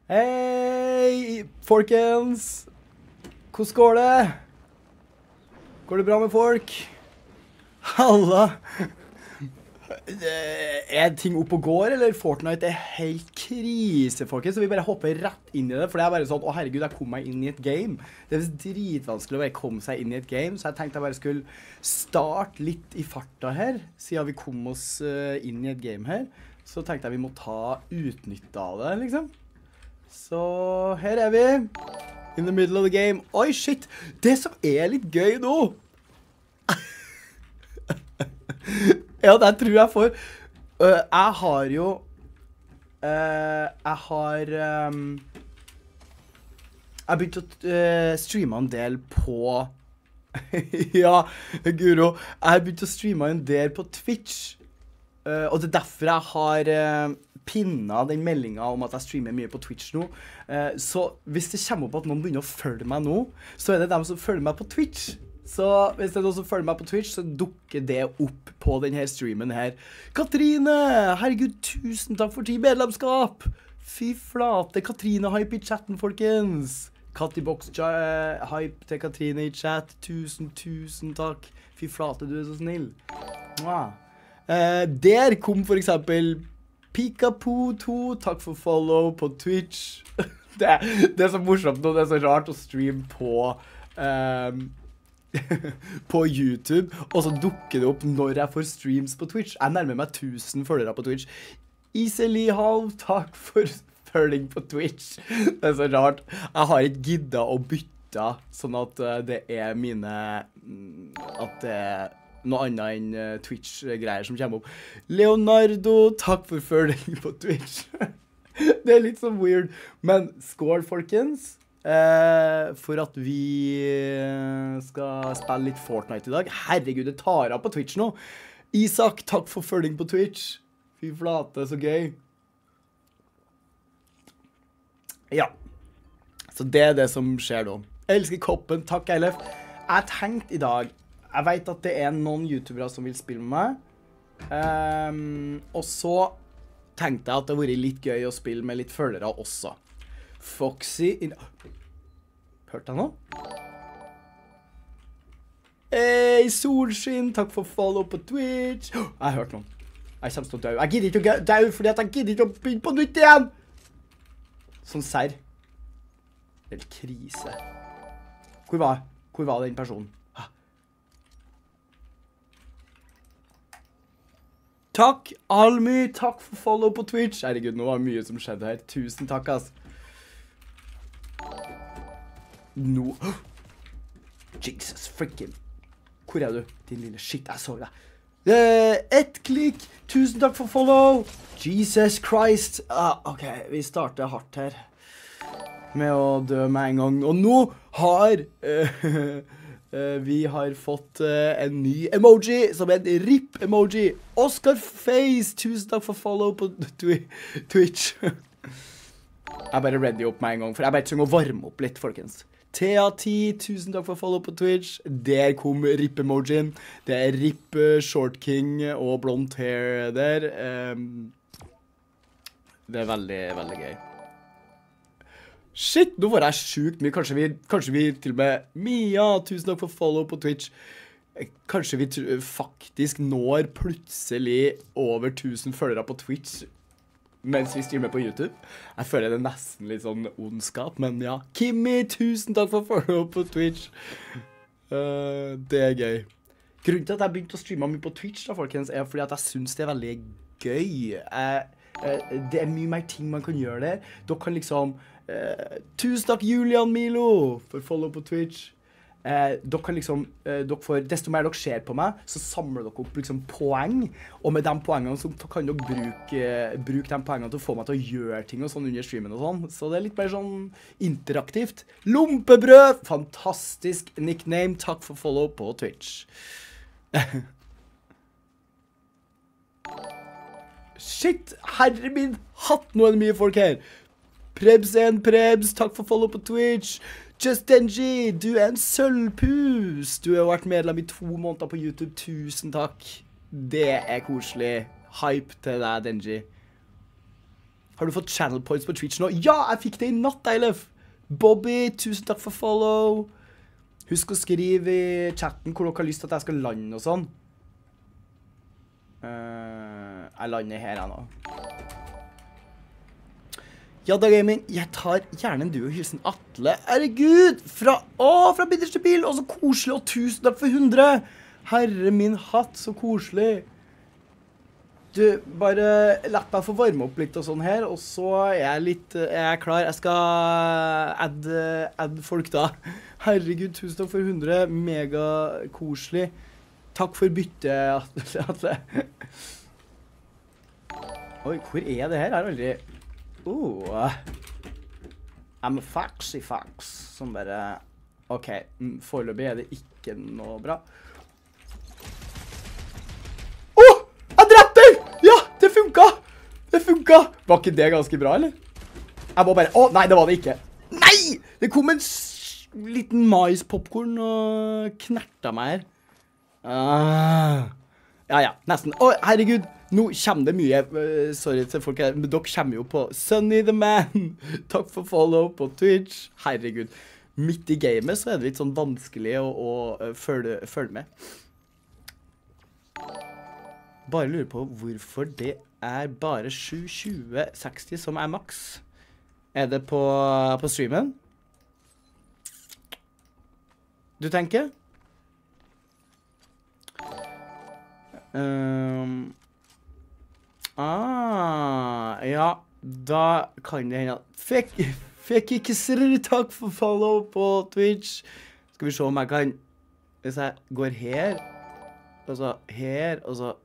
Hei, folkens! Hvordan går det? Går det bra med folk? Halla! Er ting oppe og går, eller? Fortnite er helt krise, folkens, så vi bare hopper rett inn i det, for det er bare sånn, å herregud, jeg kom meg inn i et game. Det er dritvanskelig å bare komme seg inn i et game, så jeg tenkte jeg bare skulle starte litt i farta her, siden vi kom oss inn i et game her. Så tenkte jeg vi må ta utnytte av det, liksom. Så her er vi, in the middle of the game. Oi, shit! Det som er litt gøy nå, ja, det tror jeg får. Jeg har jo jeg har begynt å streame en del på ja, Guro, jeg har begynt å streame en del på Twitch, og det er derfor jeg har pinnet den meldingen om at jeg streamer mye på Twitch nå. Så hvis det kommer opp at noen begynner å følge meg nå, så er det dem som følger meg på Twitch. Så hvis det er noen som følger meg på Twitch, så dukker det opp på denne streamen her. Katrine! Herregud, tusen takk for 10 medlemskap! Fy flate, Katrine hype i chatten, folkens! Kattibox hype til Katrine i chat. Tusen takk. Fy flate, du er så snill. Der kom for eksempel Pikapo2. Takk for follow på Twitch. Det er så morsomt nå, det er så rart å streame på på YouTube, og så dukker det opp når jeg får streams på Twitch. Jeg nærmer meg 1000 følgere på Twitch. Iselihav, takk for følging på Twitch. Det er så rart. Jeg har ikke giddet å bytte, sånn at det er mine, at det er noe annet enn Twitch-greier som kommer opp. Leonardo, takk for følging på Twitch. Det er litt sånn weird, men skål, folkens. For at vi skal spille litt Fortnite i dag. Herregud, det tar av på Twitch nå. Isak, takk for følging på Twitch. Fy flate, så gøy. Ja. Så det er det som skjer da. Jeg elsker koppen, takk Eilef. Jeg tenkte i dag, jeg vet at det er noen youtubere som vil spille med meg. Og så tenkte jeg at det hadde vært litt gøy å spille med litt følgere også. Foxy hørte jeg nå? Hei, Solskinn, takk for follow på Twitch. Jeg har hørt noen. Jeg kommer til å dø. Jeg gidder ikke å dø fordi at jeg gidder ikke å begynne på nytt igjen. Sånn serr. Det er helt krise. Hvor var den personen? Takk, Almy. Takk for follow på Twitch. Herregud, nå var det mye som skjedde her. Tusen takk, ass. Nå. Jesus freaking. Hvor er du? Din lille shit, jeg så deg. Et klikk. Tusen takk for follow. Jesus Christ. Ok, vi starter hardt her. Med å dø med en gang. Og nå har vi har fått en ny emoji, som er en RIP-emoji. Oscar Face, tusen takk for follow på Twitch. Jeg bare ready opp med en gang, for jeg bare trenger å varme opp litt, folkens. Thea10, tusen takk for follow på Twitch. Der kom RIP-emojien. Det er RIP Short King og blondt hair der. Det er veldig, veldig gøy. Shit, nå var jeg sjukt mye. Kanskje vi til og med Mia, tusen takk for follow på Twitch. Kanskje vi faktisk når plutselig over 1000 følgere på Twitch mens vi streamer på YouTube. Jeg føler det nesten litt sånn ondskap, men ja. Kimmy, tusen takk for follow på Twitch. Det er gøy. Grunnen til at jeg begynte å streame mye på Twitch da, folkens, er fordi at jeg synes det er veldig gøy. Det er mye mer ting man kan gjøre der. Dere kan liksom... tusen takk Julian Milo for follow på Twitch. Dere kan liksom, desto mer dere ser på meg, så samler dere opp liksom poeng, og med de poengene så kan dere bruke de poengene til å få meg til å gjøre ting og sånn under streamen og sånn, så det er litt mer sånn interaktivt. Lompebrød, fantastisk nickname, takk for follow på Twitch. Shit, herre min hatt, nå er det mye folk her. Prebs1, Prebs, takk for follow på Twitch. Just Denji, du er en sølvpus. Du har vært medlem i 2 måneder på YouTube, tusen takk. Det er koselig. Hype til deg, Denji. Har du fått channel points på Twitch nå? Ja, jeg fikk det i natt, Eilef! Bobby, tusen takk for follow. Husk å skrive i chatten hvor dere har lyst til at jeg skal lande og sånn. Jeg lander her nå. Ja da, gaming. Jeg tar gjerne en duo. Hilsen Atle. Herregud! Fra Bidders til bil. Og så koselig, og tusen takk for 100. Herre min hatt, så koselig. Du, bare lett meg få varme opp litt og sånn her, og så er jeg klar. Jeg skal add folk da. Herregud, tusen takk for 100. Mega koselig. Takk for byttet, Atle. Oi, hvor er det her? Jeg har aldri... I'm a foxy fox. Som bare... Ok, foreløpig er det ikke noe bra. Jeg drepte deg! Ja, det funket! Det funket! Var ikke det ganske bra, eller? Jeg var bare... nei, det var det ikke. Nei! Det kom en liten mais-popcorn og knertet meg her. Ja, nesten. Herregud, nå kommer det mye. Sorry til folk her, men dere kommer jo på Sunny the Man. Takk for follow på Twitch. Herregud, midt i gamet så er det litt sånn vanskelig å følge med. Bare lurer på hvorfor det er bare 72060 som er maks. Er det på streamen? Du tenker? Ja, da kan det hende at fikk ikke takk for follow på Twitch. Skal vi se om jeg kan, hvis jeg går her, og så her, og så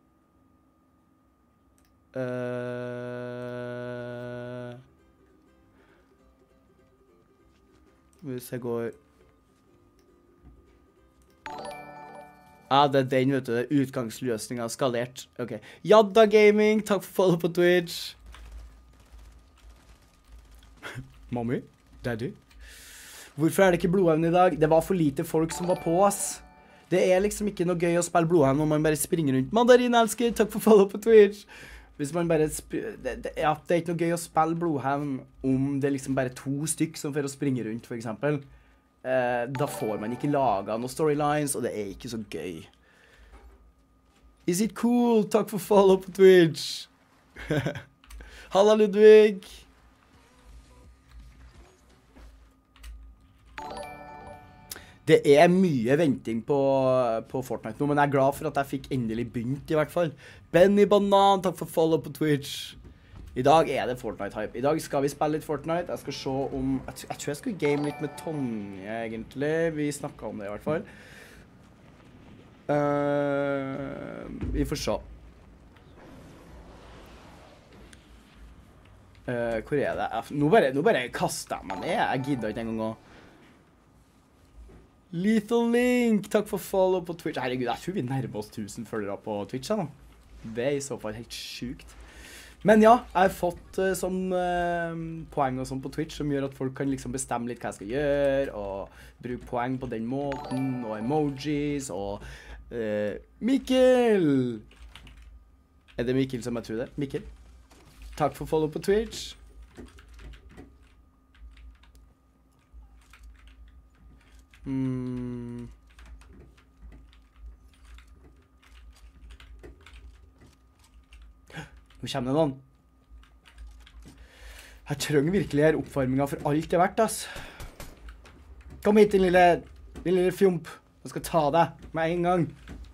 hvis jeg går det er den, vet du, det er utgangsløsningen skalert. Ok. Jadda Gaming, takk for follow på Twitch. Mommy? Daddy? Hvorfor er det ikke blodhevn i dag? Det var for lite folk som var på oss. Det er liksom ikke noe gøy å spille blodhevn når man bare springer rundt. Mandarin elsker, takk for follow på Twitch. Hvis man bare... det er ikke noe gøy å spille blodhevn om det er liksom bare 2 stykk som får å springe rundt, for eksempel. Da får man ikke laget noen storylines, og det er ikke så gøy. Is it cool? Takk for follow på Twitch. Halla, Ludvig. Det er mye venting på Fortnite nå, men jeg er glad for at jeg fikk endelig begynt i hvert fall. Benny Banan, takk for follow på Twitch. I dag er det Fortnite-hype. I dag skal vi spille litt Fortnite. Jeg skal se om... Jeg tror jeg skulle game litt med Tonje, egentlig. Vi snakket om det i hvert fall. Vi får se. Hvor er det? Nå bare kaster jeg meg ned. Jeg gidder ikke en gang å... Lethal Link, takk for follow på Twitch. Herregud, jeg tror vi nærmer oss 1000 følgere på Twitch nå. Det er i så fall helt sykt. Men ja, jeg har fått sånn poeng og sånn på Twitch som gjør at folk kan liksom bestemme litt hva jeg skal gjøre, og bruke poeng på den måten, og emojis, og Mikkel! Er det Mikkel som jeg tror det? Mikkel? Takk for follow på Twitch. Nå kommer det noen. Jeg trenger virkelig her oppvarmingen for alt det er verdt, ass. Kom hit, din lille fjomp. Jeg skal ta deg med en gang.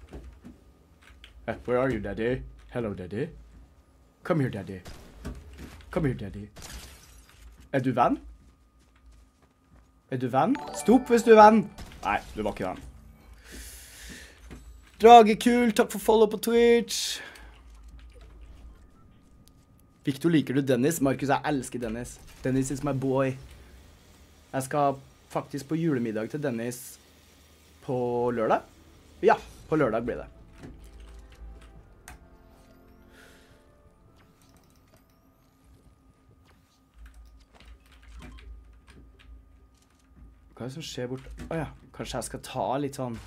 Where are you, daddy? Hello, daddy. Come here, daddy. Come here, daddy. Er du venn? Er du venn? Stopp hvis du er venn. Nei, du var ikke venn. Dragekul, takk for follow på Twitch. Victor, liker du Dennis? Markus, jeg elsker Dennis. Dennis is my boy. Jeg skal faktisk på julemiddag til Dennis på lørdag. Ja, på lørdag blir det. Hva er det som skjer bort? Åja, kanskje jeg skal ta litt sånn...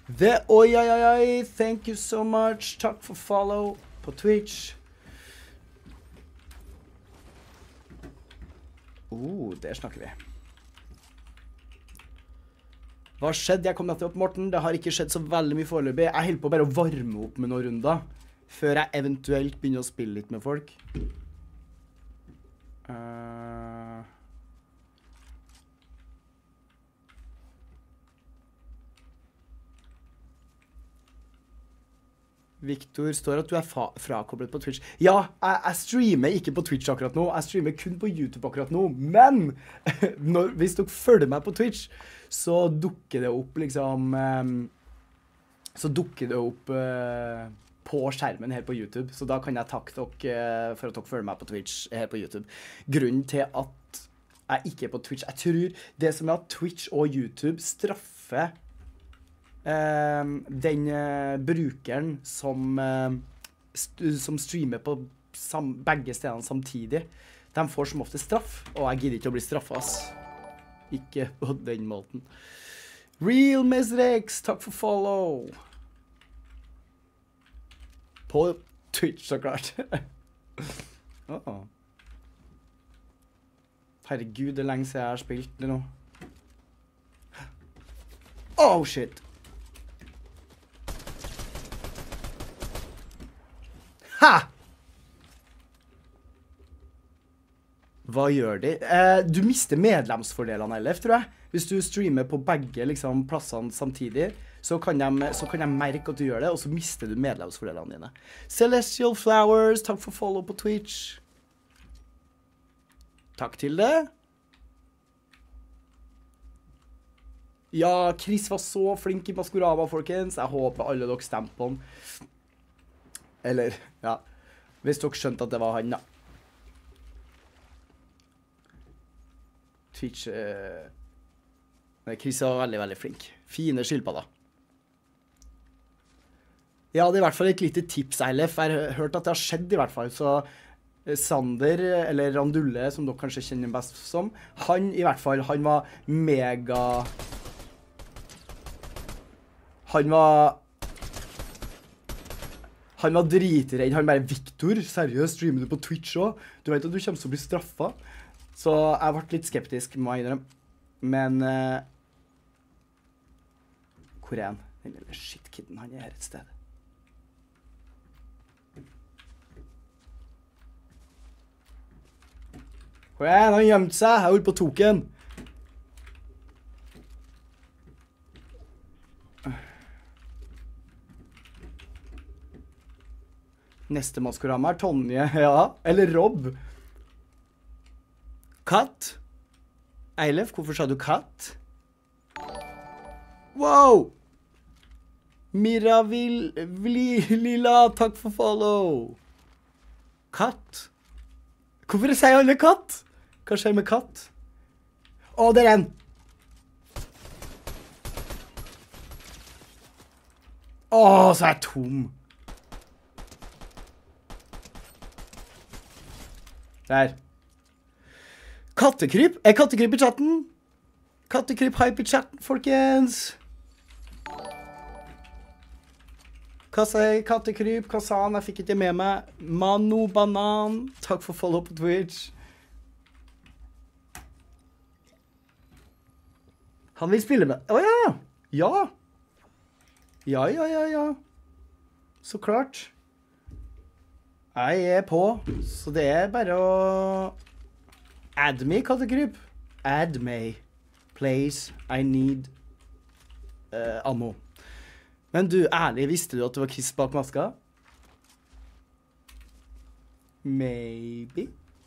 Oi, oi, oi, oi, thank you so much. Takk for follow på Twitch. Der snakker vi. Hva har skjedd? Jeg kom nettopp opp, Morten. Det har ikke skjedd så veldig mye foreløpig. Jeg holder på bare å varme opp med noen runder, før jeg eventuelt begynner å spille litt med folk. Victor står at du er frakoblet på Twitch. Ja, jeg streamer ikke på Twitch akkurat nå. Jeg streamer kun på YouTube akkurat nå. Men hvis dere følger meg på Twitch, så dukker det opp liksom på skjermen her på YouTube. Så da kan jeg takke dere for at dere følger meg på Twitch her på YouTube. Grunnen til at jeg ikke er på Twitch, jeg tror det som er at Twitch og YouTube straffer den brukeren som streamer på begge stedene samtidig, de får som ofte straff, og jeg gidder ikke å bli straffet, ass. Ikke på den måten. Real Mesrex, takk for follow. På Twitch, så klart. Herregud, det er lenge siden jeg har spilt det nå. Oh, shit. Ha! Hva gjør de? Du mister medlemsfordelene, LF, tror jeg. Hvis du streamer på begge liksom, plassene samtidig, så kan jeg merke at du gjør det, og så mister du medlemsfordelene dine. Celestial Flowers, takk for follow på Twitch. Takk til det. Ja, Chris var så flink i Maskorama, folkens. Jeg håper alle dere stemte på han. Eller, ja, hvis dere skjønte at det var han, da. Twitch, Chris var veldig, veldig flink. Fine skilpadder. Ja, det er i hvert fall et lite tips, LF. Jeg har hørt at det har skjedd i hvert fall, så Sander, eller Randulle, som dere kanskje kjenner best som, han i hvert fall, han var mega... Han var dritredd. Han bare, Victor, seriøst, streamer du på Twitch også? Du vet at du kommer til å bli straffet. Så jeg ble litt skeptisk, må jeg innrømme. Men... hvor er han? Den lille shitkidden, han er her et sted. Hvor er han? Han gjemte seg. Jeg holdt på token. Neste Maskorama er Tonje, ja. Eller Rob. Katt? Eilef, hvorfor sa du katt? Wow! Lila, takk for follow. Katt? Hvorfor sier alle katt? Hva skjer med katt? Å, det er en! Å, så er jeg tom. Der. Kattekryp. Er kattekryp i chatten? Kattekryp hype i chatten, folkens. Hva sier kattekryp? Hva sa han? Jeg fikk ikke med meg. Mano Banan. Takk for follow på Twitch. Han vil spille med. Åja! Ja. Ja. Så klart. Jeg er på, så det er bare å add me, kattekryp. Add me. Please, I need ammo. Men du, ærlig, visste du at det var Kiss bak maska? Maybe.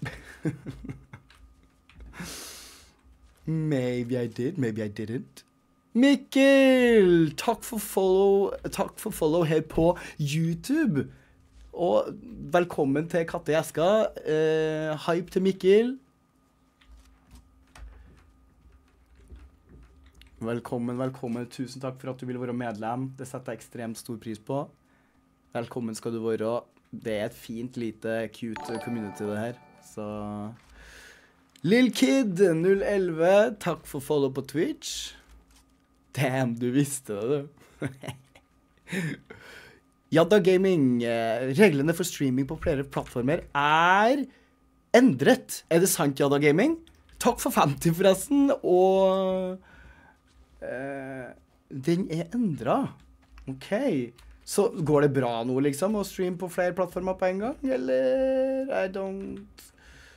Maybe I did, maybe I didn't. Mikkel! Takk for follow her på YouTube. Og velkommen til Katte i Eska. Hype til Mikkel. Velkommen. Tusen takk for at du ville være medlem. Det setter jeg ekstremt stor pris på. Velkommen skal du være. Det er et fint, lite, cute community det her. Så... Lil Kid 011, takk for follow på Twitch. Damn, du visste det, du. Jadda Gaming, reglene for streaming på flere plattformer er endret. Er det sant, Jadda Gaming? Takk for 50 forresten, og den er endret. Ok, så går det bra nå liksom, å streame på flere plattformer på en gang, eller I don't...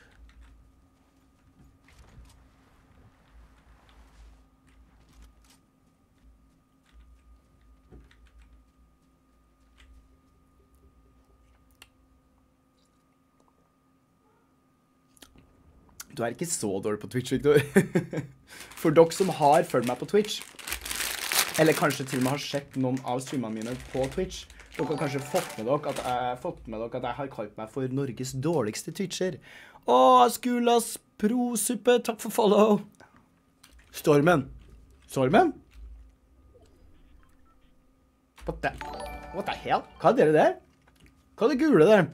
Du er ikke så dårlig på Twitch, Victor. For dere som har følt meg på Twitch, eller kanskje til og med har sett noen av streamene mine på Twitch, dere har kanskje fått med dere at jeg har kalt meg for Norges dårligste Twitcher. Skulas Pro-suppe, takk for follow. Stormen. Stormen? What the hell? Hva er det der? Hva er det gule der?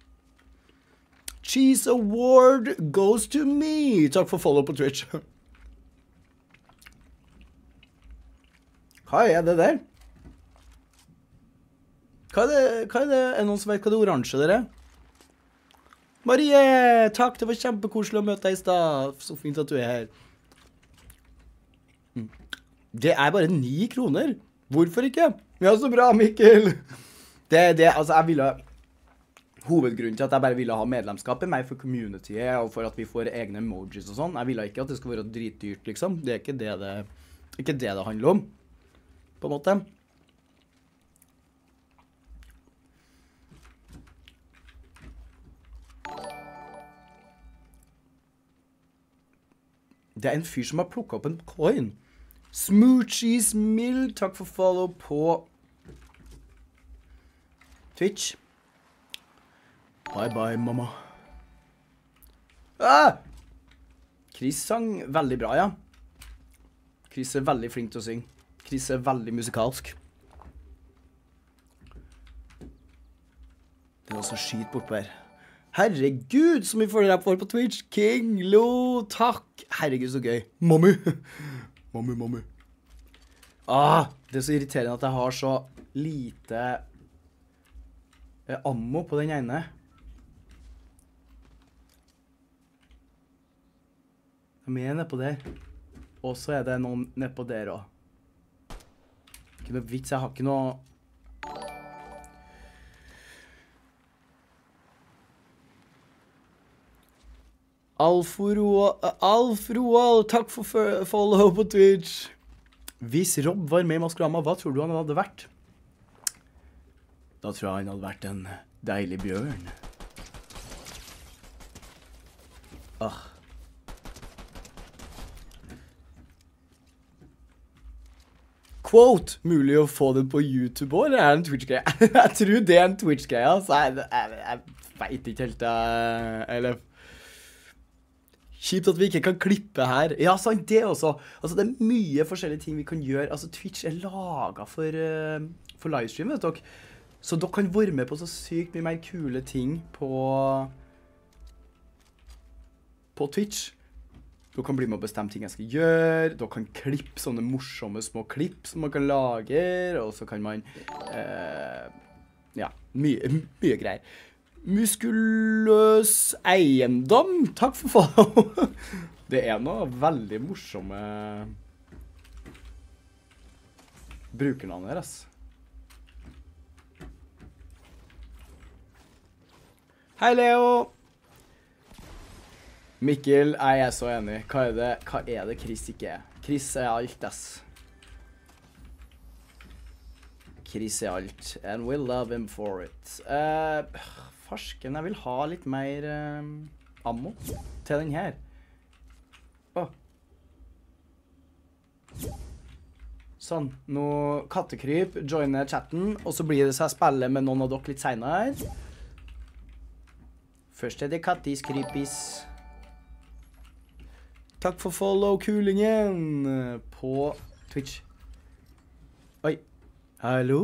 Cheese Award goes to me. Takk for follow på Twitch. Hva er det der? Hva er det? Er noen som vet hva det oransje der er? Marie, takk. Det var kjempekoselig å møte deg i sted. Så fint at du er her. Det er bare 9 kroner. Hvorfor ikke? Ja, så bra, Mikkel. Altså, jeg ville... Hovedgrunnen til at jeg bare ville ha medlemskap er meg for communityet, og for at vi får egne emojis og sånn. Jeg ville ikke at det skal være dritdyrt, liksom. Det er ikke det det handler om, på en måte. Det er en fyr som har plukket opp en coin. Smoochies Mill, takk for follow på Twitch. Bye bye, mamma. Chris sang veldig bra, ja. Chris er veldig flink til å synge. Chris er veldig musikalsk. Det er også skyt bort på her. Herregud, så mye følger jeg får på Twitch. King Lo, takk. Herregud, så gøy. Mommy. Mommy. Det er så irriterende at jeg har så lite ammo på den ene. Jeg er nedpå der. Og så er det noen nedpå der også. Ikke noe vits, jeg har ikke noe... Alf Roald, takk for follow på Twitch. Hvis Rob var med i Maskorama, hva tror du han hadde vært? Da tror jeg han hadde vært en deilig bjørn. Quote, mulig å få den på YouTube også, eller er det en Twitch-greie? Jeg tror det er en Twitch-greie, så jeg vet ikke helt, eller... Kjipt at vi ikke kan klippe her. Ja, sant, det også. Altså, det er mye forskjellige ting vi kan gjøre. Altså, Twitch er laget for livestream, vet dere. Så dere kan være med på så sykt mye mer kule ting på Twitch. Dere kan bli med å bestemme ting jeg skal gjøre. Dere kan klippe sånne morsomme små klipp som man kan lage. Og så kan man, ja, mye greier. Muskuløs eiendom, takk for follow. Det er noe veldig morsomme brukernavn her, ass. Hei, Leo. Mikkel, jeg er så enig. Hva er det Chris ikke er? Chris er alt, ass. Chris er alt. And we love him for it. Farsken, jeg vil ha litt mer ammo til den her. Sånn, nå kattekryp, joine chatten, og så blir det så jeg spiller med noen av dere litt senere. Først er det kattis krypis. Takk for follow, kulingen, på Twitch. Oi, hallo?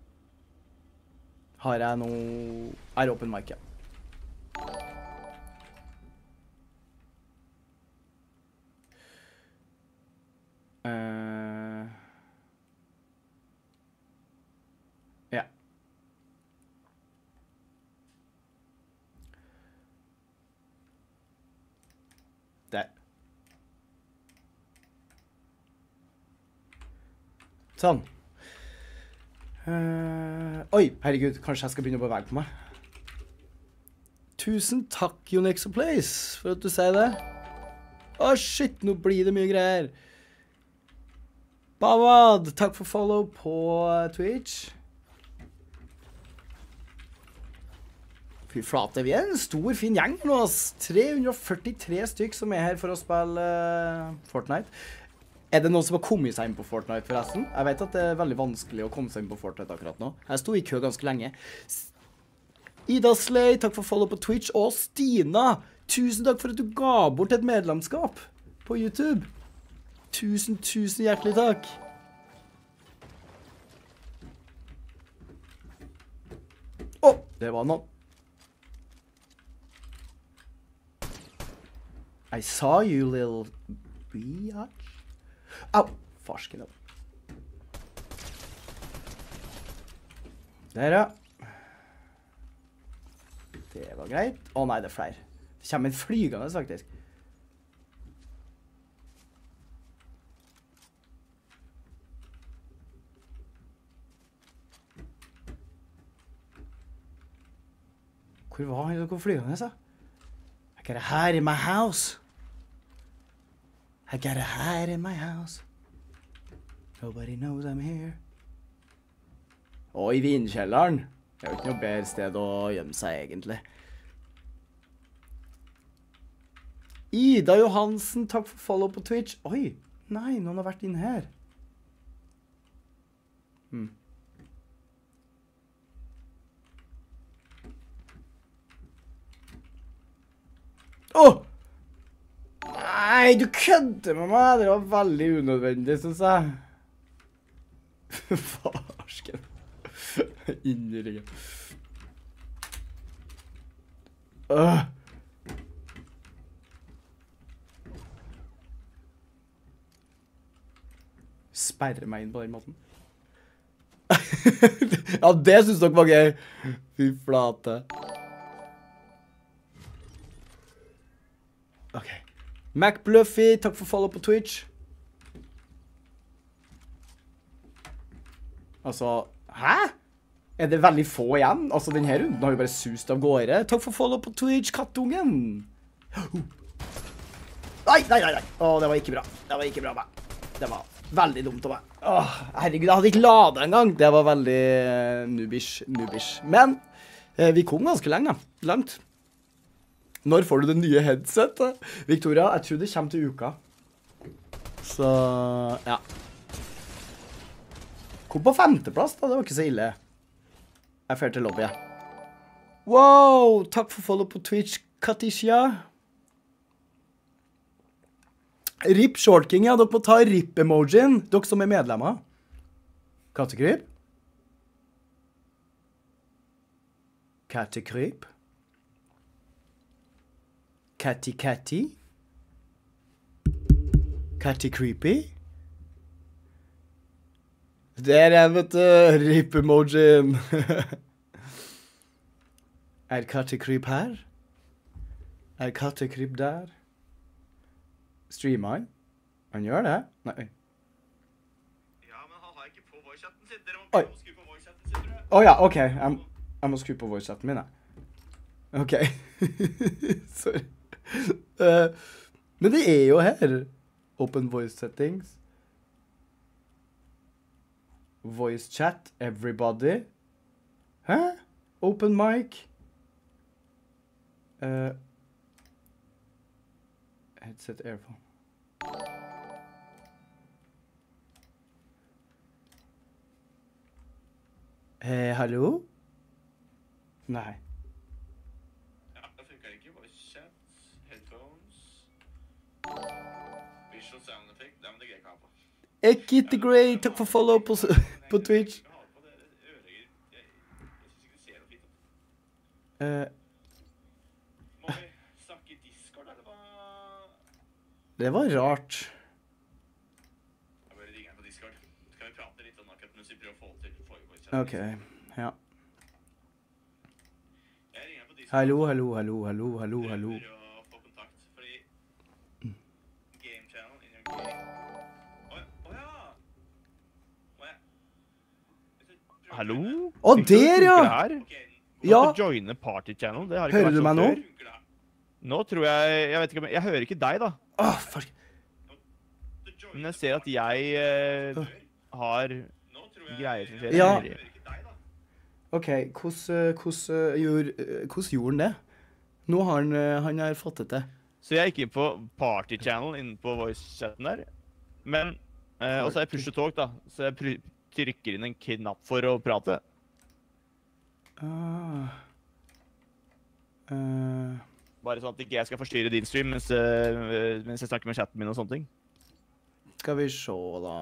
Har jeg noe... Er open mic, ja. Der. Sånn. Oi, herregud, kanskje jeg skal begynne å bevege på meg. Tusen takk, Unexoplace, for at du sier det. Å, shit, nå blir det mye greier. Bavad, takk for follow på Twitch. Fy flate, vi en stor, fin gjeng nå, ass. 343 stykk som her for å spille Fortnite. Det noen som har kommet seg inn på Fortnite, forresten? Jeg vet at det veldig vanskelig å komme seg inn på Fortnite akkurat nå. Jeg sto i kø ganske lenge. Ida Slay, takk for follow på Twitch. Og Stina, tusen takk for at du ga bort et medlemskap på YouTube. Tusen hjertelig takk. Det var noe. I saw you, little biatch. Au, farsken opp. Der, ja. Det var greit. Å nei, det flere. Det kommer en flygende, faktisk. Hvor var han? Hvor flygende, sa? I gotta hide in my house. I gotta hide in my house. Nobody knows I'm here. Og i vinkjelleren. Det jo ikke noe bedre sted å gjemme seg, egentlig. Ida Johansen, takk for follow på Twitch. Oi, nei, noen har vært inne her. Åh! Nei, du kødder med meg. Det var veldig unødvendig, synes jeg. Farsken. Innryggen. Sperre meg inn på den måten. Ja, det synes dere var gøy. Fy flate. Ok. MacBluffy, takk for follow på Twitch. Altså, hæ? Det veldig få igjen? Altså, denne runden har jo bare sust av gårde. Takk for follow på Twitch, kattungen. Nei. Åh, det var ikke bra. Det var ikke bra, meg. Det var veldig dumt av meg. Åh, herregud, jeg hadde ikke ladet en gang. Det var veldig noobish. Men, vi kom ganske langt. Når får du det nye headsetet? Victoria, jeg tror det kommer til uka. Så, ja. Kom på 5. plass da, det var ikke så ille. Jeg fer til lobby. Wow, takk for follow på Twitch, Katisha. Rip Shortking, ja, dere må ta rip-emojien, dere som er medlemmer. Kattekryp? Kattekryp? Catty? Catty creepy? Der vet du, rip-emojien. Kattekryp her? Kattekryp der? Streamer han? Han gjør det? Nei. Ja, men han har ikke på voice-chatten sin. Dere må skru på voice-chatten sin, tror jeg. Åja, ok. Jeg må skru på voice-chatten min, jeg. Ok. Sorry. Men det er jo her. Open voice settings. Voice chat, everybody. Hæ? Open mic. Headset earphone. Hallo? Nei. Ja, det funker ikke. Voice chat, headphones, visual sound effect. Det er det jeg kan ha på. Ekit the Grey, takk for follow på Twitch. Må vi snakke i Discord, eller hva? Det var rart. Jeg bare ringer på Discord. Skal vi prate litt om akkurat mens vi prøver å få til voice chat? Ok, ja. Jeg ringer på Discord. Hallo. Jeg prøver å få kontakt, fordi hallo? Å, Victor, der, funker ja! det her? Du Ja, måtte joine party channel, det har ikke hører vært du sånn meg nå? før. Funker det? Nå tror jeg vet ikke om jeg hører ikke deg da. Åh, fuck. Du joiner Men jeg ser at jeg har Nå tror jeg greier som skjer. Ja. Det hører ikke deg, da. Ok, hvordan gjorde han det? Nå har han har fått det til. Så jeg gikk inn på party channel inne på voice-chatten der. Men, og så er jeg push to talk da. Så jeg trykker inn en knapp for å prate. Bare sånn at ikke jeg skal forstyrre din stream mens jeg snakker med chatten min og sånne ting. Skal vi se da.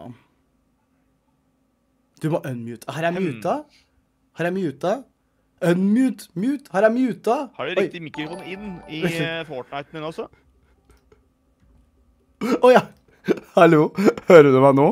Du må unmute. Har jeg muta? Har jeg muta? Unmute, mute. Har jeg muta? Har du Oi. riktig mikrofon inn i Fortnite min også? Åja. Hallo. Hører du meg nå?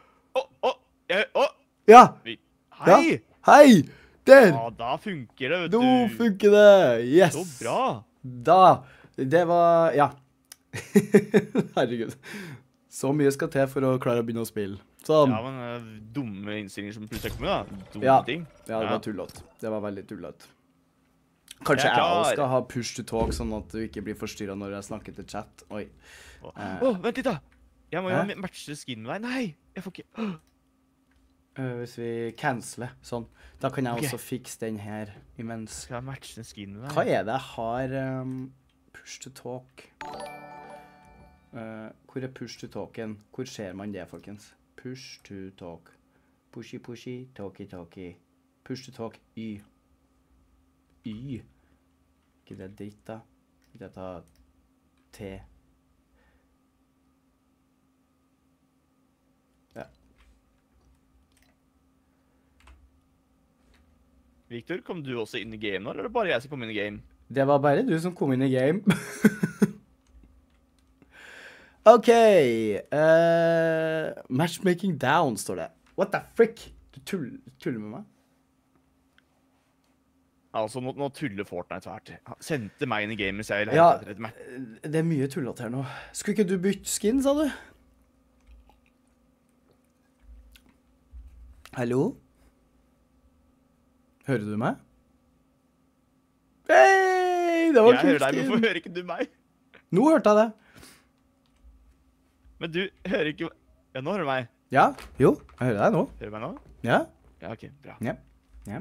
Ja. Hei! Hei. Der. Ja, da funker det, vet Nå du. funker det. Yes. Så bra. Da. Det var, ja. Herregud. Så mye skal til for å klare å begynne å spille. Sånn. Ja, men dumme innstillinger som plutselig kommer da. Dumme Ja. ting. Ja, det Ja. var tullete. Det var veldig tullete. Kanskje Jeg er jeg også klar. skal ha push to talk, sånn at du ikke blir forstyrret når jeg snakker til chat. Oi. Vent litt da. Jeg må jo Hæ? matche skin med deg. Nei, jeg får ikke. Hvis vi canceler, sånn. Da kan jeg Ok. også fikse den her imens. Skal jeg matche en skin med deg? Hva er det jeg har push to talk? Hvor er push to talken? Hvor ser man det, folkens? Push to talk. Pushy, pushy, talky, talky. Push to talk, Y. Y. Ikke det dritt, da? Ikke jeg ta T. Ja. Victor, kom du også inn i game nå, eller er det bare jeg som kom inn i game? Det var bare du som kom inn i game. OK. Matchmaking down, står det. What the frick? Du tuller med meg? Altså, nå tuller Fortnite svært. Han sendte meg inn i game hvis jeg ville Ja, hente etter et match. det er mye tullete her nå. Skulle ikke du bytte skin, sa du? Hallo? Hører du meg? Hei, det var Jeg kult hører deg, skin. hvorfor hører ikke du meg? Nå hørte jeg det. Men du hører ikke... Ja, nå hører du meg. Ja, jo, jeg hører deg nå. Hører du meg nå? Ja, Ja, ok, bra. ja. Ja.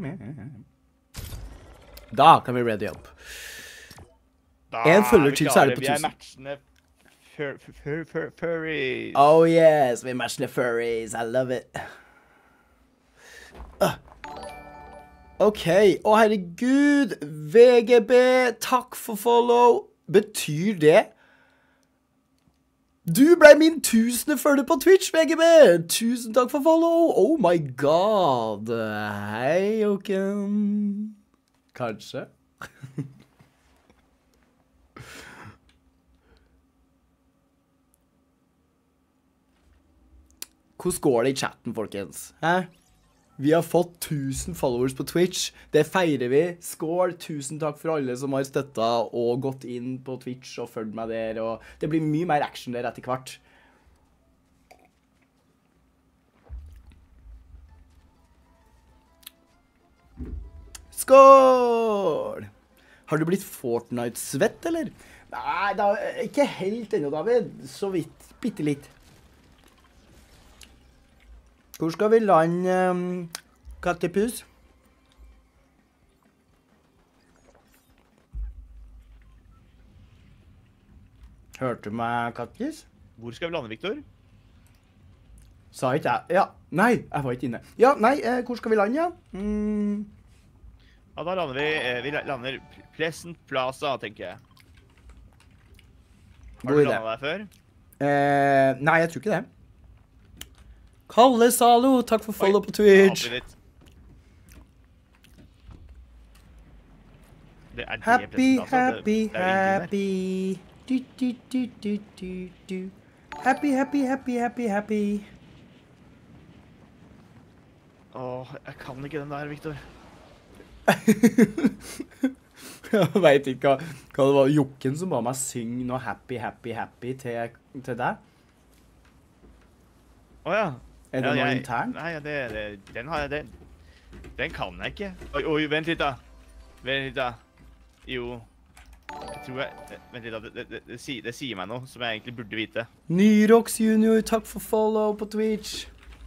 Da kan vi ready up. Da En følger er vi til, så er klare. det på Vi er 1000. matchende furries. Oh yes, vi matcher furries. I love it. OK. Å, herregud. VGB, takk for follow. Betyr det? Du ble min 1000. følger på Twitch, VGB. Tusen takk for follow. Oh my god. Hei, Joken. Kanskje. Hvordan går det i chatten, folkens? Hæ? Vi har fått 1000 followers på Twitch. Det feirer vi. Skål. Tusen takk for alle som har støtta og gått inn på Twitch og følgt meg der. Og det blir mye mer action der etter hvert. Skål! Har du blitt Fortnite-svett, eller? Nei, da, ikke helt ennå, David. Så vidt. Bitte litt. Hvor skal vi lande, kattepus? Hørte du meg, kattis? Hvor skal vi lande, Victor? Sa ikke jeg? Ja, nei, jeg var ikke inne. Ja, nei, hvor skal vi lande, ja? Ja, da lander vi lander Pleasant Plaza, tenker jeg. Har God du idé. landet der før? Nei, jeg tror ikke det. Kalle Salo, takk for follow på Twitch. Ja, litt. Det er det Happy, Pleasant Plaza, happy, det er jo ingenting der. happy. Du, du, du, du, du, du. Happy, happy, happy, happy, happy. Åh, jeg kan ikke den der, Victor. Jeg vet ikke hva det var. Jokken som ba meg synge noe happy, happy, happy til deg. Åja. Er det noe internt? Nei, den har jeg, Den kan jeg ikke. Oi, oi, vent litt da. Vent litt da. Jo. Jeg tror jeg... Vent litt da, det sier meg noe som jeg egentlig burde vite. Nyrox Junior, takk for follow på Twitch.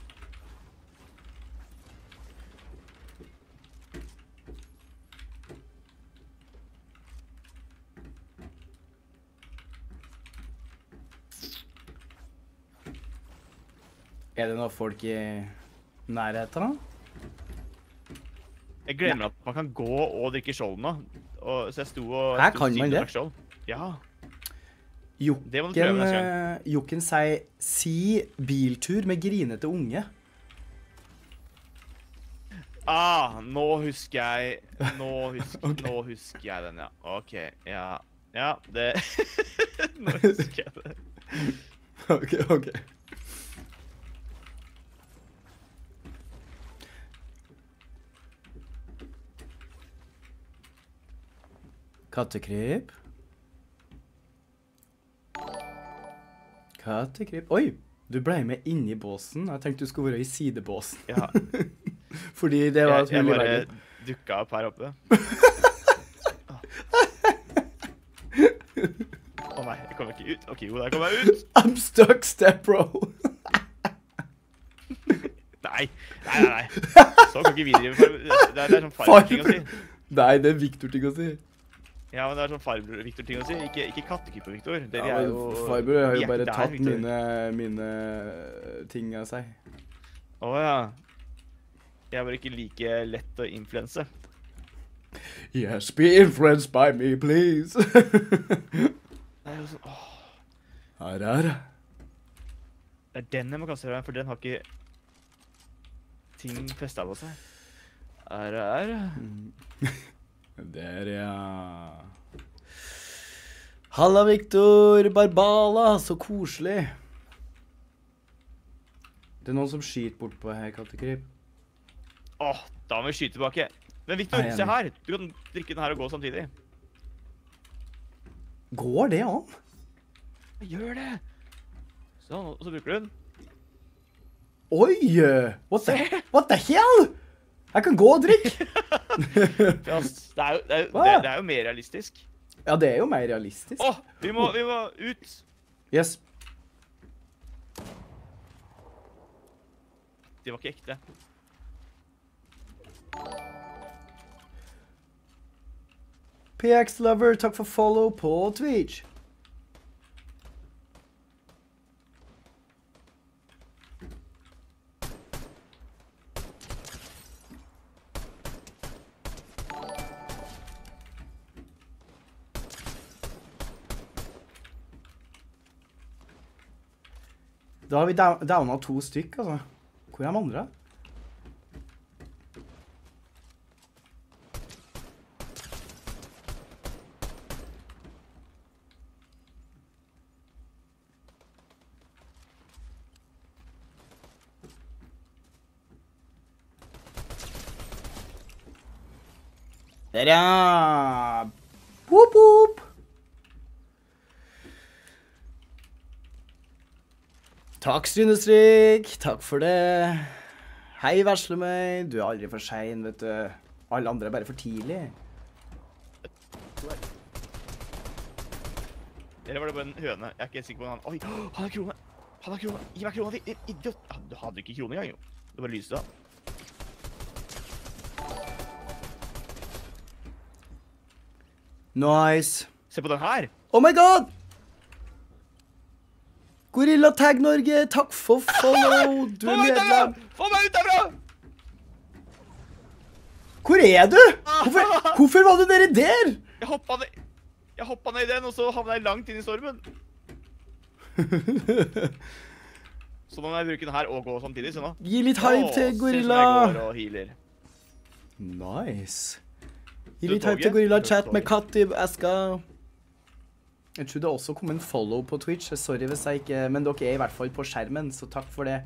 Er det noen folk i nærheten da? Jeg glemmer at man kan gå og drikke skjold nå. Så jeg sto og... Her kan man det? Ja. Det må du prøve neste gang. Jokken sier, si biltur med grinete unge. Nå husker jeg... Nå husker jeg den, ja. Ok, ja. Ja, det... Nå husker jeg det. Ok. Kattekryp. Oi, du ble med inn i båsen. Jeg tenkte du skulle være i sidebåsen. Ja. Fordi det var et hull i Jeg veggen. bare dukket opp her oppe. Nei, jeg kommer ikke ut. Ok, jo, der kommer jeg ut. I'm stuck, step bro. Nei. Så kan ikke vi drive. Det er sånn farbror-ting å si. Nei, det er Victor-ting å si. Ja, men det er sånn farbror-Victor-ting å si. Ikke kattekryper, Victor. Dere Ja, er men jo... farbror har Vi jo er bare ikke der, tatt Victor. mine ting av seg. Ja. Jeg er bare ikke like lett å influense. Yes, be influenced by me, please. Det er jo sånn... Her. Det er den jeg må kaste her, for den har ikke ting festet på seg. Her. Der, ja. Halla, Victor. Barbala, så koselig. Det er noen som skyter bort på her, kattekryp. Da må vi skyte tilbake. Men Victor, Nei, se her. Du kan drikke den her og gå samtidig. Går det an? Gjør det! Sånn, og så bruker du den. Oi! What the hell? Jeg kan gå og drikke. Ja, det er jo mer realistisk. Ja, det er jo mer realistisk. Vi må ut. Yes. Det var ikke ekte. PX Lover, takk for follow på Twitch. Da har vi downa 2 stykk, altså. Hvor er de andre? Der, ja! Woop, woop! Takk, Strynestrik. Takk for det. Hei, Veslemøy. Du er aldri for sein, vet du. Alle andre er bare for tidlig. Eller var det bare en høne? Jeg er ikke helt sikker på han. Oi, han har krone. Han har krone. Gi meg krone, idiot. Du hadde ikke krone engang, jo. Det bare lyste da. Nice. Se på den her. Oh my god! Gorilla Tag Norge, takk for follow. Du er medlem. Få meg ut derfra! Hvor er du? Hvorfor var du nede der? Jeg hoppet ned i den, og så havnet jeg langt inn i stormen. Så nå må jeg bruke den her og gå samtidig, så nå. Gi litt hype til Gorilla. Se som jeg går og healer. Nice. Gi litt hype til Gorilla Chat med katt i eska. Jeg tror det også kom en follow på Twitch. Sorry hvis jeg ikke... Men dere er i hvert fall på skjermen, så takk for det.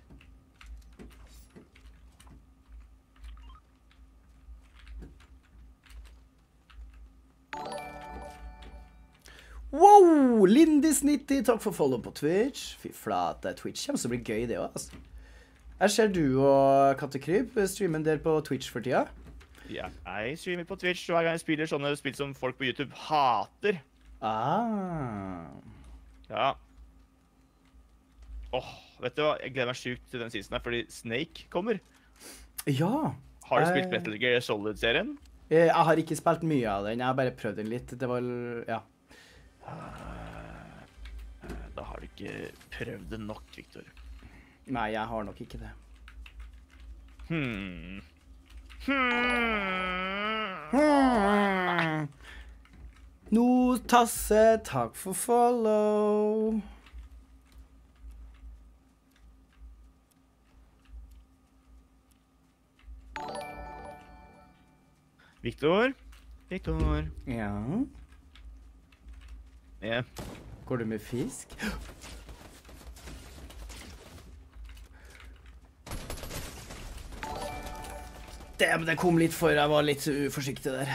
Wow! Lindis90, takk for follow på Twitch. Fy flate, Twitch kommer til å bli gøy det også, altså. Jeg ser du og Kattekryp streamer en del på Twitch for tida. Ja, jeg streamer på Twitch hver gang jeg spiller sånne spill som folk på YouTube hater. Ah. Ja. Vet du hva? Jeg gleder meg sykt til den season her, fordi Snake kommer. Ja. Har du spilt Metal Gear Solid-serien? Jeg har ikke spilt mye av den. Jeg har bare prøvd den litt. Det var, ja. Da har du ikke prøvd det nok, Victor. Nei, jeg har nok ikke det. Nå, Tasse, takk for follow. Victor? Victor? Ja. Ja. Går du med fisk? Det kom litt for, jeg var litt uforsiktig der.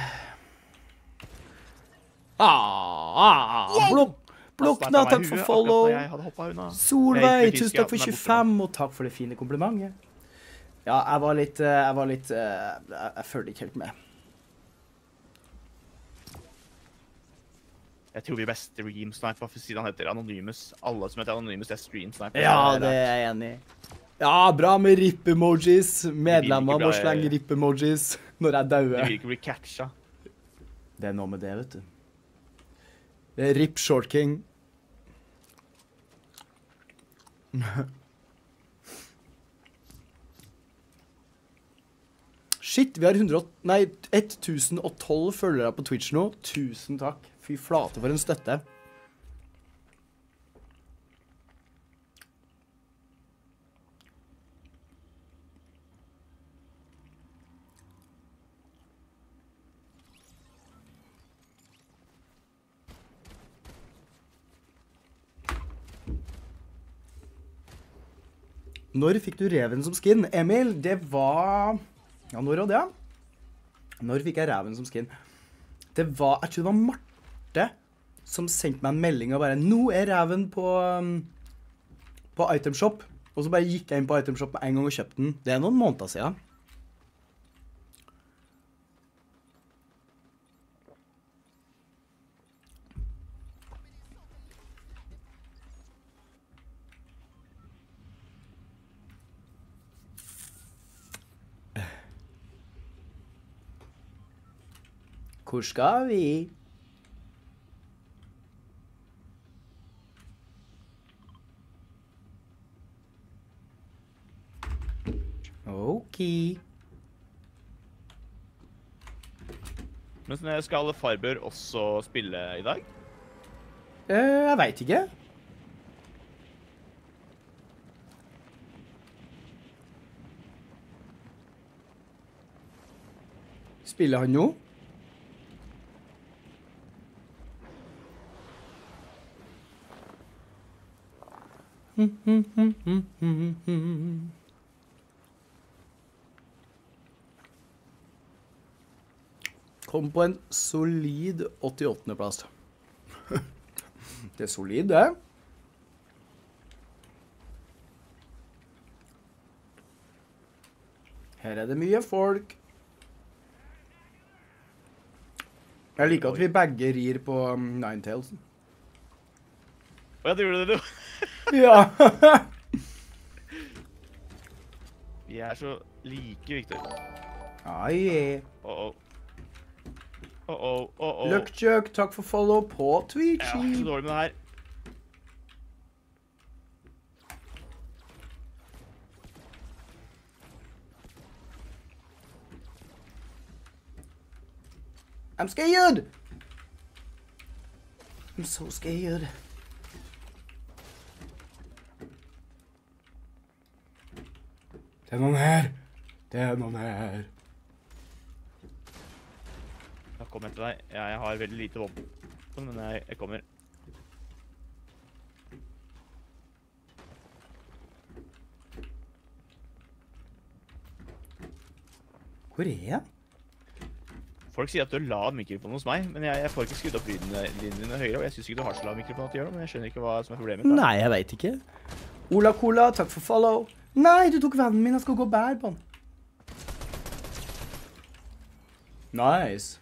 Blokna, takk for follow. Solveig, tusen takk for 25, og takk for det fine komplimentet. Ja, jeg følte ikke helt med. Jeg tror vi er stream-sniper, for siden han heter Anonymous. Alle som heter Anonymous er stream-sniper. Ja, det er jeg enig i. Ja, bra med rip-emojis. Medlemmer må slenge rip-emojis når jeg dauer. Det vil ikke bli catcha. Det er noe med det, vet du. Det er Rip Short King. Shit, vi har 1012 følgere på Twitch nå. Tusen takk. Fy flate for en støtte. Når fikk du reven som skin? Emil, det var... Ja, når var det, ja? Når fikk jeg reven som skin? Det var... Jeg tror det var Marte som sendte meg en melding og bare «Nå er reven på Itemshop». Og så bare gikk jeg inn på Itemshop med en gang og kjøpte den. Det er noen måneder siden. Hvor skal vi? Ok. Men skal Farbør også spille i dag? Jeg vet ikke. Spiller han nå? Kom på en solid 88. plass. Det er solid, det. Her er det mye folk. Jeg liker at vi begge rir på Ninetales. Ja, det gjorde det du. Ja. Vi er så like, Victor. Ai. Oh. Luckchuck, takk for follow på Twitch. Ja, så dårlig med det her. I'm scared. I'm so scared. Det er noen her. Det er noen her. Jeg kommer til deg. Jeg har veldig lite våpen, men jeg kommer. Hvor er jeg? Folk sier at du har lav mikrofon hos meg, men jeg får ikke skrudd opp lyden dine høyere, og jeg synes ikke du har så lav mikrofon at du gjør det, men jeg skjønner ikke hva som er problemet. Nei, jeg vet ikke. Ola Cola, takk for follow. Nei, du tok vennen min. Jeg skal gå og bære på den. Nice.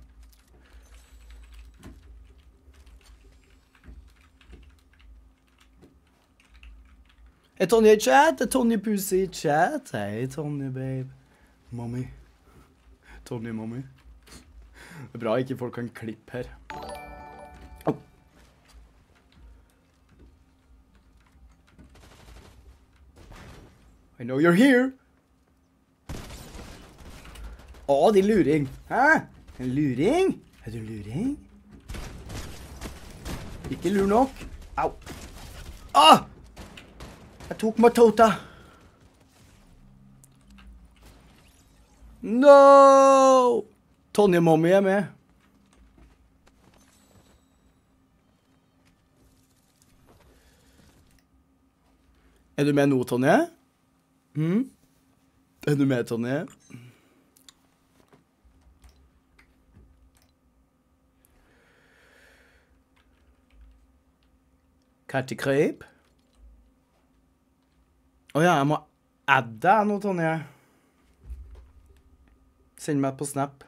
Er Tonje i chat? Er Tonje Pussy i chat? Hei, Tonje, babe. Mommy. Tonje, mommy. Det er bra ikke folk kan klippe her. Oh. I know you're here. Å, din luring. Hæ? En luring? Er du en luring? Ikke lur nok. Au. Ah! Jeg tok Matota. No! Tonje Mommy er med. Er du med nå, Tonje? Er du med, Tonje? Kattekryp? Åja, jeg må adde deg nå, Tonje. Send meg på Snap.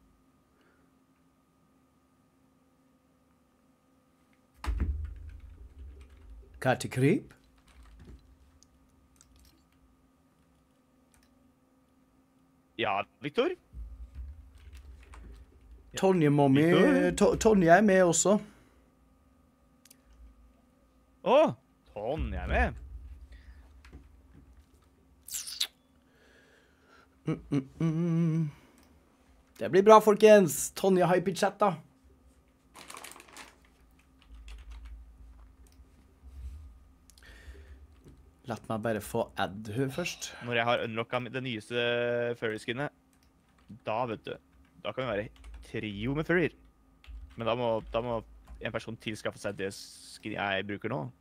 Kattekryp? Ja, Victor? Tonje Mommy. Tonje er med også. Å, Tonje er med. Det blir bra, folkens. Tonje hype i chat, da. La meg bare få add hun først. Når jeg har unlocka det nyeste furry-skinnet, da, vet du, da kan vi være trio med furrier. Men da må en person tilskaffe seg det skinnet jeg bruker nå.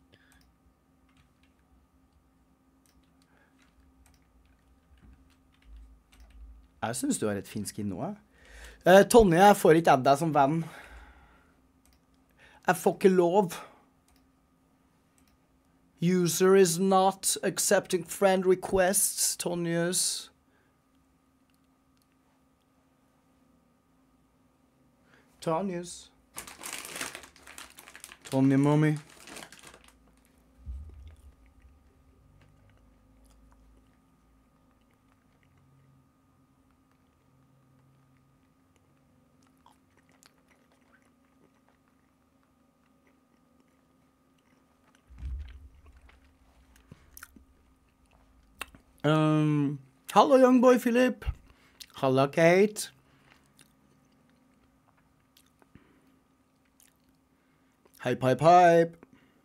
Jeg synes du har et fint skin nå, jeg. Tonje, jeg får ikke adde deg som venn. Jeg får ikke lov. User is not accepting friend requests, Tonjes. Tonjes. Tonje Mommy. Hallo, Youngboy Philip. Hallo, Kate. Hype, hype, hype.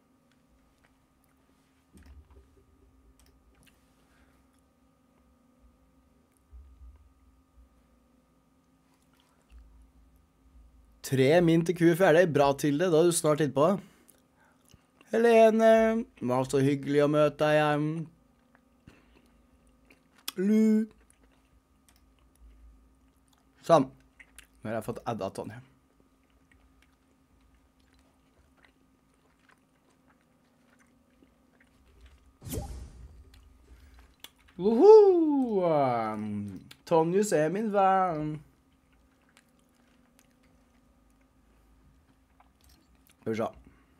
Tre min til Q er ferdig. Bra til det, da er du snart innpå. Helene, var så hyggelig å møte deg igjen. Lu. Sånn. Nå har jeg fått adda Tonje. Woho! Tonjes er min venn. Skal vi se.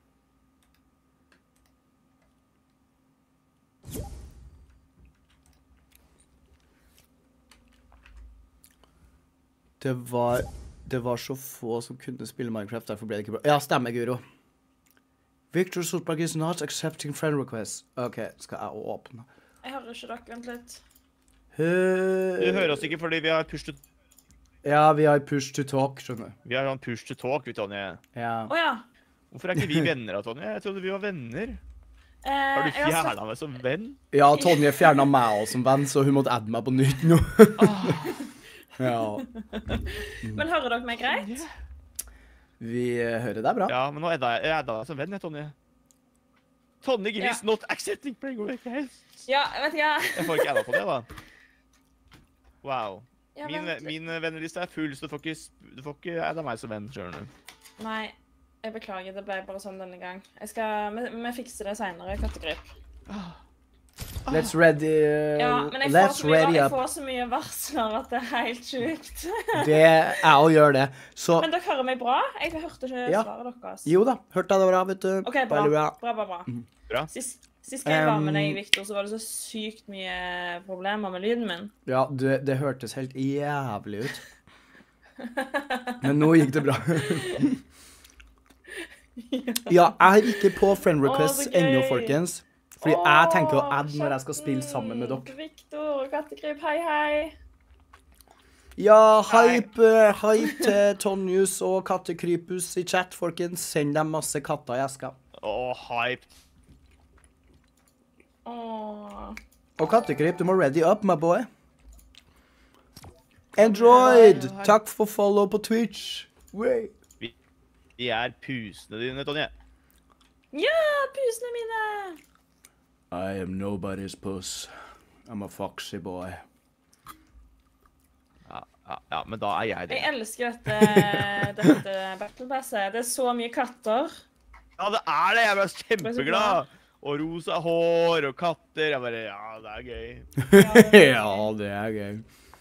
Det var så få som kunne spille Minecraft, derfor ble det ikke bra. Ja, stemmer, Guro. Victor Solberg is not accepting friend requests. Ok, skal jeg åpne. Jeg hører ikke dere, vent litt. Du hører oss ikke fordi vi har push to... Ja, vi har push to talk, skjønner du. Vi har sånn push to talk, Tonje. Ja. Åja. Hvorfor er ikke vi venner da, Tonje? Jeg trodde vi var venner. Har du fjernet meg som venn? Ja, Tonje fjernet meg også som venn, så hun måtte adde meg på nytt nå. Ja. Men hører dere meg greit? Vi hører deg bra. Ja, men nå er jeg deg som venn, Tonje. Tonje is not accepting friend requests. Ja, vet jeg. Jeg får ikke adda på det, da. Wow. Ja, Min venneliste er full, så du får ikke adda meg som venn, skjønner du. Nei, jeg beklager, det ble bare sånn denne gang. Vi fikser det senere, kattegryp. Let's ready Ja, men Let's ready jeg up. får så mye varsler at det er helt sjukt. Det er å gjøre det. Så Men dere hører meg bra? Jeg hørte ikke Ja. svaret deres. jo da, hørte jeg det bra, vet du. OK, bra. Veldig bra. Bra. Bra. Sist jeg var med deg, Victor, så var det så sykt mye problemer med lyden min. Ja, det hørtes helt jævlig ut. Men nå gikk det bra. Ja, jeg er ikke på friend requests så gøy. ennå, folkens. Fordi jeg tenker å add når jeg skal spille sammen med dere. Victor, Kattekryp, hei. Ja, hype til Tonjus og Kattekrypus i chat, folkens. Send dem masse katter i eska. Hype. Åh. Og Kattekryp, du må ready up, my boy. Android, takk for follow på Twitch. Way. Vi er pusene dine, Tonje. Ja, pusene mine. I am nobody's puss. I'm a foxy boy. Ja, men da er jeg det. Jeg elsker dette Battle Passet. Det er så mye katter. Ja, det er det! Jeg ble kjempeglad! Og rosa hår og katter. Jeg bare, ja, det er gøy. Ja, det er gøy.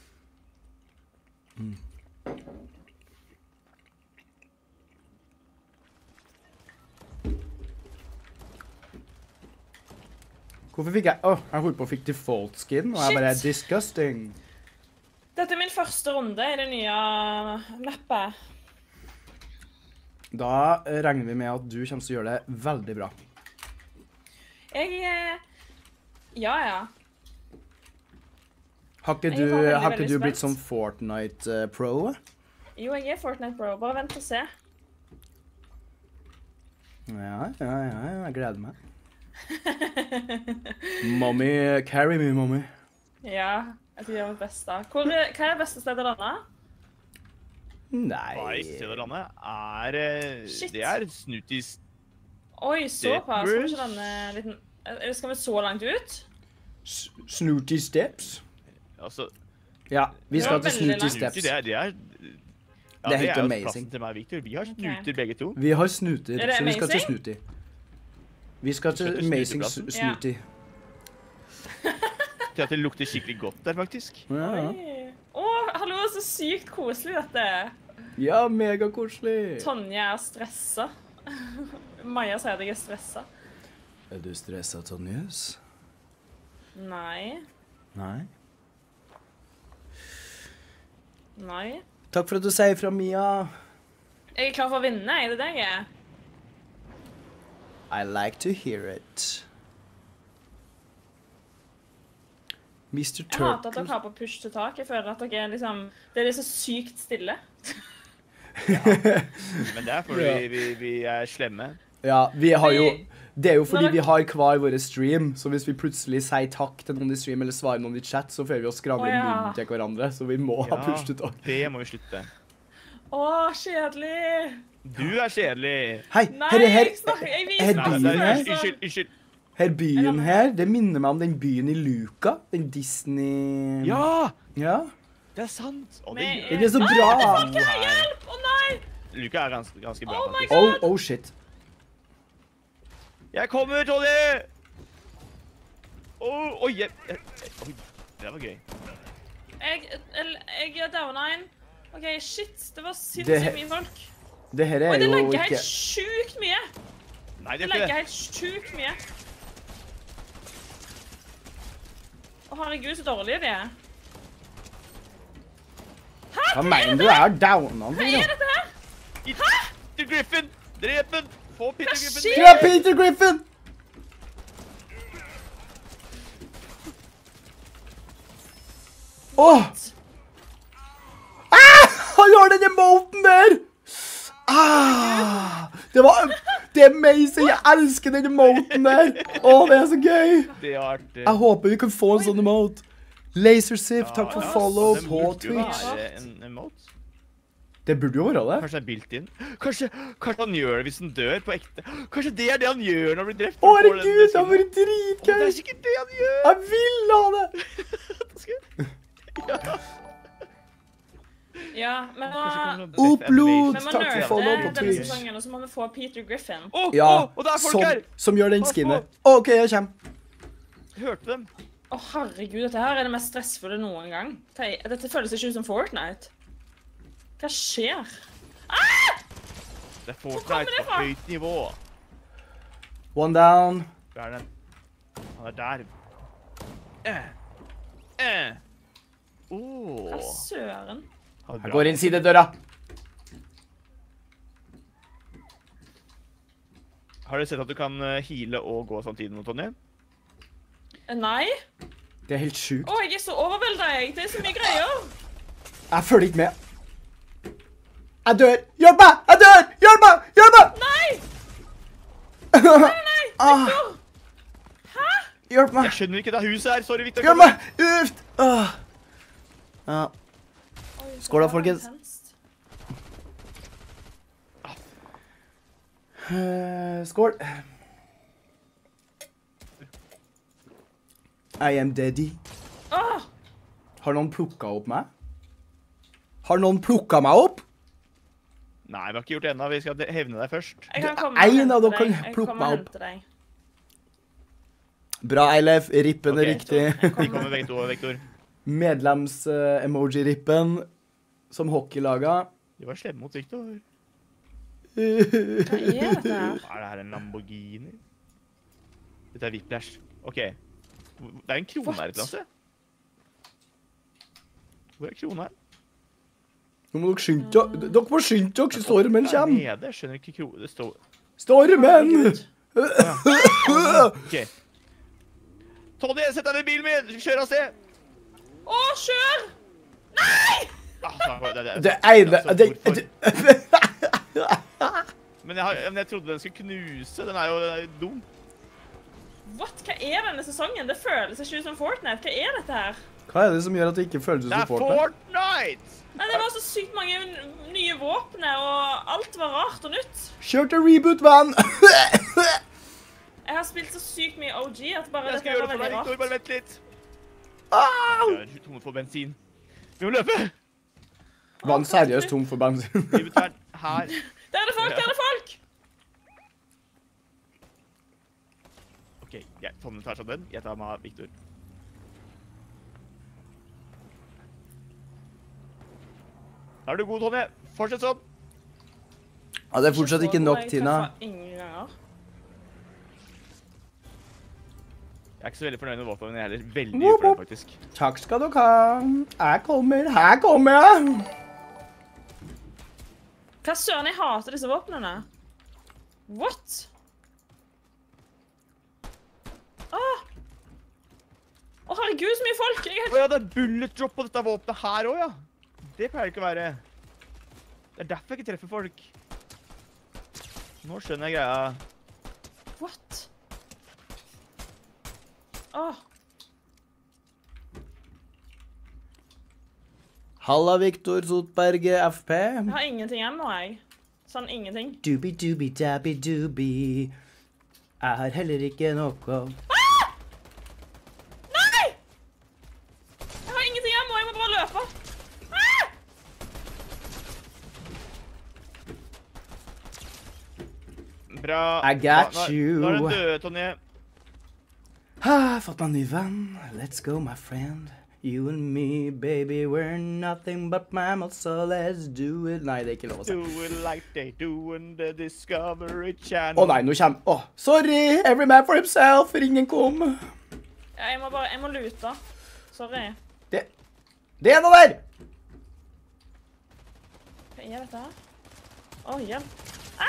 Hvorfor fikk jeg... jeg holdt på å fikk default skin, og jeg bare Shit. disgusting. Dette er min første runde i det nye mappet. Da regner vi med at du kommer til å gjøre det veldig bra. Ja. Har ikke Jeg var veldig, du veldig blitt spent. som Fortnite Pro? Jo, jeg er Fortnite Pro. Bare vent og se. Ja, jeg gleder meg. Mommy, carry me, mommy. Ja, jeg skal gjøre mitt beste. Hva er det beste stedet å lande? Hva i Nei. stedet å lande Shit. det er Snooties. Oi, såpass. Skal vi Steppers. ikke lande liten... Skal vi så langt ut? Snooty Steps? Altså, Ja, vi skal Det var til veldig Snooty langt. Steps. det er Det er helt jo amazing. plassen til meg og Victor. Vi har snuter begge to. Vi har snuter, Er det så vi skal til amazing? Snooty. Vi skal til Skal til Amazing snuteplassen? Snooty. Til at det lukter skikkelig godt der, faktisk. Ja, ja. Oi. Å, hallo, så sykt koselig dette er. Ja, megakoselig. Tonje er stressa. Maja sier at jeg er stressa. Er du stresset, Tonjes? Nei. Nei. Nei. Takk for at du sier fra, Mia. Jeg er klar for å vinne, er det det jeg er? I like to hear it. Mr. Jeg hater at dere Turtle. har på push til tak. Jeg føler at dere er liksom... Det er så sykt stille. Men det er fordi Ja. vi er slemme. Ja, vi har jo... Vi- Det er jo fordi Når- vi har hver våre stream, så hvis vi plutselig sier takk til noen i stream, eller svarer noen i chat, så får vi å skravle Å, ja. munnen til hverandre, så vi må ha push to talk. det må vi slutte. Å, kjedelig. Du er kjedelig. Hei, Nei, her, jeg snakker... Jeg her viser Nei, byen nei, her. unnskyld, unnskyld. her byen her, det minner meg om den byen i Luca, den Disney... Ja, Ja, det er sant. Og det Men- gjør den er så bra! Hjelp! Å nei! Luka er ganske bra, Oh my faktisk. Oh shit. Jeg kommer, Tony! Oi, oi, det var gøy. Jeg er downa en. OK, shit. Det var Det- sinnssykt mye folk. Det her Oi, er det jo legger ikke... helt sjukt mye. Nei, det Det er ikke legger det. helt sjukt mye. Å, herregud, så dårlige de er. Hva mener du er downa? Hva er dette her? Peter Griffin! Drep den! Få Peter Hva Griffin! skjer? Ja, Peter Griffin! Åh! Han har den emoten der! Det er amazing! Jeg elsker den emoten der! Åh, det er så gøy! Det er artig. Jeg håper vi kan få en sånn emote. Lasersif, takk for Ja, follow det på burde jo Twitch. være en emote. Det burde jo være det. Kanskje det er built-in? Kanskje han gjør det hvis han dør på ekte? Kanskje det er det han gjør når han blir drept? Å, herregud, det har vært Det er dritgøy! sikkert det han gjør! Jeg vil ha det! Ja, men Oplod, vi må takk for nerde follow på denne Twitch. sesongen, og så må vi få Peter Griffin. Å, Ja, og det er folk her! som gjør den skinnet. OK, jeg kommer. hørte dem. Å, herregud, dette her er det mest stressfulle noen gang. Dette føles ikke ut som Fortnite. Hva skjer? Det er kommer Fortnite det på fra? høyt nivå. One down. Hvor er den? Han er der. Hva søren? Jeg går inn sidedøra. Har du sett at du kan heale og gå samtidig nå, Tonje? Nei? Det er helt sjukt. Å, jeg er så overveldet, jeg. Det er så mye greier. Jeg følger ikke med. Jeg dør! Hjelp meg! Jeg dør! Hjelp meg! Hjelp meg! Nei! Nei, Victor! Hjelp meg! Jeg skjønner ikke det huset her. Sorry, Victor. Hjelp meg! Uff! Ja. Oi, Skål da, det var folkens. intenst. Skål. I am daddy. Åh! Har noen plukket opp meg? Har noen plukket meg opp? Nei, vi har ikke gjort det ennå. Vi skal hevne deg først. Jeg kan komme En og hente av dere deg. kan Jeg plukke kommer meg og opp. hente deg. Bra, Eilef. Rippen er Ok. riktig. Vi kommer begge to, Victor. Medlems-emoji-rippen som hockeylaget. De var slemme mot Victor. Hva er dette her? Er det her en Lamborghini? Dette er Whiplash. Ok. Det er en krone her et eller annet sted. Hvor er kronen her? Nå må dere skynde dere. Dere må skynde dere, så stormen Det er kommer. nede. Jeg skjønner ikke kronen. Det står... Stormen! Ok. Tonje, sett deg i bilen min! Kjør av sted! Å, kjør! Det ene Men jeg trodde den skulle knuse. Den er jo dum. What? Hva er denne sesongen? Det føles ikke ut som Fortnite. Hva er dette her? Hva er det som gjør at det ikke føles Det som er Fortnite? Fortnite! Nei, det var så sykt mange nye våpne, og alt var rart og nytt. Kjørte reboot-van! Jeg har spilt så sykt mye OG at bare Jeg dette skal her gjøre var det for deg, veldig Victor. rart. Bare vent litt. Au! Jeg er tomme for bensin. Vi må løpe! Var han seriøst tom for bensin? Livet her. Der er det folk, der er det folk! Ok, Tonje tar seg den. Jeg tar med Victor. Da er du god, Tonje. Fortsett sånn. Ja, det er fortsatt ikke nok, Jeg Tina. treffer ingen ganger. Jeg er ikke så veldig fornøyd med våpen, jeg er heller veldig Woop, ufornøyd, woop. faktisk. Takk skal dere ha. Jeg kommer, her kommer jeg. Hva søren, jeg hater disse våpnene. What? Åh! Å, herregud, så mye folk! Jeg er helt... Åja, det er bullet drop på dette våpenet her også, ja. Det pleier ikke å være. Det er derfor jeg ikke treffer folk. Nå skjønner jeg greia. What? Åh. Halla, Victor Sotberget, FP. Jeg har ingenting igjen nå, jeg. Sånn ingenting. Dubi-dubi-dabbi-dubi. Jeg har heller ikke noe. Nei! Jeg har ingenting igjen nå, jeg må bare løpe. Bra. I got Nå you. er den døde, Tonje. Fått meg ny venn. Let's go, my friend. You and me, baby, we're nothing but mammals, so let's do it. Nei, det er ikke lov å si. Do it like they do in the Discovery Channel. Nei, nå kommer... sorry, every man for himself, for ingen kom. Ja, jeg må lute. Sorry. Det er noe der! Hva er dette her? Å, hjelp.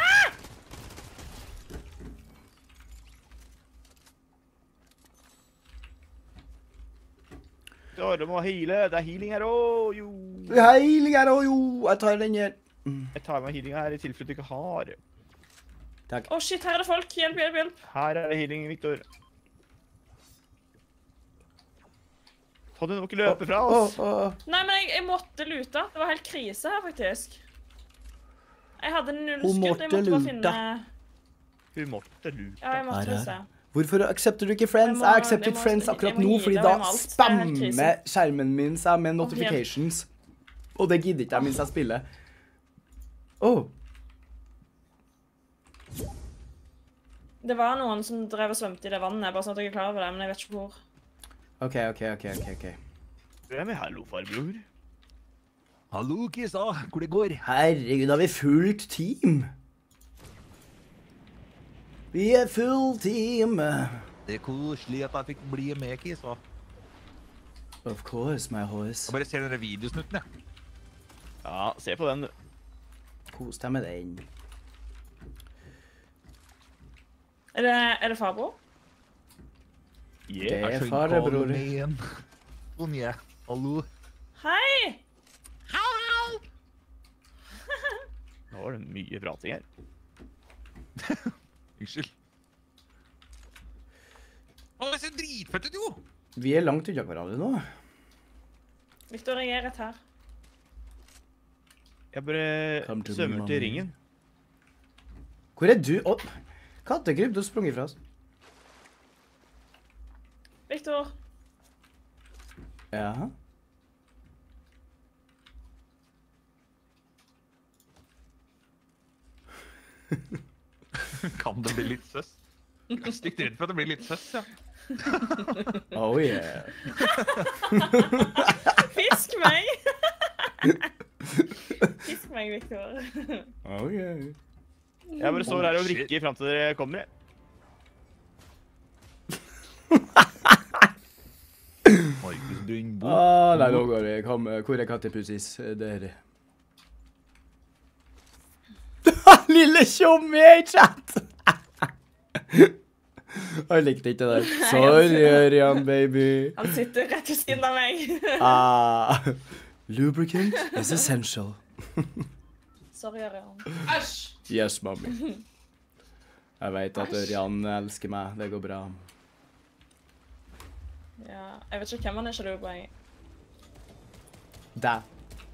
Du må heale. Det er healing her også, jo. Heilig er jo, jeg tar den her. Jeg tar med healing her i tilfelle du ikke har. Å, shit, her er det folk. Hjelp, hjelp, hjelp. Her er det healing, Victor. Tonje, du må ikke løpe fra oss. Nei, men jeg måtte lute. Det var helt krise her, faktisk. Jeg hadde null Hun skudd. Jeg måtte måtte bare lute. finne... Hun måtte lute. Ja, jeg måtte Her, her. lute. Hvorfor aksepter du ikke Friends? Jeg må- Jeg aksepter jeg må- Friends jeg akkurat må nå, gi fordi deg da om alt. Det er helt krise. spammer skjermen min seg med notifications. Og det gidder ikke jeg mens jeg spiller. Det var noen som drev og svømte i det vannet, bare sånn at jeg er klar over det, men jeg vet ikke hvor. OK. Hvem er hallo, farbror? Hallo, kisa. Hvor det går? Herregud, har vi fullt team? Vi er full team. Det er koselig at jeg fikk bli med, kisa. Of course, my horse. Jeg bare ser denne videosnutten, jeg. Ja, se på den, du. Kos deg med den. Er det farbror? Det Yeah. er farbror. igjen. Sonje, hallo. Hei! Nå var det mye prating her. Unnskyld. Å, det ser dritfett ut, jo! Vi er langt unna hverandre nå. Victor, jeg er rett her. Jeg bare Come to me, svømmer til mommy. ringen. Hvor er du? Å, kattekryp, du har sprunget fra oss. Victor, Ja. Kan det bli litt søss? Jeg er stygt redd for at det blir litt søss, ja. Oh yeah. fisk meg! Fisk meg, Victor. Oh yeah. Jeg bare står her og vrikker frem til dere kommer. Markus Brunbo. Nei, nå går vi. Hvor er kattepussis? Der. Lille tjommi i chat! Jeg likte ikke det der. Sorry, Ørjan, baby. Han sitter rett ved siden av meg. Lubricant is essential. Sorry, Ørjan. Yes, mommy. Jeg vet at Ørjan elsker meg. Det går bra. Ja, jeg vet ikke hvem han er sjalu på. Dæ.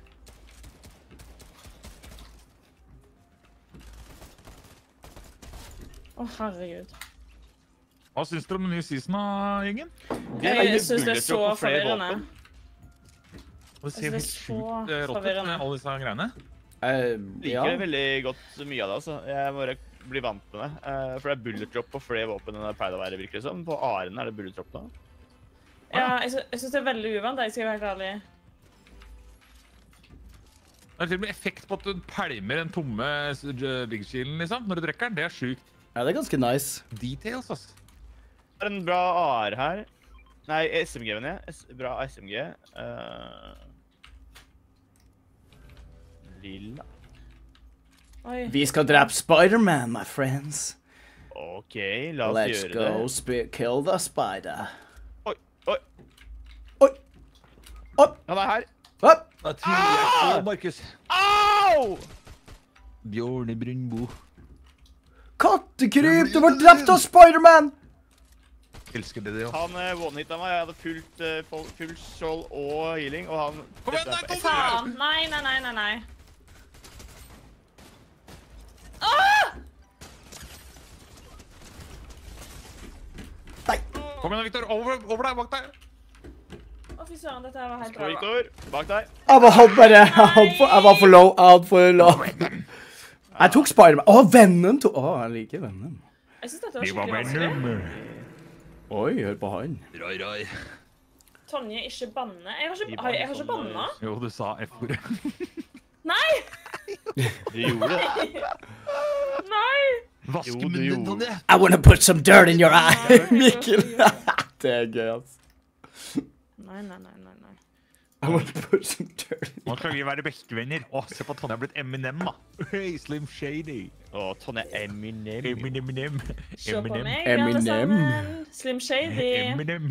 Herregud. Hva syns dere om den nye season av gjengen? Jeg synes det er så bullet drop på flere forvirrende. våpen. Det ser det er helt så sjukt rått ut forvirrende. med alle disse greiene. Liker det veldig godt mye av det, altså. Jeg må bare bli vant med det. For det er bullet drop på flere våpen enn det pleide å være, virker det som. På Aren er det bullet drop nå. Ja, jeg synes det er veldig uvant, jeg skal være helt ærlig. Det er til og med effekt på at du pælmer den tomme big shielden, liksom, når du trekker den. Det er sjukt. Ja, det er ganske nice. Details, ass. Det er en bra AR her. Nei, SMG, mener jeg. Bra SMG. Lilla. Oi. Vi skal drepe Spider-Man, my friends. OK, la oss Let's gjøre go det. kill the spider. Oi. Oi! Oi! Han er her. Opp! Da tviler jeg på Markus. Au! Bjørne Brunbo. Kattekryp! Du var drept av Spider-Man! Elsker det, jo. Han one-hitta meg. Jeg hadde fullt skjold og healing, og han... Kom igjen, nei, Tom! Faen! Nei. Kom igjen, Victor. Over deg, bak deg. Å, fy søren, dette her var helt Og bra. Victor, bak deg. Jeg var for low. Jeg tok Spider-Man. Venom tok... jeg liker Venom. Jeg synes dette var skikkelig vanskelig. Oi, hør på han. Rai. Tonje, ikke banne. Jeg har ikke banna. Jo, du sa F-ordet. Nei! Du gjorde det. Nei! Vask Jo, du munnen din, gjorde. Tonje. I wanna put some dirt in your eye, Mikkel. Det er gøy, ass. Nei. I wanna put some dirt in Nå skal vi være bestevenner. Å, se på Tonje har blitt Eminem, da. Hey, Slim Shady. Å, Tonje Eminem. Eminem. Se på Eminem. meg, alle Eminem. sammen. Slim Shady. Eminem.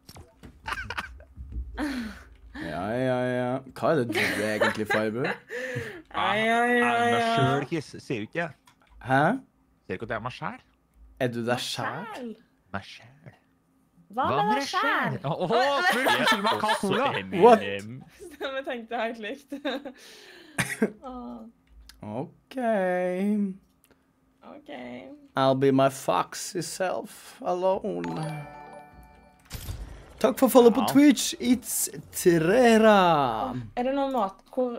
Ja. Hva er det du egentlig, Fiber? Jeg er meg selv, kiss. Ser du ikke? Hæ? Ser du ikke at jeg er meg selv? Er du deg selv? Sjæl. Meg selv. Hva med deg sjæl? Åh, spør til meg hva cola. What? Vi tenkte helt likt. OK. OK. I'll be my foxy self alone. Takk for follow på Twitch. It's Trera. Er det noen måte hvor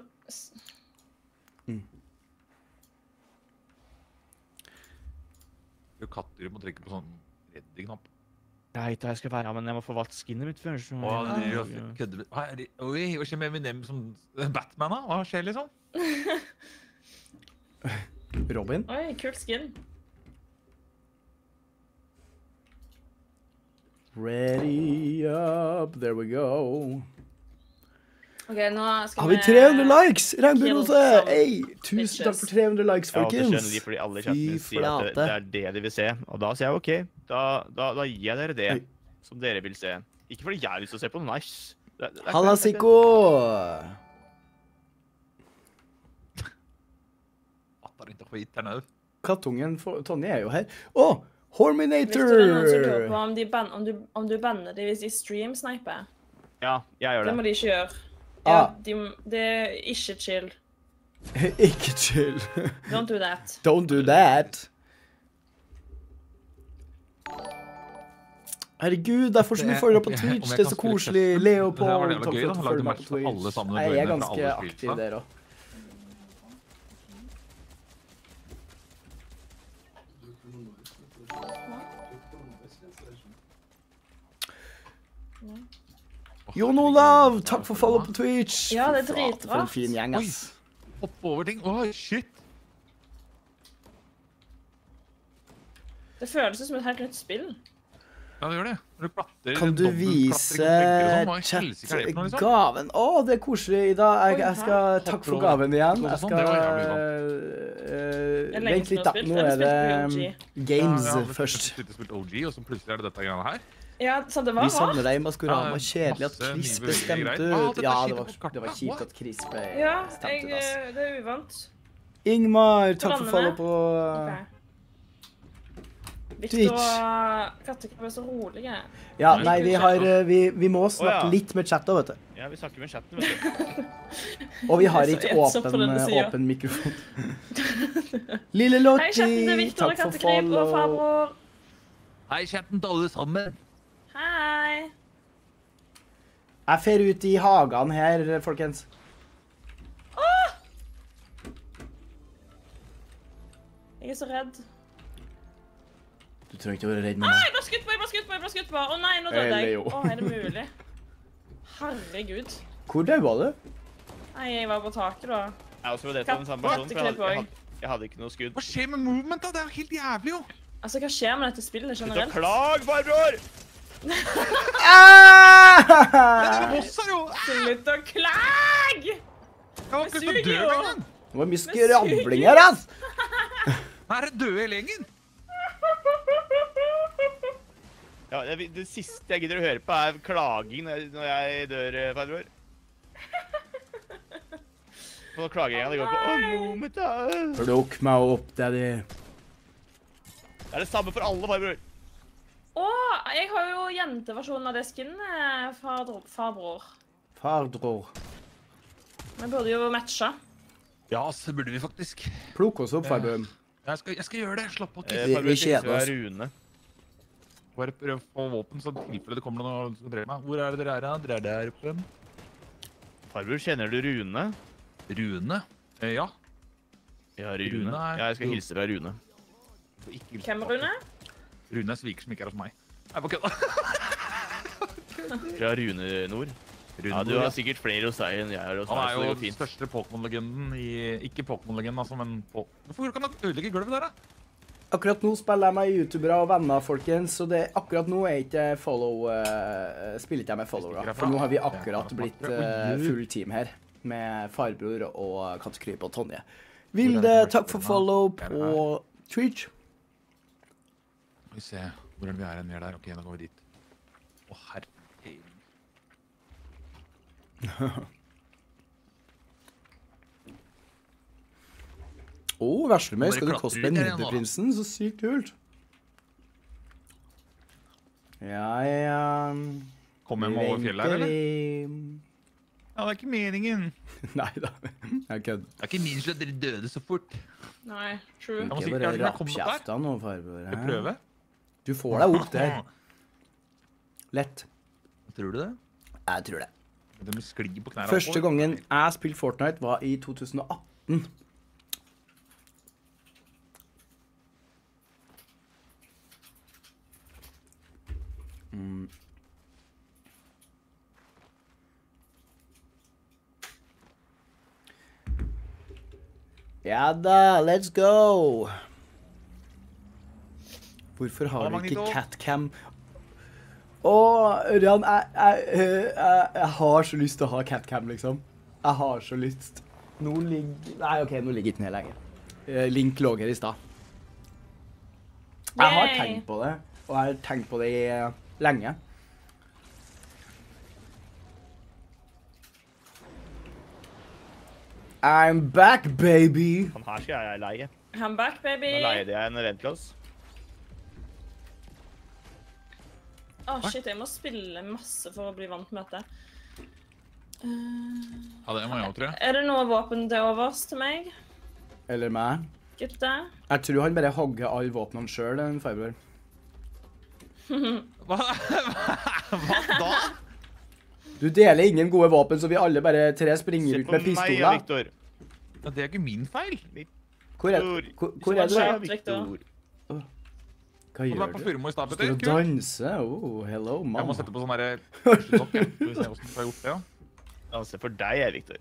Du katter må trykke på sånn redde-knapp. Jeg vet hva jeg skal være, men jeg må få valgt skinnet mitt først. Kødder. Oi, hva skjer med Eminem som Batman da? Hva skjer liksom? Robin? Oi, kult skin. Ready up, there we go. Ok, nå skal Har vi 300 likes? Regnbuerose! Kill Hey, tusen takk for 300 likes, Jeg håper skjønner folkens. de fordi alle i Fy chatten sier at det flate. er det de vil se. Og da sier jeg OK, da gir jeg dere det Oi. som dere vil se. Ikke fordi jeg har lyst til å se på noe nice. Halla, Siko! Fattar ikke skit her nå. Kattungen Tonje er jo her. Å, Horminator! Hvis det er noen som lurer på om du banner de hvis de stream-sniper, Ja, jeg gjør det må det. de ikke gjøre. Ah. Ja, det er ikke chill. Ikke chill. Don't do that. Don't do that. Herregud, det er for så mye følgere på Om jeg Twitch. kan Det er så spille koselig. Kreften. Leopold, Det var jævla takk gøy, for da. at du Lagde følger meg match på for alle Twitch. sammen, Nei, og jeg er joiner fra ganske alle aktiv spillene. der òg. Jon Olav, takk for follow på Twitch. Ja, det er Fy flate, dritrart. For en fin gjeng, ass. Hoppe over ting. Oi, shit. Det føles som et helt nytt spill. Ja, det gjør det. Når du klatrer, Kan du vise chat gaven? Å, det er koselig, Ida. Jeg skal Takk for gaven igjen. Jeg skal Det var jævlig Det er lenge Vent litt, da. siden Nå jeg har er spilt. det games først. Spilt OG, og så plutselig er det dette greiene her. Ja, så det var Vi rart. savner deg, Maskorama. Ja, Kjedelig at masse Chris nye bestemte greier. Ah, ut. dette Ja, er det kjipt på var kartet. kjipt What? at Chris Ja, bestemte ut, ass. det er uvant. Ingmar, takk for lande follow med. på Ok. Victor Twitch. og Kattekrabbe er så rolige. Ja, nei, vi må Å, snakke ja. litt med chat da, vet du. Ja, vi snakker med chatten, vet du. Og vi har Det er så ikke ensomt på denne siden. åpen mikrofon. Lille Hei, chatten til Lotti, Victor og takk for Kattekrabbe og follow. farbror. Hei, chatten til alle sammen. Hei. Jeg fer ut i hagene her, folkens. Jeg er så redd. Du trenger ikke å være redd med Nei, meg. jeg ble skutt på. Å nei, nå døde jeg. Leo. Å, er det mulig? Herregud. Hvor daua du? Nei, jeg var på taket da. Jeg er også ved dette den samme personen, for jeg hadde ikke noe skudd. Hva skjer med movement da? Det er jo helt jævlig jo. Altså, hva skjer med dette spillet Slutt å generelt? klage, farbror! Ah! Det er boss her jo. Slutt å klage! Jeg var ikke suger død jo. engang. Det var mye skrabling her, ass! Her er døde hele gjengen. Ja, det siste jeg gidder å høre på er klaging når jeg dør, farbror. På klagingen det går på moment, da. Plukk meg opp, daddy. Det er det samme for alle, farbror. Å, jeg har jo jenteversjonen av det skinnet, farbror. Fardror. Vi burde jo matche. Ja, så burde vi faktisk. Plukk oss opp, farbror. Jeg skal gjøre det. Slapp av. Vi Farbror, kjeder det oss. er Rune. Bare prøv å få våpen, så i tilfelle det kommer noen som dreper meg. Hvor er det dere er, da? Dere er der oppe. Farbror, kjenner du Rune? Rune? Ja. Ja, Rune. Rune er- Ja, jeg skal hilse fra Rune. Ikke Hvem, Rune? Rune er sviker som ikke er hos meg. Nei, på kødda. Fra Rune Nord. Ja, du har sikkert flere hos deg enn jeg har hos Han meg, er så det jo går den fint. største Pokémon-legenden i... Ikke Pokémon-legenden, altså, men... Hvorfor kan han ødelegge gulvet der, da? Akkurat nå spiller jeg med youtubere og venner, folkens, så akkurat nå er ikke spiller ikke jeg med followere. For nå har vi akkurat blitt full team her, med farbror og Kattekryp og Tonje. Vilde, takk for follow på Twitch. Skal vi se, hvor er det vi er nede der? Ok, nå går vi dit. Å, herre... Veslemøy, Bare skal du klatre cosplaye ut der igjen, da. Nubberprinsen? Så sykt kult. Ja. Kommer jeg med over fjellet her, eller? eller? Ja, det er ikke meningen. Nei da, jeg kødder. Det er ikke min skyld at dere døde så fort. Nei, true. må Ikke sikkert bare være det kommet rappkjefta nå, farbror. Skal jeg hæ? prøve? Du får deg opp der. Lett. Tror du det? Jeg tror det. De sklir på knærne. Første gangen jeg spilte Fortnite var i 2018. Ja da, let's go! Hvorfor har du ikke Magnito. catcam? Ørjan, jeg har så lyst til å ha catcam, liksom. Jeg har så lyst. Nå ligger... Nei, ok, nå ligger ikke den her lenger. Link lå her i stad. Jeg har Yay. tenkt på det, og jeg har tenkt på det lenge. I'm back, baby! Han her skal jeg leie. I'm back, baby. Nå leide jeg en eventclose. Shit, jeg må spille masse for å bli vant med dette. Ja, det må jeg også, tror jeg. Er det noe våpen til overs til meg, Eller meg. gutter? Jeg tror han bare hogger alle våpnene selv, den farbror. Hva da? Du deler ingen gode våpen, så vi alle bare tre springer Se ut på med meg, ja, pistoler. Victor. Ja, det er ikke min feil. Hvor er, hvor er du? Ja, Victor. Hva Du var gjør på du? Furumo i stad, Står Petter. og Kult. danser? Hello, Jeg må mamma. sette på sånn derre førstesokk, jeg. Skal vi se hvordan jeg har gjort det, ja. Danser for deg, jeg, Victor.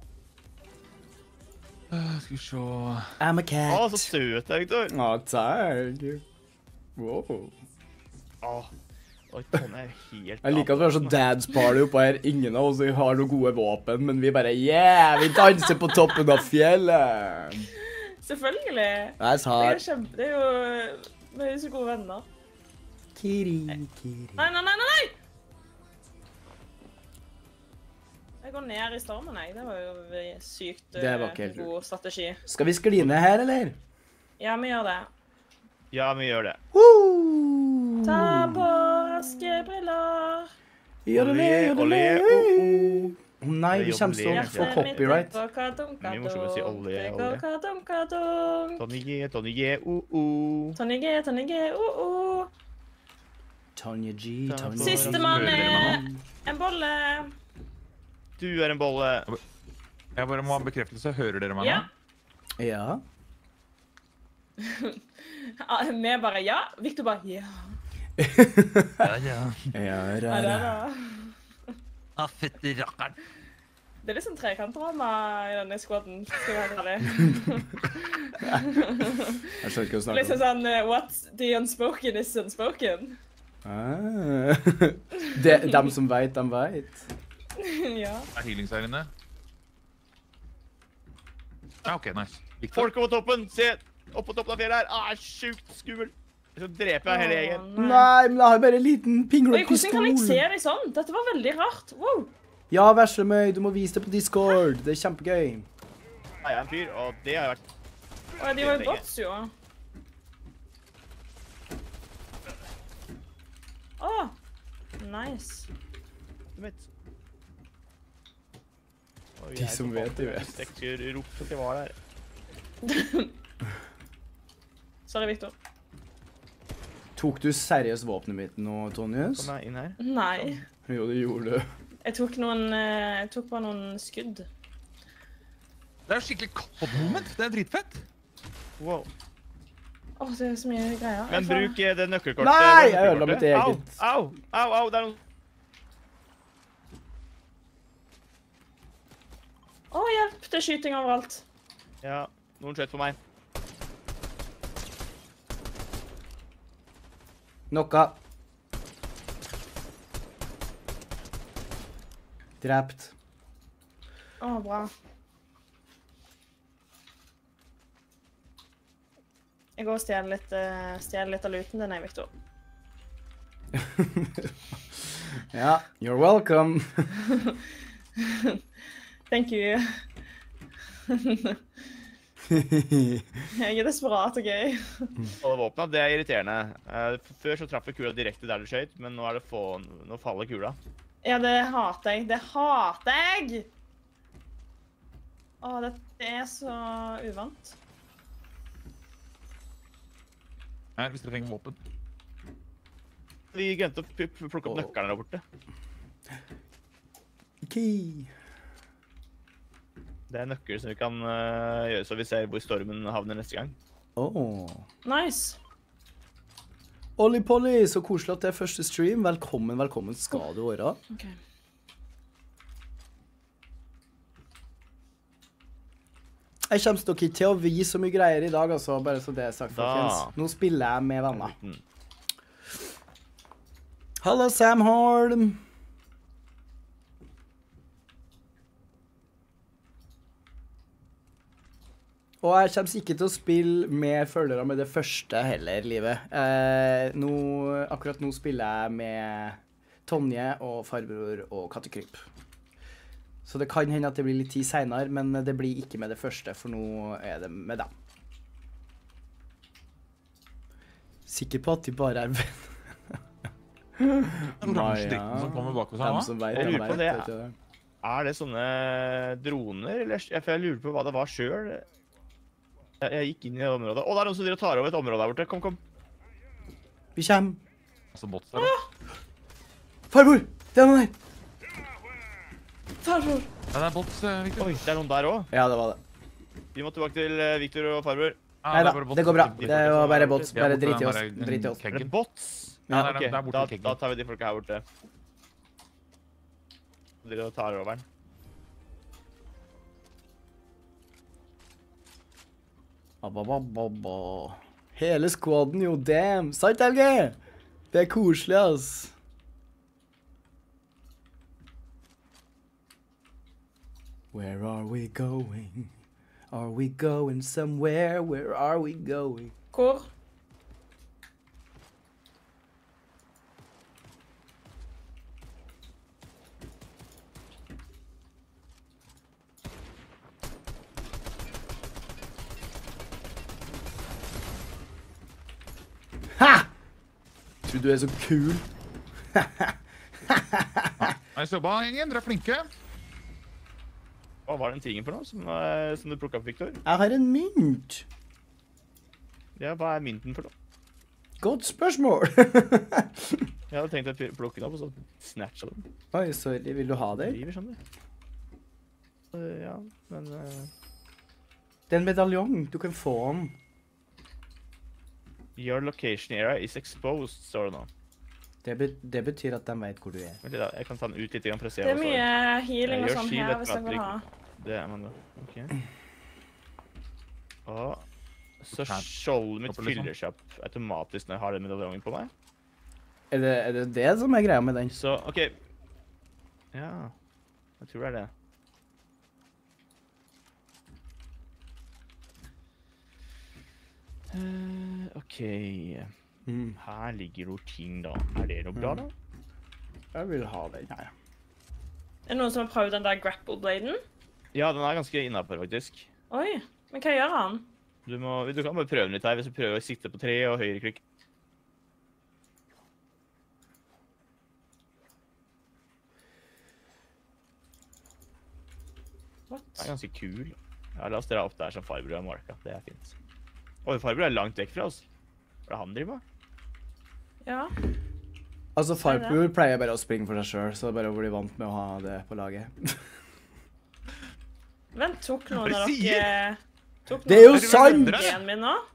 Skal vi se... I'm a Å, cat. så søt jeg, Victor. Takk. Wow. Åh. Oi, Tonje er helt... Jeg liker at vi har sånn dance party oppå her. Ingen av oss har noen gode våpen, men vi bare, yeah, vi danser på toppen av fjellet. Selvfølgelig. Jeg sa, Det er jo... Vi er jo så gode venner. kiri, kiri. Nei, nei, nei, nei, nei! Jeg går ned i stormen, jeg. Det var jo sykt Det var ikke helt god strategi. Skal vi skline her, eller? Ja, vi gjør det. Ja, vi gjør det. Woo! Ta på raske briller. Jodele, jodele. Å nei, vi kommer til å Ja, få copyright. Mye morsommere å si olje, Det olje. går kadunk. Tonje G, Tonje G, Tonje G, Tonje G. Sistemann Hører dere er meg en bolle. Du er en bolle. Jeg bare må ha en bekreftelse. Hører dere meg nå? Ja. Ja. Vi bare ja. Victor bare ja. Ja, ja. Ja, Ja, det rara. er det. Ah, fette rakkeren. Det er litt sånn trekantdrama i denne squaden, skal jeg være ærlig. Jeg skjønner ikke hva du Litt snakker om. sånn, what the unspoken is unspoken. Dem som vet, dem vet. Ja. Er healings her inne? Ja, ok, nice. Victor? Folk på toppen, se! Opp på toppen av fjellet her. Ah, sjukt skummelt. Så dreper jeg hele gjengen. Å, nei. Nei, men jeg har bare en liten Oi, pinglete hvordan kan jeg se pistol. deg sånn? Dette var veldig rart. Wow. Ja, Veslemøy, du må vise det på Discord. Det er kjempegøy. Jeg er en fyr, og det har vært... Å, de var jo bots, jo. Å, nice. Du vet. Oi, De som vet, de vet. Jeg skulle ropt at jeg var der. Sorry, Victor. Tok du seriøst våpenet mitt nå, Tonjus? Kom deg inn her. Nei. Jo, det gjorde du. Jeg tok bare noen skudd. Det er jo skikkelig COD-moment. Det er dritfett. Wow. Å, det er så mye greier. Men Jeg får- bruk det nøkkelkortet. Nei, det jeg ødela nøkkelkortet. mitt eget. Au, au, au, det er noen... Å, hjelp. Det er skyting overalt. Ja, noen skjøt på meg. Nokka. Drept. Å, bra. Jeg går og stjeler litt av luten din, jeg, Victor. Ja, you're welcome. Thank you. Jeg er desperat og gøy. Alle våpna, det er irriterende. Før så traff vi kula direkte der du skjøt, men nå er det nå faller kula. Ja, det hater jeg. Det hater jeg! Å, det er så uvant. Her, hvis dere trenger våpen. Vi glemte å plukke opp nøkkelen der borte. Key. Det er nøkler som vi kan gjøre så vi ser hvor stormen havner neste gang. Åh. Nice. Olli Polly, så koselig at det er første stream. Velkommen, velkommen skal du være. Ok. Jeg kommer nok ikke til å vise så mye greier i dag, altså, bare så det er sagt, Da. folkens. Nå spiller jeg med venner. Mm. Hallo, Sam Holm. Og jeg kommer ikke til å spille med følgere med det første heller, livet. Akkurat nå spiller jeg med Tonje og farbror og Kattekryp. Så det kan hende at det blir litt tid senere, men det blir ikke med det første, for nå er det med dem. Sikker på at de bare er venner. Den oransje dritten som kommer bak hos han, Dem hva? som vet, Jeg de lurer på vet, det, vet du det. Er det sånne droner, eller? For jeg lurer på hva det var selv. Jeg gikk inn i det området. Å, det er noen som driver og tar over et område der borte. Kom, kom. Vi kommer. Altså bots der, da. Farbror! Det er noen her! Farbror. Ja, det er bots, Victor. Oi, det er noen der også. Ja, det var det. Vi må tilbake til Victor og farbror. Ja, Neida, er bare bots. det går bra. De Det folka var som bare er bots. borte. Bare De er drit i borte oss. den der Drit i oss. Er det keggen. bots? Ja, Ok, det er borte da, i keggen. da tar vi de folka her borte. Dere tar over den. Ababababa. Hele squaden, jo, damn. Sant, Helge? Det er koselig, ass. Where are we going? Are we going somewhere? Where are we going? Hvor? Ha! Tror du er så kul? Nice jobba, gjengen. Dere er flinke. Hva var den tingen for noe som du plukket opp, Victor? Jeg har en mynt. Ja, hva er mynten for noe? Godt spørsmål. Jeg hadde tenkt å plukke den opp, og så snatcha den. Oi, sorry. Vil du ha det? Driver sånn, det. Ja, men... Det er en medaljong. Du kan få den. Your location area is exposed, står det nå. Det betyr at de vet hvor du er. Vent litt da, jeg kan ta den ut litt, for å se Det er hva det mye står. healing og Gjør sånn skill her, etter hvis dere vil ha. Det er man da. Ok. Så skjoldet mitt Stopper liksom. fyller seg opp automatisk når jeg har den medaljongen på meg. Er det det som er greia med den? Så, ok. Ja, jeg tror det er det. Ok. Her ligger noe ting da. Er det noe bra da? Jeg vil ha den her. Er det noen som har prøvd den der grapple-bladen? Ja, den er ganske innenfor faktisk. Oi, men hva gjør han? Du kan bare prøve den litt her, hvis du prøver å sikte på tre og høyreklikk. What? Den er ganske kul. Ja, la oss dra opp der som farbror har marka. Det er fint. Oi, farbror er langt vekk fra oss. Hva er det han driver med? Ja. Altså, farbror pleier bare å springe for seg selv, så det er bare å bli vant med å ha det på laget. Vent, tok noen Hva av er det dere... Tok Det er jo noen av sant! dere gen min nå?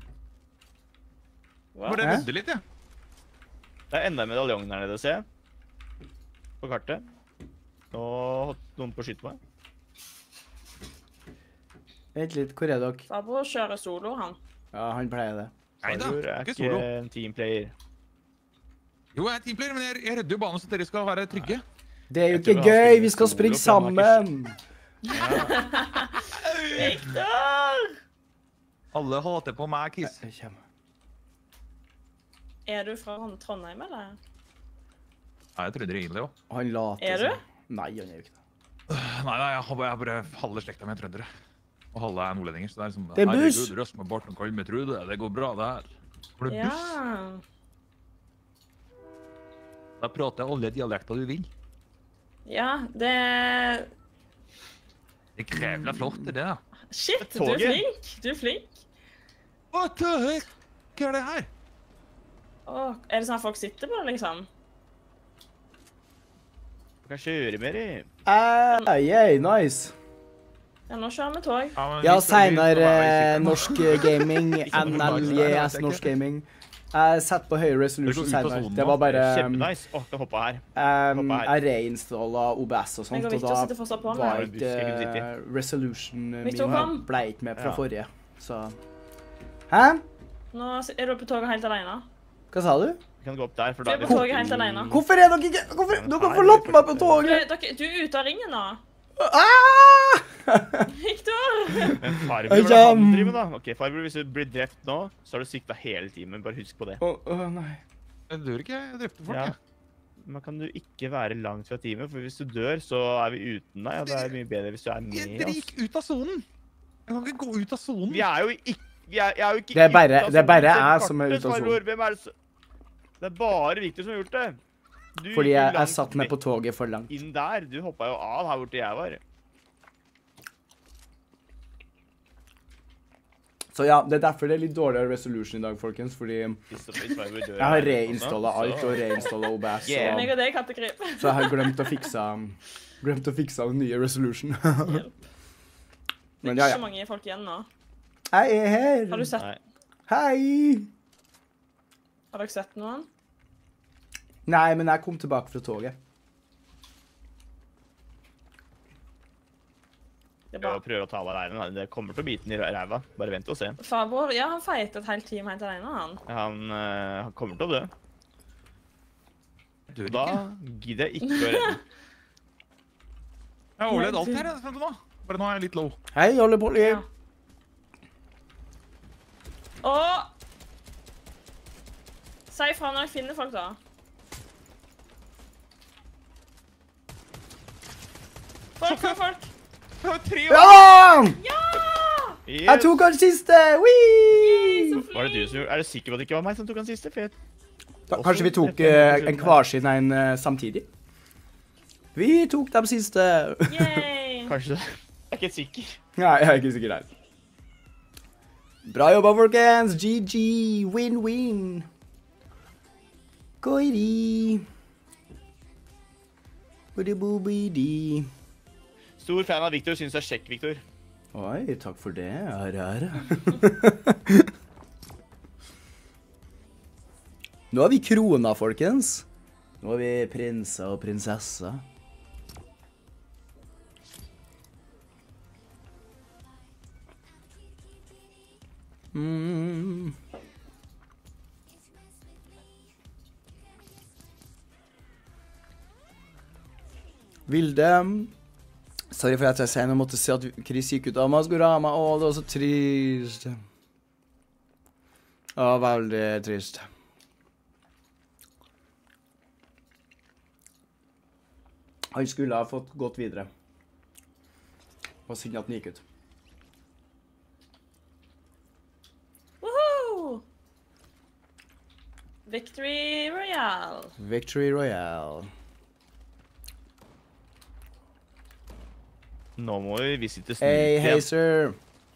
Bare Hæ? rydde litt, ja. Det er enda en medaljong der nede, ser jeg. På kartet. Nå holdt noen på å skyte meg. Vent litt, hvor er dere? Farbror kjører solo, han. Ja, han pleier det. Nei da, Farbror er ikke ikke solo. en teamplayer. Jo, jeg er teamplayer, men jeg redder jo banen så dere skal være trygge. Det er jo Jeg ikke tror han gøy, spiller vi skal solo, springe for han har sammen! Victor! Alle hater på meg, Kiss. Jeg kommer. Er du fra Trondheim, eller? Nei, jeg trodde det egentlig også. Han later Er du? som. Nei, han er jo ikke det. Nei, jeg har bare halve slekta med trøndere. Og halve er nordlendinger, så det er liksom... Det er en buss! Herregud, røst med Barton Kalme, Trude, det går bra, det her. For det er buss. Ja. Da prater jeg alle dialekter du vil. Ja, det... Det er krevelig flott, det da. Shit, du er Toget. flink. Du er flink. What the heck? Hva er det her? Åh, er det sånn at folk sitter på det, liksom? Du kan kjøre mer i. Yeah, nice. Ja, nå kjører vi tog. Ja, senere norsk gaming, NLJS norsk gaming. Jeg setter på høyere resolution Det går ut av senere. sonen Det nå. var bare Kjempenice. Åh, kan hoppe her. Hoppa her. Jeg reinstalla OBS og Jeg sånt, og og Victor da sitter fortsatt på var med. det. Jeg kunne sitte ikke resolution Victor, min kom. ble ikke med fra Ja. forrige. Så Hæ? Nå er du på toget helt alene. Hva sa du? Vi kan gå opp der, for Du da er på toget helt alene. Hvorfor er dere ikke Dere får latt meg på toget! Du er ute av ringen nå. Ah! Victor! Men Farbror, hva er det han driver med, da? Ok, Farbror, hvis du blir drept nå, så har du svikta hele timen. Bare husk på det. Nei. Jeg dør ikke, jeg drepte folk, Ja. jeg. Men kan du ikke være langt fra teamet, for hvis du dør, så er vi uten deg, og det er mye bedre hvis du er med Dere oss. gikk ut av sonen! Jeg kan ikke gå ut av sonen. Vi er jo ikke jeg er jo ikke Det er bare- ute av det er bare sonen. jeg som er Kartet, ute av sonen. Farbror. Hvem er det som... Det er bare Victor som har gjort det. Du Fordi gikk jo jeg langt satt meg på toget for langt. inn der. Du hoppa jo av her borte jeg var. Så ja, det er derfor det er litt dårligere resolution i dag, folkens, fordi Hvis Farbror dør jeg har her, reinstalla så- alt og reinstalla OBS, Yeah. Meg og deg, kattegrip. så jeg har glemt å fikse den nye resolution. Hjelp. Men Det ja, er ja. ikke mange folk igjen nå. Jeg er her. Har du sett, Nei. Hei. har dere sett noen? Nei, men jeg kom tilbake fra toget. Det er Jeg bra. prøver å ta av leiren. Det kommer til å bite den i ræva. Bare vent og se. Farbror, ja, han feitet et helt team helt alene, han. Han kommer til å dø. Jeg dør Da ikke. gidder jeg ikke å redde den. Jeg har overlevd alt her, jeg, frem til nå. Bare nå er jeg litt low. Hei, Olle Polly. Ja. Og si ifra når jeg finner folk, da. Folk! Jeg har 3 år! Ja! Ja! Jeg tok den siste! Whee! Så Var det du flink. som gjorde? Er du sikker på at det ikke var meg som tok den siste? For jeg... Kanskje vi tok en hver sin samtidig? Vi tok de siste. Yay! Kanskje det. Jeg er ikke helt sikker. Nei, jeg er ikke sikker her. Bra jobba, folkens. GG. Win-win. Goidi. Booty-booby-dee. Stor fan av Victor. Syns jeg er kjekk, Victor. Oi, takk for det. Ære. Nå er vi krona, folkens. Nå er vi prinser og prinsesser. Mm. Vilde. Sorry for at jeg senere måtte se at Chris gikk ut av Maskorama. Å, det var så trist. Å, veldig trist. Han skulle ha fått gått videre. Det var synd at han gikk ut. Woohoo! Victory Royale. Victory Royale. Nå må vi visite Snoop Hey, igjen. Hazer.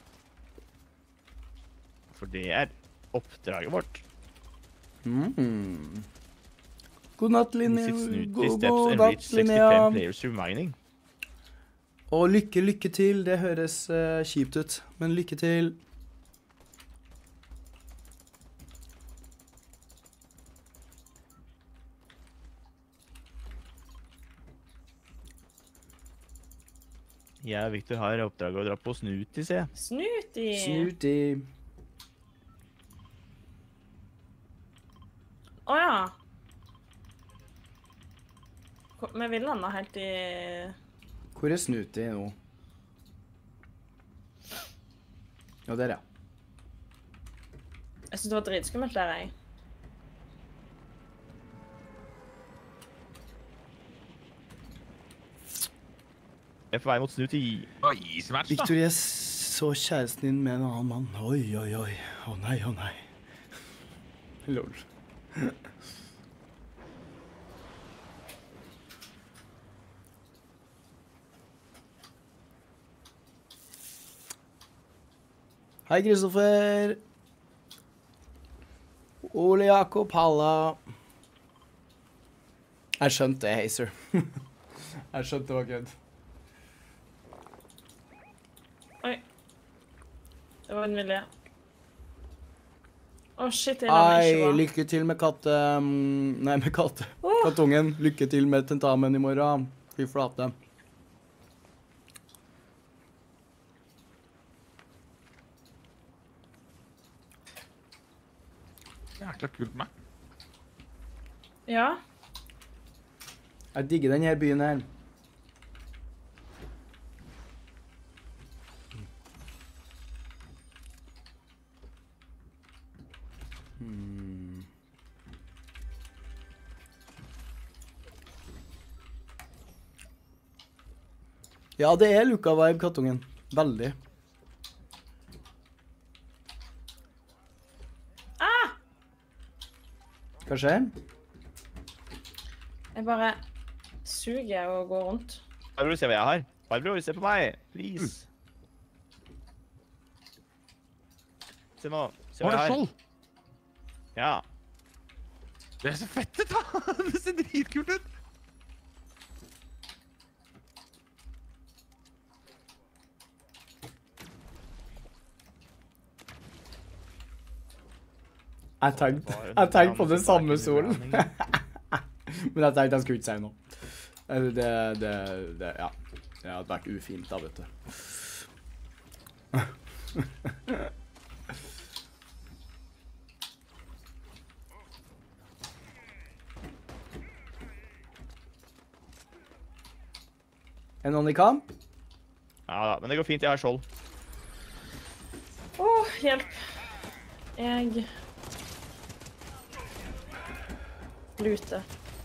For det er oppdraget vårt. Mm. God natt, Linnea. Visit Snoopy God steps and natt, reach 65 Linnea. players remaining. Og lykke til. Det høres kjipt ut, men lykke til. Jeg og Victor har oppdraget å dra på Snooty, se. Snooty. Snooty. Å ja. Vi vil lande helt i Hvor er Snooty nå? Ja, der, ja. Jeg syns det var dritskummelt der, jeg. Jeg er på vei mot Snooty. Det var easy match, da. Victor, jeg så kjæresten din med en annen mann. Oi, oi, oi. Å nei, å nei. Lol. Hei, Kristoffer. Ole Jakob, halla. Jeg skjønte det, Hazer. Jeg skjønte det var kødd. Oi. Det var en vilje. Å, shit, det er ikke bra. Lykke til med Nei, med kattungen. Lykke til med tentamen i morgen. Fy flate. Jækla kult med. Ja. Jeg digger denne byen her. Ja, det er lukka vibe, kattungen. Veldig. Hva skjer? Jeg bare suger og går rundt. Farbror, se hva jeg har. Farbror, se på meg. Please. Se nå. Se hva Var det jeg har. skjold? Ja. Det er så fett ut, da! Det ser dritkult ut! Jeg tenkte på det samme, Solen. Men jeg tenkte jeg skulle ikke si noe. Ja. Det hadde vært ufint da, vet du. Er det noen i kamp? Ja da, men det går fint. Jeg har skjold. Hjelp. Jeg lute.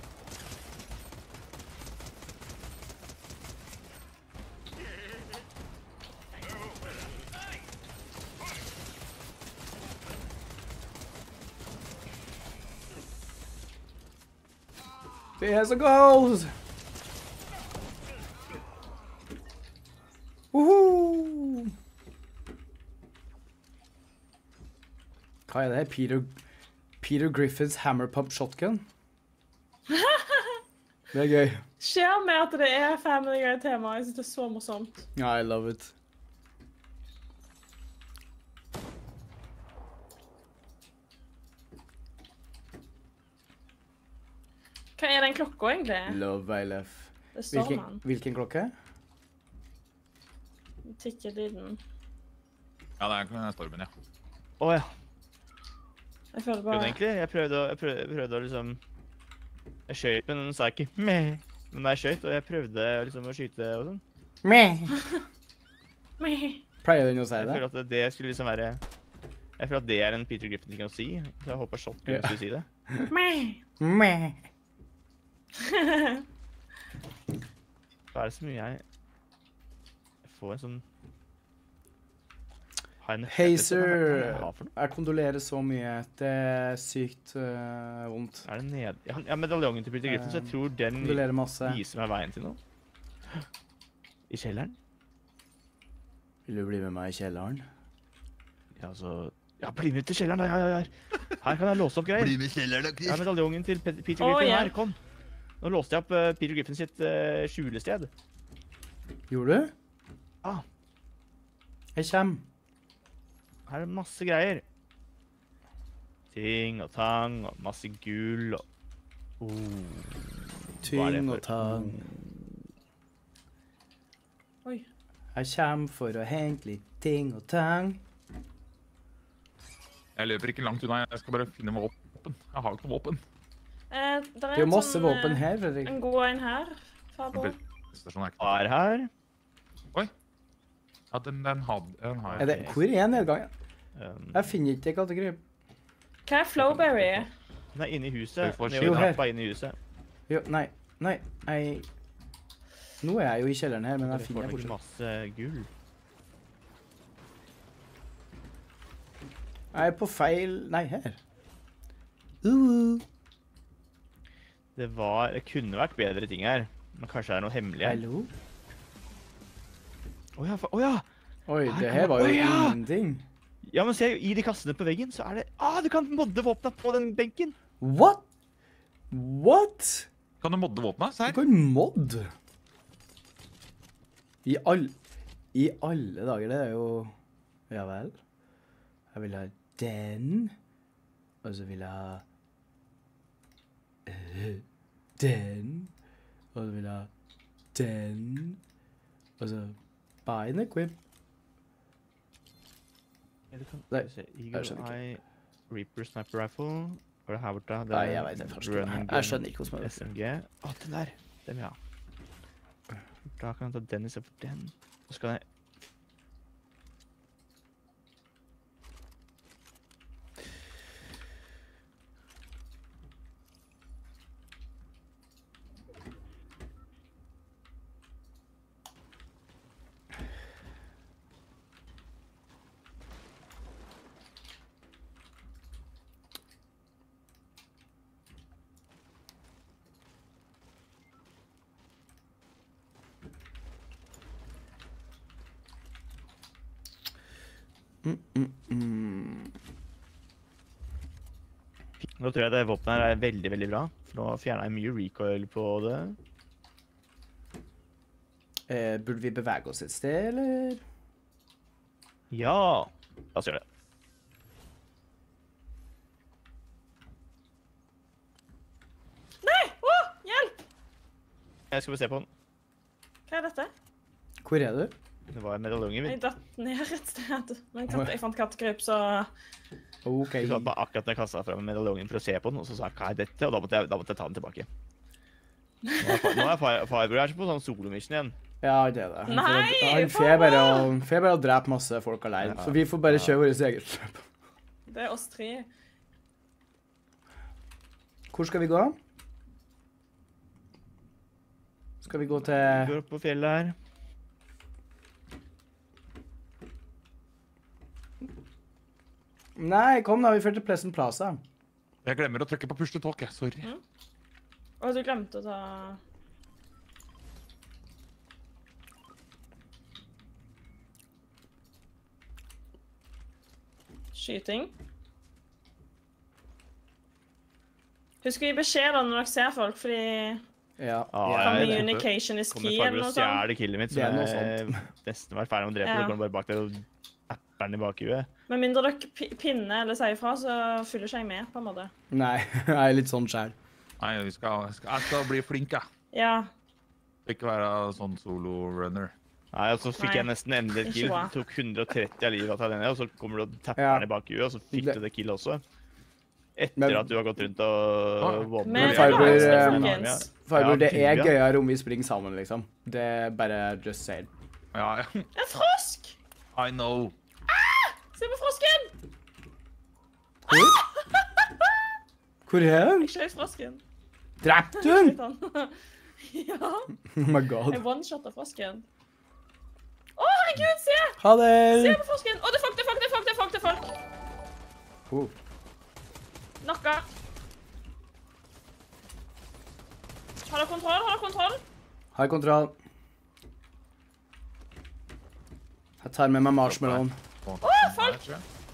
There's a goals! Woohoo! Hva er det her? Peter Griffins Hammerpump Shotgun? Det er gøy. Skjer med at det er Family Guy-tema. Jeg synes det er så morsomt. Ja, I love it. Hva er den klokka egentlig? Love I love. Det står man. Hvilken klokke? Tikkelyden. Ja, det er stormen, ja. Åja. Jeg føler Prøvde bare... egentlig. Jeg prøvde å liksom... Jeg skjøt, men den sa ikke meh. Men jeg skjøt, og jeg prøvde liksom å skyte og sånn. Meh. Meh. Pleier den å si Jeg det? føler at det skulle liksom være... Jeg føler at det er en Peter Griffin-ting å si. Så jeg håper shotgun skulle si det. Meh. Meh. Hva er det så mye jeg får en sånn... Har en Hei, Hva sir. er det jeg har for noe? Jeg kondolerer så mye. Det er sykt vondt. Er det ned... Jeg har medaljongen til Peter Griffin, så jeg tror den Kondolerer masse. viser meg veien til noe. I kjelleren? Vil du bli med meg i kjelleren? Ja, altså... Ja, bli med til kjelleren, da. Ja. Her kan jeg låse opp greier. med kjelleren, Jeg har medaljongen til Peter Griffin ja. her, kom. Nå låste jeg opp Peter Griffin sitt skjulested. Gjorde du? Ja. Jeg kommer. Her er det masse greier. Ting og tang og masse gull og... Hva er det Tyng og for- tang. Oi. Jeg kommer for å hente litt ting og tang. Jeg løper ikke langt unna, jeg skal bare finne våpen. Jeg har ikke noe våpen. Der Det er jo masse våpen her, Fredrik. En god en her, Fabro. Stasjonen er ikke... Hva er her? Ja, den har jeg. Er det, hvor er nedgangen? Um, Jeg finner ikke det kategori. Hva er Flowberry? Den er inne i huset. Skal vi få Nede Jo, ved her. trappa inne i huset. Jo, nei. Nå er jeg jo i kjelleren her, men jeg Der får finner du fortsatt. masse gull. Jeg er på feil... Nei, her. Det kunne vært bedre ting her. Men kanskje det er noe hemmelig her. Hallo? Åja! Oi, det her var jo Å, ja! ingenting. Ja, men se, i de kassene på veggen, så er det... Du kan modde våpna på den benken! What? What? Kan du modde våpnet? Se Du her. kan mod. I alle dager, det er jo... Ja vel. Jeg vil ha den. Og så vil jeg ha den. Og så vil jeg ha den. Og så buy and equip. Eller kan Nei, vi se, jeg Eagle skjønner Eye, Reaper Sniper Rifle. Hva er det her borte? Det Nei, er jeg vet det faktisk Running ikke. Jeg Gun, skjønner ikke hvordan man SMG. Å, den der! Den vil jeg ha. Da kan jeg ta den i stedet for den. Så skal jeg... Nå tror jeg det våpenet her er veldig, veldig bra. For nå fjernet jeg mye recoil på det. Burde vi bevege oss et sted, eller? Ja! La oss gjøre det. Nei! Å, hjelp! Jeg skal bare se på den. Hva er dette? Hvor er du? Det var medaljongen min. Jeg datt ned et sted. Men jeg fant kattekryp, så... Ok. Jeg satt bare akkurat når jeg kastet frem medaljongen for å se på den, og så sa jeg, hva er dette? Og da måtte jeg ta den tilbake. Nå er Firebror her på sånn solo-mission igjen. Ja, det er det. Nei, Han får bare å drepe masse folk alene, Ja, så vi får bare kjøre vårt eget løp. det er oss 3. Hvor skal vi gå? Skal vi gå Vi til... går opp på fjellet her. Nei, kom da, vi får til Pleasant Plaza. Jeg glemmer å trykke på push to talk, jeg. Sorry. Og du glemte å ta... Skyting. Husk å gi beskjed da når dere ser folk, fordi Ja. communication is Kommer key, Firebror eller og noe sånt. stjeler killet mitt, Det er som noe jeg nesten var ferdig med å drepe. Ja. Da kommer bare bak der og apper den i bakhuet. Med mindre dere pinner eller sier ifra, så fyller ikke jeg med, på en måte. Nei, jeg er litt sånn selv. Nei, jeg skal bli flink, jeg. Ja, Ikke være sånn solo-runner. Nei, og så fikk Nei, jeg nesten endelig et ikke kill. bra. Tok 130 av livet av den, og så kommer du og tapper Ja. den i bakhuet, og så fikk Det- du det killet også. Etter Men- at du har gått rundt og men våpnet. det Firebror, var jo eh, sånn, folkens. Firebror, det er Ja. gøyere om vi springer sammen, liksom. Det er bare just saying. Ja, ja. En frosk! I know. Se på frosken! Hvor er han? Jeg skjøt frosken. Drepte du han? Skjøt han. Ja, Oh my god. jeg one-shotta frosken. Å, herregud, se! Ha Se det! på frosken! Å, det er folk, det er folk, det er folk, det er folk, det er folk! Oh. Knocka. Har dere kontroll? Har dere kontroll? Har kontroll. Jeg tar med meg marshmallowen. folk!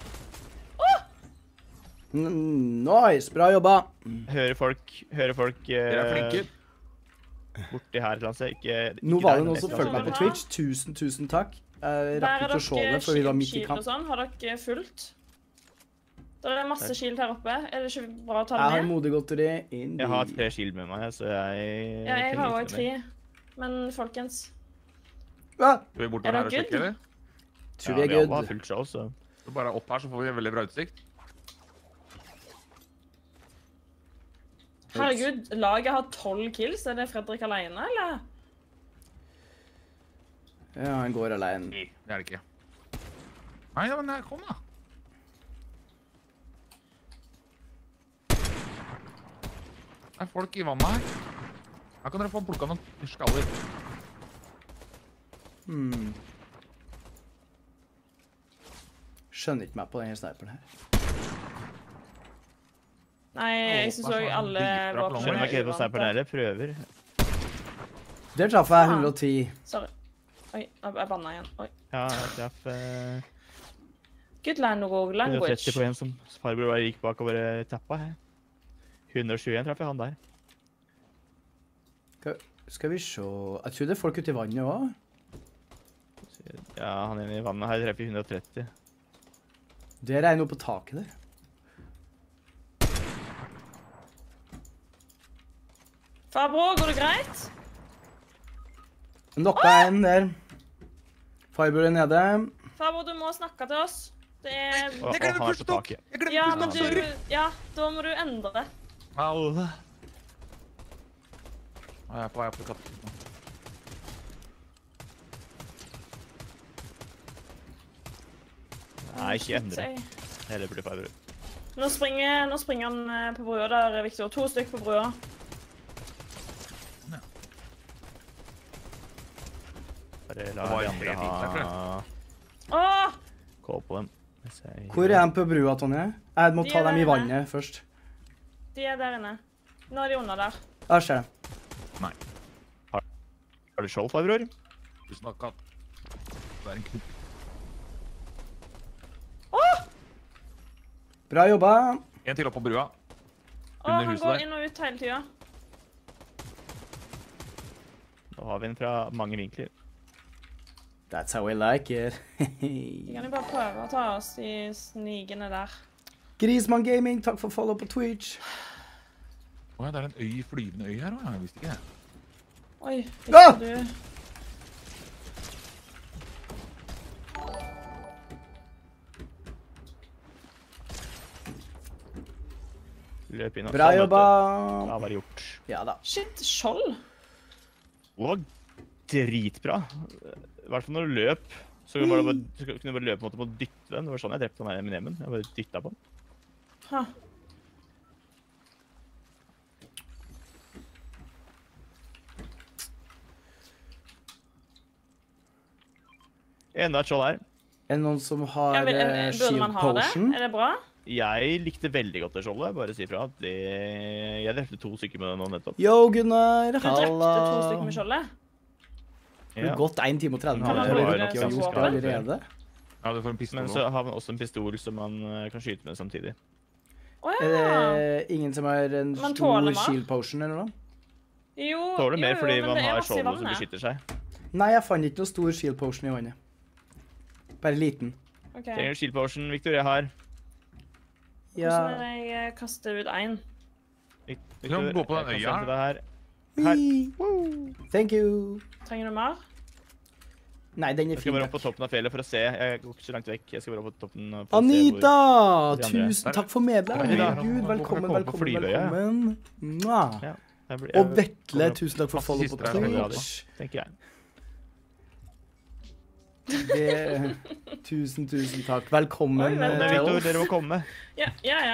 Nice, bra jobba. Hører folk Dere er flinke. borti her et eller annet sted. Ikke Nå ikke var der, det noen men som et fulgte eller meg annet på sted. Twitch. Tusen takk. Jeg Der rakk er ikke å se det, for vi var midt i shield og kamp. sånn. Har dere fullt? Det er masse shield her oppe. Er det ikke bra å ta Jeg har det med? modegodteri inn Jeg har 3 shield med meg, så jeg... Ja, jeg trenger har ikke også det mer. 3. Men folkens, Ah, Skal vi bort Er her det og sjekke, good? eller? tror Ja, vi vi er alle har good. fullt show, så... Så bare opp her, så får vi veldig bra utsikt. herregud, laget har 12 kills. Er det Fredrik alene, eller? Ja, han går alene. Det er det ikke. Nei, ja, men nei, kom da. Det er folk i vannet her. Her kan dere få plukket noen skaller. Skjønner ikke meg på denne sniperen her. Nei, jeg synes også alle Dritbra plan. Skjønner meg ikke helt på vant. sniperen heller, prøver. Der traff jeg 110. Sorry. Oi, jeg banna igjen. Oi. Ja, jeg traff Good language. 130 på en som farbror var gikk bak og bare tappa her. 121 traff jeg han der. Skal vi se. Jeg tror det er folk ute i vannet også. Ja, han ene i vannet her treffer 130. Der er jeg nå på taket der. Fabro, går det greit? Nokka en der. Firebror er nede. Fabro, du må snakke til oss. Det er... Og han er på taket. Ja, men du... Ja, da må du endre. Au. Jeg er på vei opp til katten. Nei, ikke endre. Heller blir Firebror. Nå springer han på brua der, Victor. 2 stykker på brua. Bare Det la var de jo andre helt fint der, ha Åh! kål på dem. Hvor er de på brua, Tonje? Jeg må De ta er dem i der vannet først. De er der inne. Nå er de under der. Der ser jeg. Har du skjold, Firebror? Tusen takk, katt. Det er en knop. Bra jobba. En til opp på brua. Åh, han huset går der. inn og ut hele tiden. Nå har vi den fra mange vinkler. That's how I like it. Vi kan jo bare prøve å ta oss de snigene der. Grismann Gaming, takk for follow på Twitch. Åja, det er en øy, flyvende øy her også. Jeg visste ikke det. Oi, Ah! visste du... Løp inn og Bra sånn, vet jobba. du. Da var det gjort. Ja da. Shit, skjold. Det var dritbra. I hvert fall når du løp, så kunne du bare løpe mot å dytte den. Det var sånn jeg drepte den her Eminemen. Jeg bare dyttet på den. Ha. Enda et skjold her. Er det noen som har Ja, men, burde shield man ha det? potion? Er det bra? Jeg likte veldig godt det skjoldet. Bare si fra at jeg drepte 2 stykker med det nå nettopp. Yo, Gunnar. Du drepte 2 stykker med skjoldet? Det har gått 1 time og 30 Kan minutter. man Har vi bruke rukket det å som gjort det våpen? allerede? Ja, du får en pistol Men nå. så har man også en pistol som man kan skyte med samtidig. Å Er ja. det ingen som har en Man stor tåler mer. shield potion eller noe? Jo, Tåler mer fordi men man det er har masse i skjoldet som vannet. beskytter seg. Nei, jeg fant ikke noe stor shield potion i vannet. Bare liten. Ok. Trenger du shield potion, Victor? Jeg har. Ja. Hvordan er det jeg kaster ut en? Victor, kan gå på den jeg øya kan sende deg her. Wee. Thank you. Trenger du mer? Nei, den er Jeg skal fin. bare opp på takk. toppen av fjellet for å se. Jeg går ikke så langt vekk. Jeg skal bare opp på toppen for å se Anita! hvor- Tusen takk for medlem. Anita. Herregud, velkommen, Hvorfor kommer på velkommen, flyvøya? velkommen. Mwah. Ja, jeg blir- Og jeg Vetle, kommer opp, tusen takk for Masse follow på siste her. Twitch. tenker jeg. Det, tusen takk. Velkommen Oi, Men vel. til Victor, oss. dere må komme. Ja.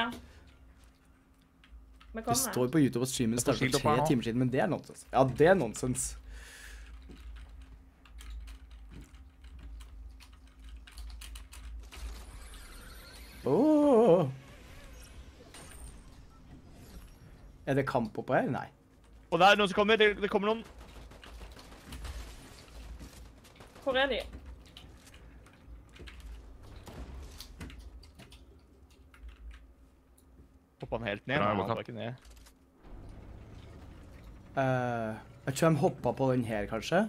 Vi Det kommer. står på YouTube at streamen Det står startet skilt opp for her 3 nå. timer siden, men det er nonsens. Ja, det er nonsens. Åh. Er det kamp oppå her? Nei. Og det er noen som kommer. Det kommer noen. Hvor er de? Hoppa han helt ned? Bra Nei, jobba, han Katt. var ikke ned. Jeg tror de hoppa på den her, kanskje.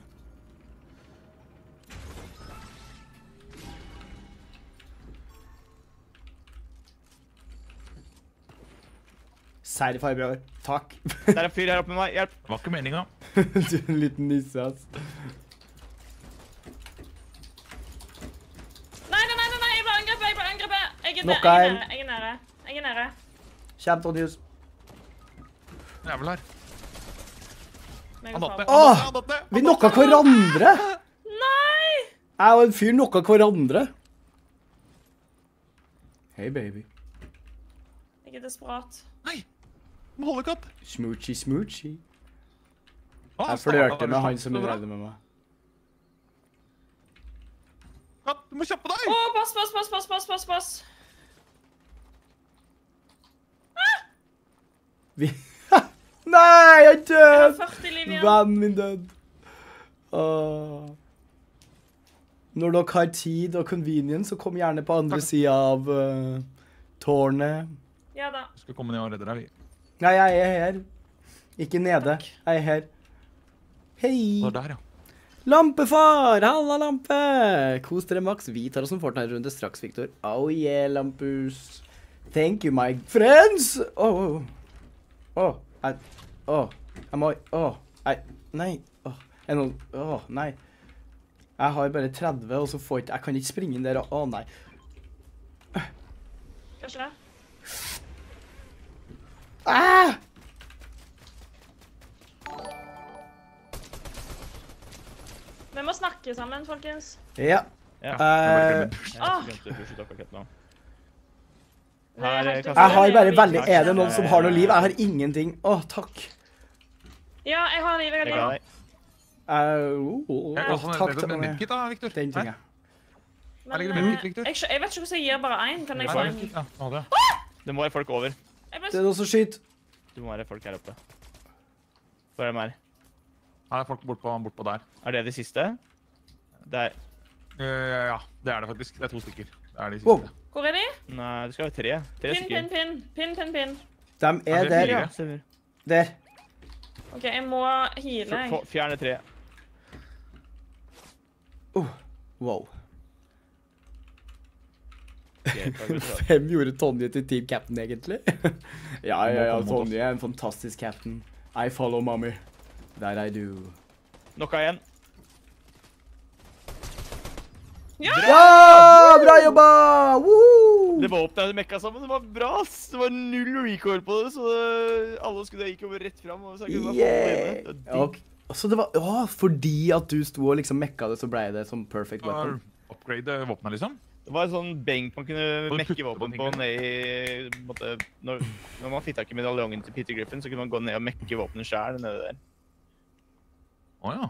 Serr farbror. Takk. Der er en fyr her oppe med meg. Hjelp. Det var ikke meningen. Du er en liten nisse, ass. Nei, jeg ble angrepet. Jeg er Knocka en. Jeg er nede. Kjem, Tonjus. Jævel her. Meg Han og datt Fabro. ned. Åh! Han datt ned. Vi knocka hverandre! Nei! Jeg og en fyr knocka hverandre. Hei, baby. Jeg er desperat. Nei! Må holde katt. Smoochy, smoochy. Å, Jeg stakkars, flørte har du med han slått som så bra? redde med meg. Katt, du må kjappe deg! Å, pass. Vi... Nei, jeg er Jeg har død! 40 liv igjen. Vennen min død. Åh. Når dere har tid og convenience, så kom gjerne på andre siden av tårnet. Ja da. Du skal komme ned og redde deg, vi. Nei, jeg er her. Ikke nede. Jeg er her. Hei! Det er der, ja. Lampefar! Halla, lampe! Kos dere maks. Vi tar oss en Fortnite-runde straks, Victor. Oh yeah, lampus. Thank you, my friends! Oh. Jeg må... Nei. Nei. Nei. Jeg har bare 30, og så får jeg kan ikke springe inn der, og... nei. Hva skjer? Vi må snakke sammen, folkens. Ja. Ja. Åh! Glemte å pushe akkurat nå. Det er helt Jeg har bare utrolig. veldig... Er det noen som har noe liv? Jeg har ingenting. Takk. Ja, jeg har liv, jeg har Jeg ga liv. deg. Jeg kan også Takk ned til med meg. medkit da, Victor. Den ting, ja. Men, ligger det medkit, Victor? jeg vet ikke hvordan jeg gir bare én. Kan jeg Her få er en? medkit, ja. Nå hadde jeg. Det må være folk over. Jeg ble Det er noen som skyter. Det må være folk her oppe. Hvor er de her? Her er folk bort på der. Er det de siste? Der. Ja, det er det faktisk. Det er 2 stykker. Det er de siste. Wow. Hvor er de? Nei, det skal være 3. 3 Pinn, stykker. pinn. De er det der. fire. Ja, stemmer. Der. OK, jeg må heale. jeg. Fjerne 3. Wow. Ok, Hvem gjorde Tonje til team captain, egentlig? ja, Tonje er en fantastisk captain. I follow mommy. That I do. Nokka igjen. Ja! Bra jobba! Woohoo! Det våpenet jeg mekka sammen, det var bra, ass. Det var 0 recoil på det, så alle skulle gikk over rett frem. Og så kunne man få Yeah! det inne. Ok. Så det var fordi at du sto og liksom mekka det, så ble det som perfect weapon. Upgrade våpenet, liksom. Det var en sånn benk man kunne Og mekke putte på våpen ting, på eller? ned i på en måte, når man fikk tak i medaljongen til Peter Griffin, så kunne man gå ned og mekke våpenet selv nede der. Åja.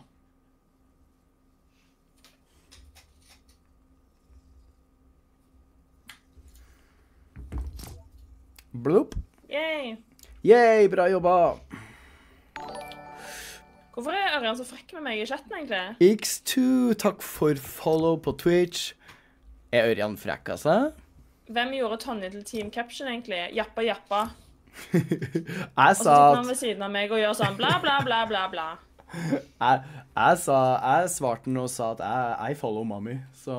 Bloop. Yay. Yay, bra jobba. Hvorfor er Ørjan så frekk med meg i chatten, egentlig? X2, takk for follow på Twitch. Er Ørjan frekk, altså? Hvem gjorde Tonje til Team Caption, egentlig? Jappa, jappa. Jeg Og så sa sitter han at ved siden av meg og gjør sånn bla, bla, bla, bla, bla. jeg svarte den og sa at I follow mommy, så...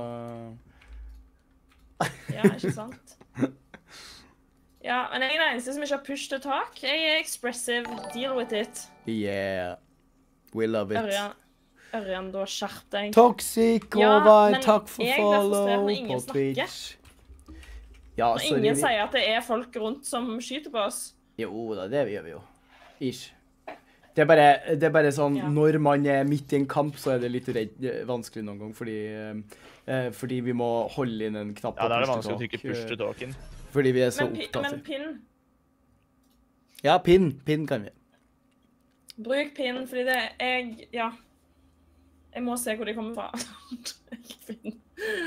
Ja, ikke sant? Ja, men jeg er den eneste som ikke har push to talk. Jeg er expressive. Deal with it. Yeah, we love it. Ørjan, da skjerp deg. Toxic, Ja, Håvard, men takk for jeg blir frustrert follow når ingen på snakker. Twitch. Ja, Når sorry. ingen sier at det er folk rundt som skyter på oss. Jo da, det gjør vi jo. Ish. Det er bare sånn, Ja. når man er midt i en kamp, så er det litt vanskelig noen gang, fordi vi må holde inn en knapp Ja, på da er det push to vanskelig å talk, trykke push to talken. fordi vi er så Men opptatt. pinn. Ja, pin kan vi. Bruk pinn, fordi det er ja. Jeg må se hvor de kommer fra. Pinn.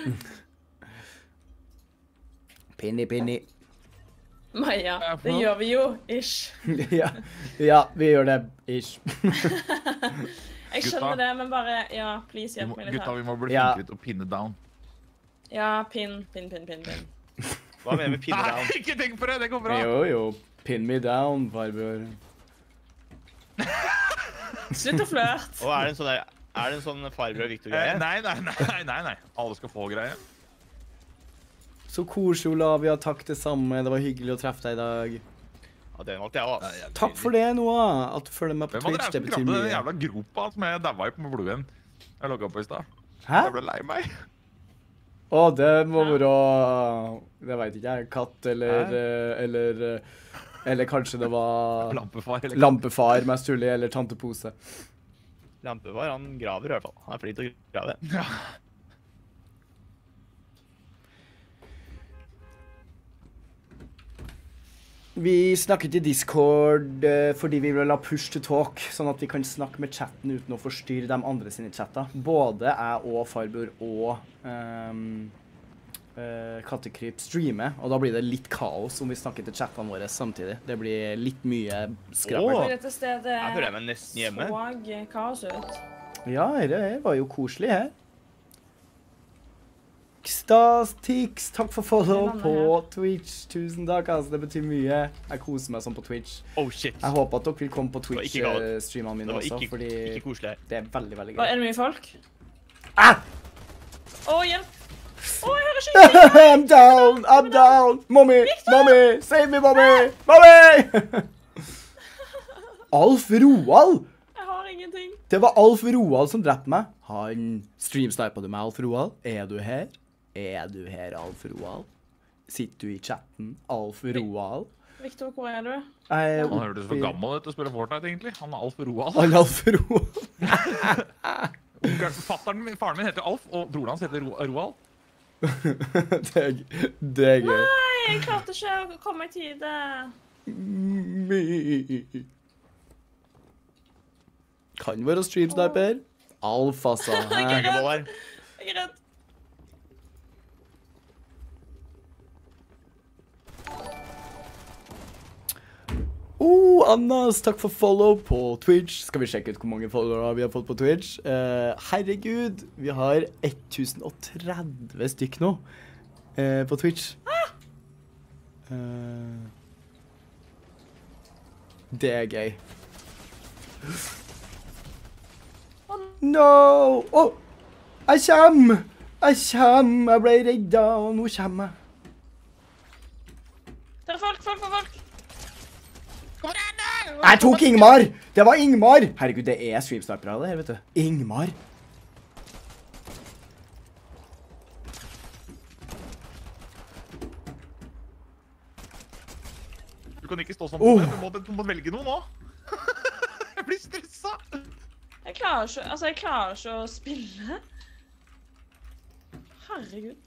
Pinny. Maja, Hva er det for det noe? gjør vi jo, ish. ja, vi gjør det, ish. Jeg skjønner det, men bare, ja, please hjelp meg litt Gutta, her. vi må bli Ja. flinkere til å pinne down. Ja, pinn. Hva mener du med pinne down? Nei, ikke tenk på det! Det går bra. Jo, pin me down, Barbjør. Slutt å flørte. Og er det en sånn farbror Victor-greie? Nei. Alle skal få greie. Så koselig, Olavia. Takk det samme. Det var hyggelig å treffe deg i dag. Ja, det valgte jeg også. Takk for det, Noah. At du følger med på Hvem var det Twitch. Det som betyr gravde den mye. jævla gropa som jeg daua i på med blodvenn? Jeg logga på i stad. Hæ? Jeg ble lei meg. Å, det må være det vet ikke jeg. Katt eller kanskje det var Lampefar. Eller lampefar, mest mulig, eller tante Pose. Lampefar, han graver i hvert fall. Han er flink til å grave. Ja. Vi snakket i Discord fordi vi vil ha push to talk, sånn at vi kan snakke med chatten uten å forstyrre de andre sine chatter. Både jeg og Farbror og Kattekryp streamer, og da blir det litt kaos om vi snakker til chattene våre samtidig. Det blir litt mye skrammel. Åh. Dette stedet Jeg føler jeg meg nesten hjemme. så kaos ut. Ja, det var jo koselig her. Stastix, takk for follow på Twitch. Tusen takk, altså. Det betyr mye. Jeg koser meg sånn på Twitch. Oh shit. Jeg håper at dere vil komme på var ikke galt. Twitch-streamene Det mine var også, ikke fordi koselig her. det er veldig, veldig Hva, gøy. er det mye folk? Ah! Å, hjelp! Å, jeg hører skyting! I'm down! Mommy! Save me, mommy! Mommy! Alf Roald! Jeg har ingenting. Det var Alf Roald som drepte meg. Han streamsnipet du med, Alf Roald? Er du her? Er du her, Alf Roald? Sitter du i chatten, Alf Roald? Victor, hvor er du? Han hørtes for gammel ut til å spille Fortnite, egentlig. Han er Alf Roald. Han Alf Roald. Faren min heter Alf, og broren hans heter Roald. Det er gøy. Nei, jeg klarte ikke å komme i tide. Kan være streamsniper. Alf, altså. Jeg er Ikke redd. på der. Jeg er redd. Annas, takk for follow på Twitch. Skal vi sjekke ut hvor mange followere vi har fått på Twitch? Herregud, vi har 1030 stykk nå på Twitch. Det er gøy. No! Åh! Jeg kommer! Jeg ble redda, og nå kommer jeg. Det er folk. Jeg tok Ingmar! Det var Ingmar! Herregud, det er streamsnipere av det her, vet du. Ingmar. Du kan ikke stå sånn. Oh. Du må velge noe nå. Jeg blir stressa. Jeg klarer ikke å spille. Herregud.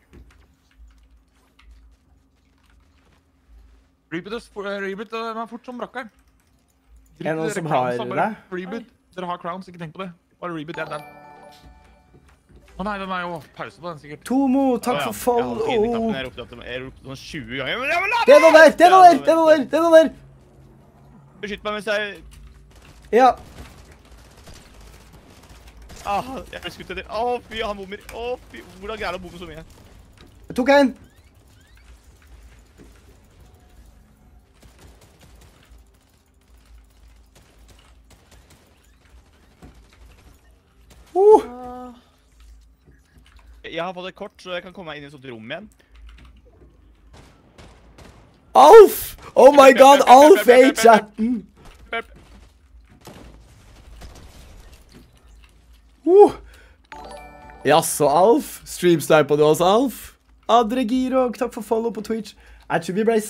Reboot er fort som brakkeren. Er det noen som har det? Reboot. Dere har crowns, ikke tenk på det. Bare reboot, det er den. Å nei, den er jo pause på den, sikkert. Tomo, takk for follow. Jeg ropte sånn 20 ganger. Men Det er noe der! Beskytt meg mens jeg... Ja. Jeg ble skutt etter. Fy, han bommer. Fy, hvordan greier han å bomme så mye? Jeg tok en. Jeg har fått et kort, så jeg kan komme meg inn i et sånt rom igjen. Alf! Oh my god, Alf er i chatten! Jaså, Alf? Streamsniper du oss, Alf? Adre Girok, takk for follow på Twitch. Jeg tror vi ble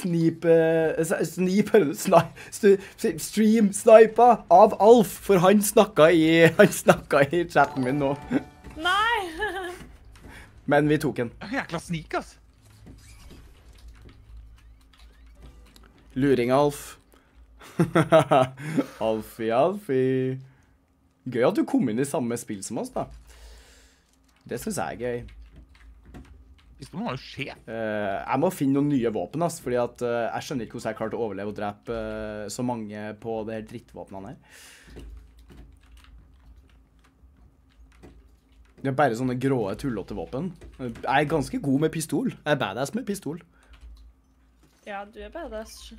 streamsnipa av Alf, for han snakket i chatten min nå. Nei! Men vi tok en. Jækla snik, ass. Luring, Alf. Alfie. Gøy at du kom inn i samme spill som oss, da. Det synes jeg er gøy. Pistolen var jo skjev. Jeg må finne noen nye våpen, ass, fordi at jeg skjønner ikke hvordan jeg klarte å overleve og drepe så mange på det her drittvåpnene her. Det er bare sånne gråe, tullete våpen. Jeg er ganske god med pistol. Jeg er badass med pistol. Ja, du er badass.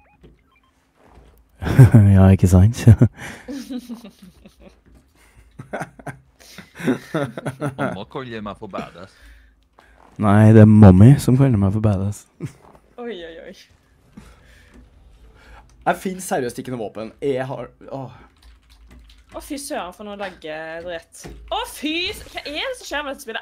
Ja, ikke sant? Mamma kaller meg for badass. Nei, det er mommy som kaller meg for badass. Oi. Jeg finner seriøst ikke noe våpen. Jeg har... Å, fy søren for noe lagge-dritt. Å, fy! Hva er det som skjer med dette spillet?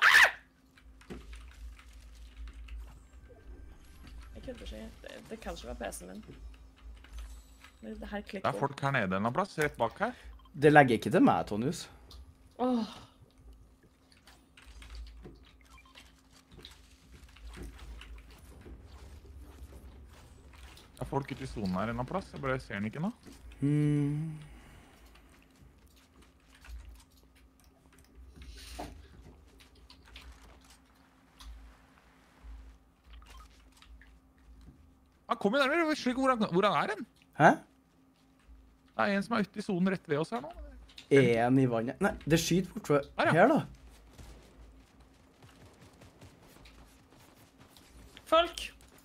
Jeg kødder ikke. Det kan ikke være PC-en min. Det er helt klikk. Det er folk her nede en eller annen plass, rett bak her. Det legger ikke til meg, Tonius. Åh. Det er folk ute i zonen her en eller annen plass. Jeg bare ser den ikke nå. Han kommer nærmere. Jeg skjønner ikke hvor han er hen. Hæ? Det er en som er ute i zonen rett ved oss her nå. En i vannet. Nei, det skyter bort fra Her, ja. her, da. Folk.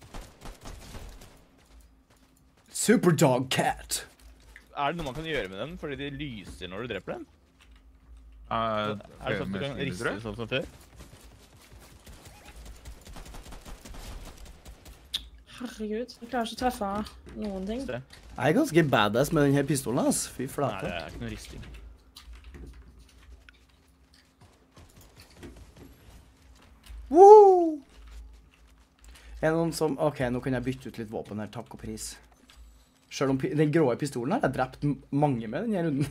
Superdog cat. Er det noe man kan gjøre med den, fordi de lyser når du dreper den? Er det sånn at du kan riste det sånn som før? Herregud, jeg klarer ikke å treffe noen ting. Det. Jeg er ganske badass med denne pistolen, ass. Fy Nei, flate. det er ikke noe risting. Woo! Er det noen som... Ok, nå kan jeg bytte ut litt våpen her. Takk og pris. Selv om den grå pistolen her har jeg drept mange med denne runden.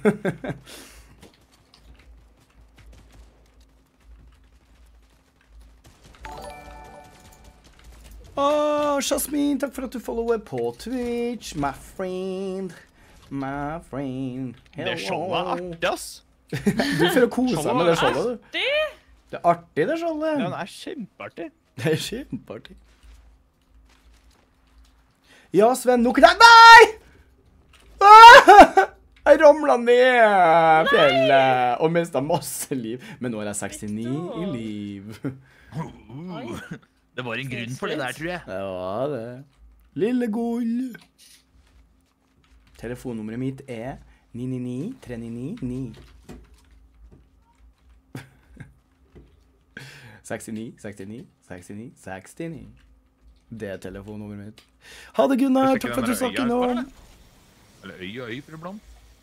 Jasmin, takk for at du follower på Twitch. My friend. My friend. Det skjoldet er artig, ass. Du får kose deg med det skjoldet, du. Artig! Det er artig, det skjoldet. Ja, det er kjempeartig. Det er kjempeartig. Ja, Sven, nå kan jeg... Nei! Ah! Jeg ramlet ned fjellet og mistet masse liv. Men nå er jeg 69 i liv. Det var en grunn for det der, tror jeg. Det var det. Lille gull. Telefonnummeret mitt er 999-399-9. 69, 69, 69, 69. Det er telefonnummeret mitt. Ha det, Gunnar. Takk for at du snakker nå. Eller øy og øy, for iblant.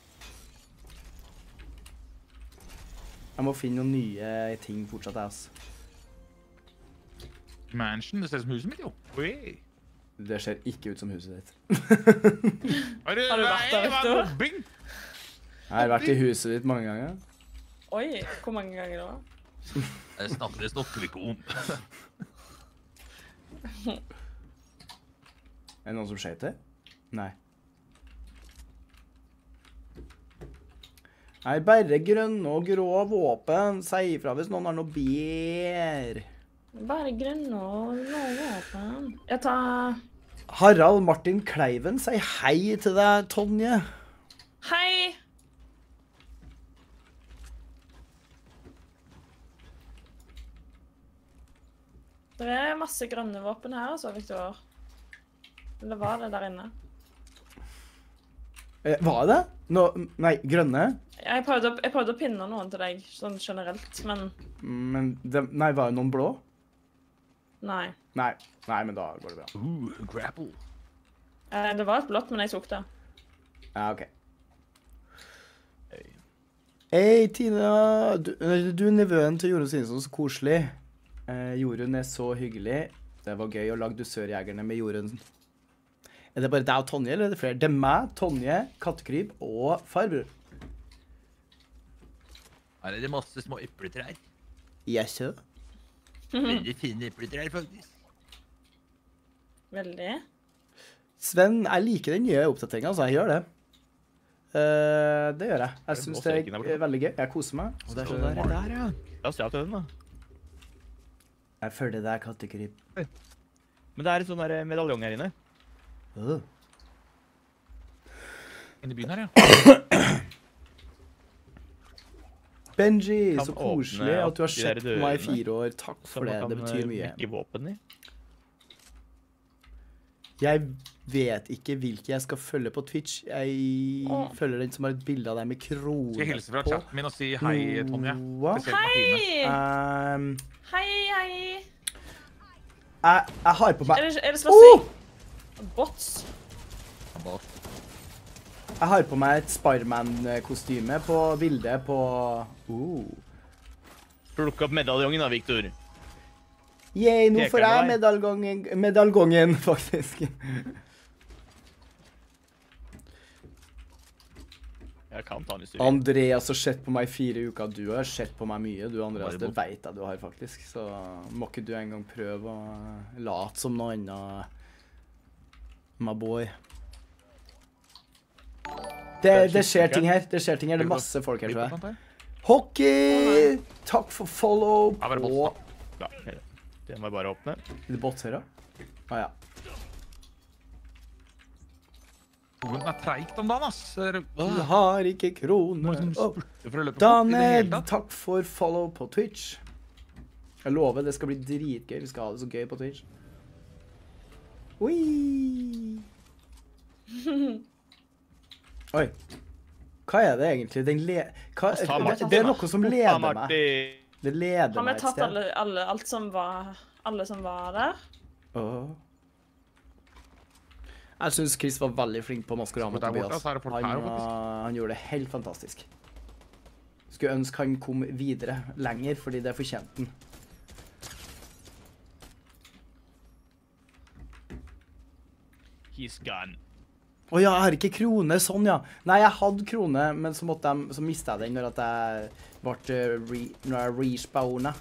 Jeg må finne noen nye ting fortsatt, ass. Mansion, det ser ut som huset mitt, jo. Oi. Det ser ikke ut som huset ditt. Har du vært der, vet du? Mobbing! Jeg har vært i huset ditt mange ganger. Oi, hvor mange ganger da? Det snakker vi ikke om. Er det noen som skjøt det? Nei. Jeg er bare grønne og grå våpen. Si ifra hvis noen har noe bedre. Bare grønne og blå våpen. Jeg tar... Harald Martin Kleiven, si hei til deg, Tonje. Hei! Det er masse grønne våpen her, altså, Victor. Eller var det der inne? Var det? Nei, grønne? Jeg prøvde å pinne noen til deg, sånn generelt, men Men nei, var det noen blå? nei. Nei, men da går det bra. Grapple. Det var et blått, men jeg tok det. Ja, ok. Hei, Tina. Du er nevøen til Jorunn Sinsson, så koselig. Jorunn er så hyggelig. Det var gøy å lage Dusørjegerne med Jorunn. Er det bare deg og Tonje, eller er det flere? Det er meg, Tonje, Kattekryp og farbror. Her er det masse små epletrær. Jaså? Veldig fine epletrær, faktisk. Veldig. Sven, jeg liker den nye oppdateringen, så jeg gjør det. Det gjør jeg. Jeg synes det er veldig gøy. Jeg koser meg. Og det er sånn der, ja. La oss se til den, da. Jeg følger deg, Kattekryp. Men det er en sånn der medaljong her inne. Inne i byen her, ja. Benji, Kan så koselig åpne at du har opp de sett der på meg i dørene, 4 år. Takk for det, det betyr mye. Ikke våpen i. Jeg vet ikke hvilke jeg skal følge på Twitch. Jeg følger den som har et bilde av deg med krone Skal jeg hilse fra chatten min og si hei, Tonje? Hva? Spesielt Martine. Hei! Hei! Jeg har på meg... Er det slåssing? Bots? Jeg har på meg et Spiderman-kostyme på bildet på... Plukk opp medaljongen da, Victor. Yay, nå Peker får jeg den medaljongen, faktisk. Jeg kan ta en historie. Andreas har sett på meg i 4 uker. Du har sett på meg mye, du Andreas. Det vet jeg du har faktisk. Så må ikke du en gang prøve å late som noe annet, my boy. Det skjer ting her. Det skjer ting her. Det er masse folk her, tror jeg. Hockey! Takk for follow Ja, bare på... bots, Ja, det må jeg bare åpne. Er det bots her, da? Ja. Hoven er treigt om dagen, ass. Du har ikke kroner. Daniel! Daniel, takk for follow på Twitch. Jeg lover, det skal bli dritgøy. Vi skal ha det så gøy på Twitch. Oi! Oi. Hva er det egentlig? Det er noe som leder meg. Det leder Har vi meg et tatt sted. alle som var der? Åh. Jeg synes Chris var veldig flink på Maskorama, Der borte, Tobias. så er det folk her, faktisk. Han gjorde det helt fantastisk. Skulle ønske han kom videre lenger, fordi det fortjente han. He's gone. Åja, jeg har ikke krone, sånn ja. Nei, jeg hadde krone, men så mistet jeg den når at jeg når jeg respawnet.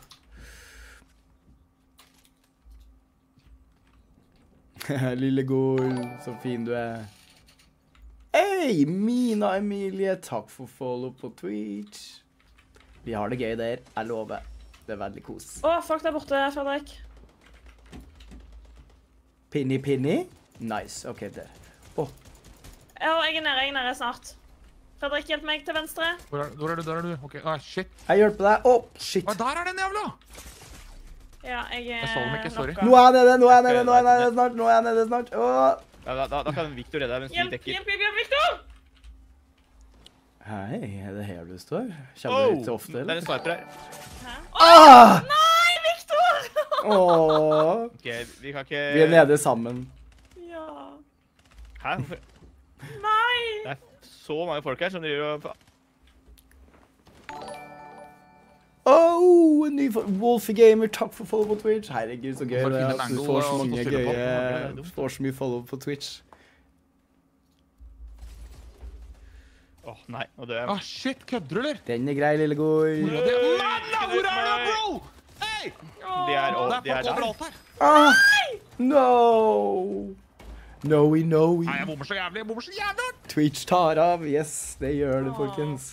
Lille Gol, så fin du er. Hei, Mina Emilie, takk for follow på Twitch. Vi har det gøy der, jeg lover. Det er veldig kos. Folk der borte, Fredrik. Pinny? Nice, ok, der. Ja, jeg er nede snart. Fredrik, hjelp meg til venstre. Hvor er du? Der er du. Ok, shit. Jeg hjelper deg. Shit. Der er den jævla! Ja, jeg så dem ikke, sorry. Nå er jeg nede snart. Da kan Victor redde deg mens vi dekker. Hjelp, Victor! Hei, er det her du står? Kjenner du litt ofte, Det er eller? en sniper her. Nei, Victor! Ok, vi kan ikke... Vi er nede sammen. Ja. Hæ? Hvorfor? Nei! Det er så mange folk her som driver og... En ny Wolfie Gamer, takk for follow på Twitch. Herregud, så gøy Bare det finne er. en Du angle får så og så mange spille på. gøye... Du får så mye follow på Twitch. Nei, nå dør jeg. Shit, kødder du, eller? Den er grei, lille goi. Hvor er du, bro? Hei! De er Det er folk der. overalt her. No! Noe. Nei, jeg bommer så jævlig. Twitch tar av. Yes, det gjør det, folkens.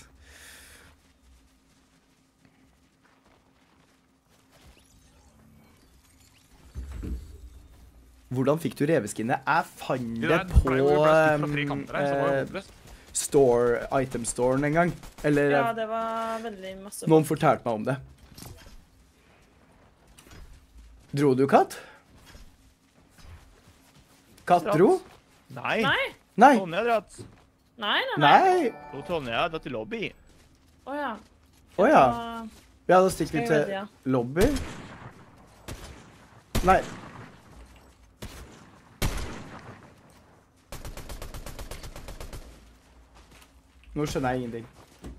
Hvordan fikk du reveskinnet? Jeg fant det på item-storen en gang. Eller Ja, det var veldig masse. noen fortalte meg om det. Dro du, Katt? Katt dro? Nei. Nei. Tonje har dratt. Nei. Nei. Tonje har dratt til lobby. Åja. Åja. Ja, da stikker vi Skal jeg til gjøre det, ja. lobby. Nei. Nå skjønner jeg ingenting.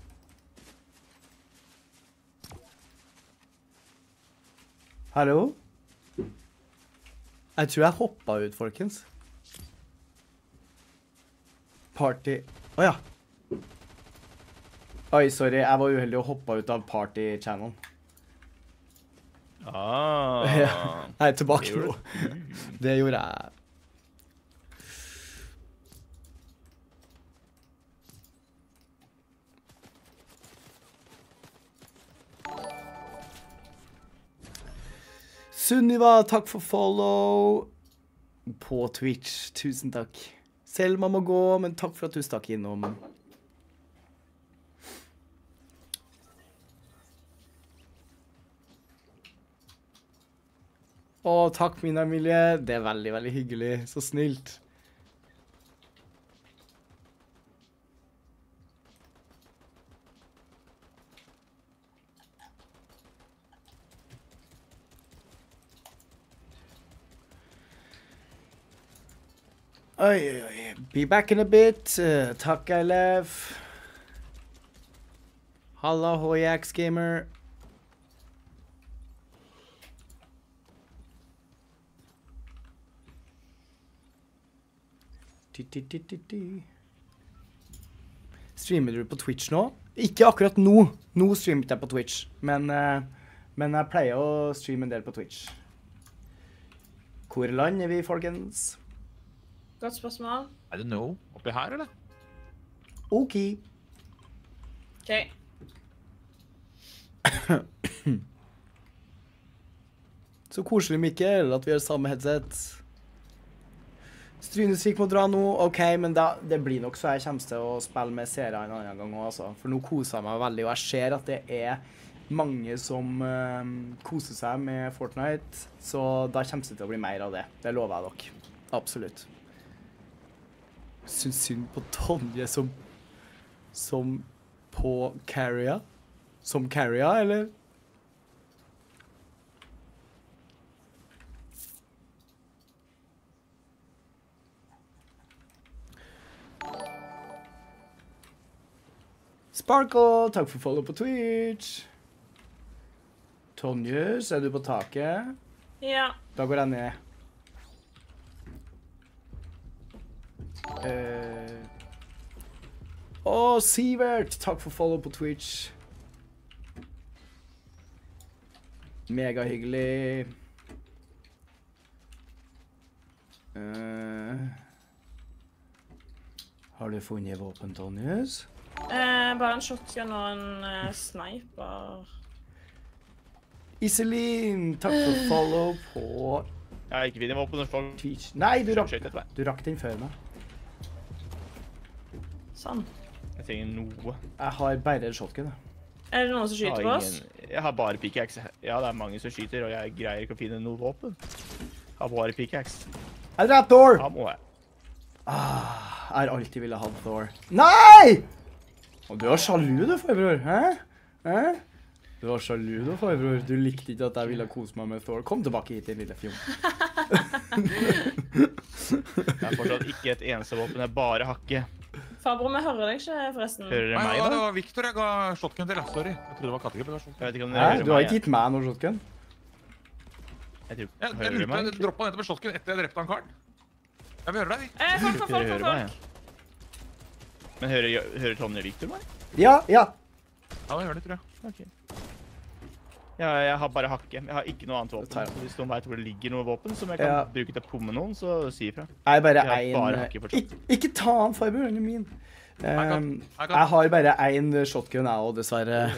Hallo? Jeg tror jeg hoppet ut, folkens. Party... Åja. Oi, sorry, jeg var uheldig og hoppet ut av party-channelen. Ja, jeg er tilbake nå. Det gjorde jeg. Sunniva, takk for follow på Twitch. Tusen takk. Selma må gå, men takk for at du stakk innom. Takk, min Emilie. Det er veldig, veldig hyggelig. Så snilt. Oi. Be back in a bit. Takk, Eilef. Halla, Hoyax Gamer. Streamer du på Twitch nå? Ikke akkurat nå. Nå streamet jeg på Twitch. Men jeg pleier å streame en del på Twitch. Hvor land er vi, folkens? Godt spørsmål. I don't know. Oppi her, eller? Ok. Ok. Så koselig, Mikkel, at vi har samme headset. Strynesvik må dra nå. Ok, men det blir nok så jeg kommer til å spille med seere en annen gang også. For nå koser jeg meg veldig, og jeg ser at det er mange som koser seg med Fortnite. Så da kommer det til å bli mer av det. Det lover jeg dere. Absolutt. Syns synd på Tonje som på Carrier. Som Carrier, eller? Sparkle, takk for follow på Twitch. Tonjus, er du på taket? Ja. Da går jeg ned. Sivert, takk for follow på Twitch. Mega hyggelig. Har du funnet våpen, Tonjus? Bare en shotgun og en sniper. Iselin, takk for follow på Jeg har ikke funnet våpen. Folk Twitch. Nei, du skjøt etter meg. rakk den før meg. Sånn. Jeg trenger noe. Jeg har bare en shotgun. Da. Er det noen som skyter på oss? Jeg har bare pickaxe. Ja, det er mange som skyter, og jeg greier ikke å finne noe våpen. Jeg har bare pickaxe. Jeg drepte Thor! Da må jeg. Jeg har alltid ville ha Thor. Nei! Og du var sjalu du, farbror. Hæ? Du var sjalu du, farbror. Du likte ikke at jeg ville kose meg med Thor. Kom tilbake hit, din lille fjong. Jeg har fortsatt ikke et eneste våpen. Jeg bare hakker. Farbror, vi hører deg ikke, forresten. Hører dere Nei, meg, det da? var Victor jeg ga shotgun til. Sorry. Jeg trodde det var kattegruppe. Jeg vet ikke om Hæ? dere hører Du har meg. ikke gitt meg noen shotgun? Jeg tror, Jeg hører dere meg? droppa ned med shotgun etter jeg drepte han karen. Jeg vil høre deg, vi. Folk. Dere hører meg, ja. Men hører Tonje Victor meg? Ja. Ja, jeg hører det, tror jeg. Ok. Ja, jeg har bare hakke. Jeg har ikke noe annet Det tar våpen. jeg. Så hvis noen vet hvor det ligger noe våpen som jeg kan Ja. bruke til å pomme noen, så si ifra. Jeg er bare Jeg har bare hakke én fortsatt. Ikke ta han, farbror. Han er min. kan- Jeg har bare én shotgun, jeg òg, dessverre.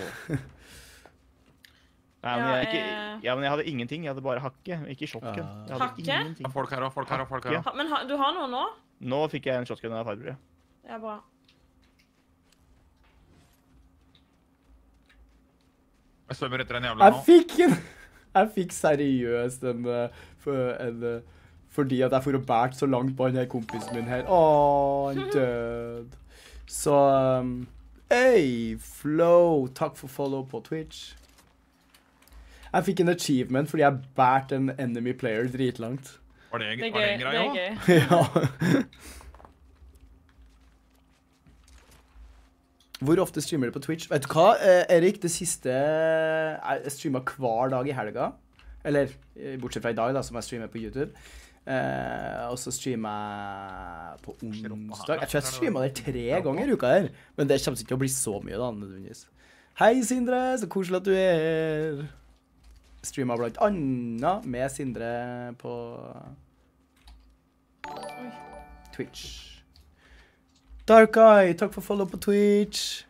Nei, men Ja, jeg, er ikke, ja, men jeg hadde ingenting. Jeg hadde bare hakke, ikke shotgun. Jeg hadde Hakke? Det ingenting. er folk her og folk her og folk her. Ja. Men du har noe nå? Nå fikk jeg en shotgun av farbror. Ja, bra. Jeg svømmer etter en jævla nå. Jeg fikk seriøst fordi at jeg for å bært så langt på han her kompisen min her. Han død. Så hey, Flow, takk for follow på Twitch. Jeg fikk en achievement fordi jeg bært en enemy player dritlangt. Var det Det er var det gøy. en Det greie er også? gøy. Ja. Hvor ofte streamer du på Twitch? Vet du hva, Erik, det siste jeg streamer hver dag i helga. Eller, bortsett fra i dag da, som jeg streamer på YouTube. Og så streamer jeg på onsdag. Jeg tror jeg streamer det 3 ganger i uka her. Men det kommer ikke til å bli så mye da, nødvendigvis. Hei, Sindre, så koselig at du er her. Streamer blant annet med Sindre på Twitch. Dark Eye, takk for follow på Twitch.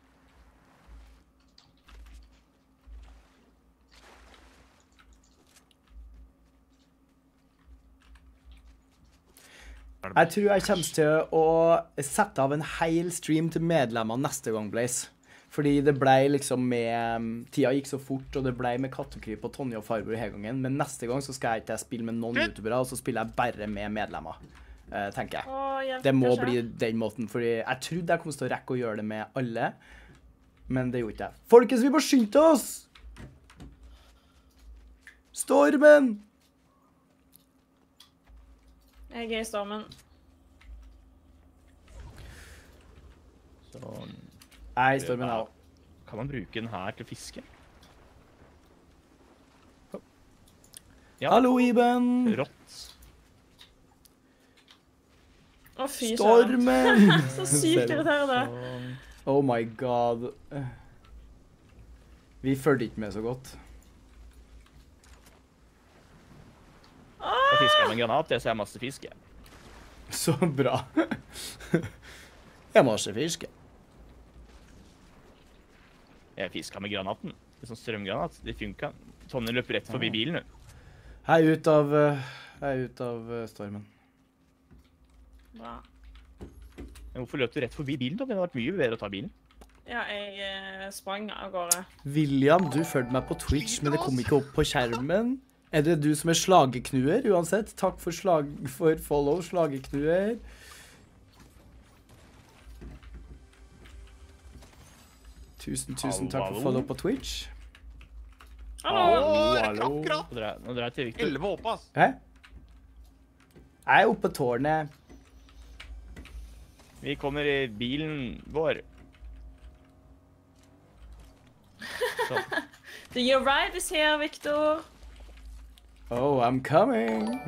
Jeg tror jeg kommer til å sette av en hel stream til medlemmene neste gang, Blaze. Fordi det ble liksom med tida gikk så fort, og det ble med Kattekryp og Tonje og Farbror her gangen. Men neste gang så skal jeg ikke spille med noen youtubere, og så spiller jeg bare med medlemmer. Tenker jeg. Det må bli den måten, fordi jeg trodde jeg kom til å rekke å gjøre det med alle, men det gjorde ikke jeg. Folkens, vi må skynde oss! Stormen! Jeg er i stormen. Sånn. Nei, stormen er også. Kan man bruke den her til fiske? Ja. Hallo, Iben! Rått. Å, fy søren. Stormen! Så sykt irriterende. Oh my god. Vi følte ikke med så godt. Jeg fisker med en granat, så jeg har masse fisk. Så bra. Jeg må ikke fiske. Jeg fisker med granaten. Det er sånn strømgranat. Det funker. Tonje løper rett forbi bilen, nå. Jeg er ut av stormen. Bra. Men hvorfor løp du rett forbi bilen, Tonje? Det hadde vært mye bedre å ta bilen. Ja, jeg sprang av gårde. William, du følte meg på Twitch, men det kom ikke opp på skjermen. Er det du som er slageknuer, uansett? Takk for follow, slageknuer. Tusen takk for follow på Twitch. Hallo! Hallo. Nå drar jeg til Victor. 11 oppe, ass. Hæ? Jeg er oppe på tårnet. Vi kommer i bilen vår. Sånn. The ride is here, Victor. Oh, I'm coming.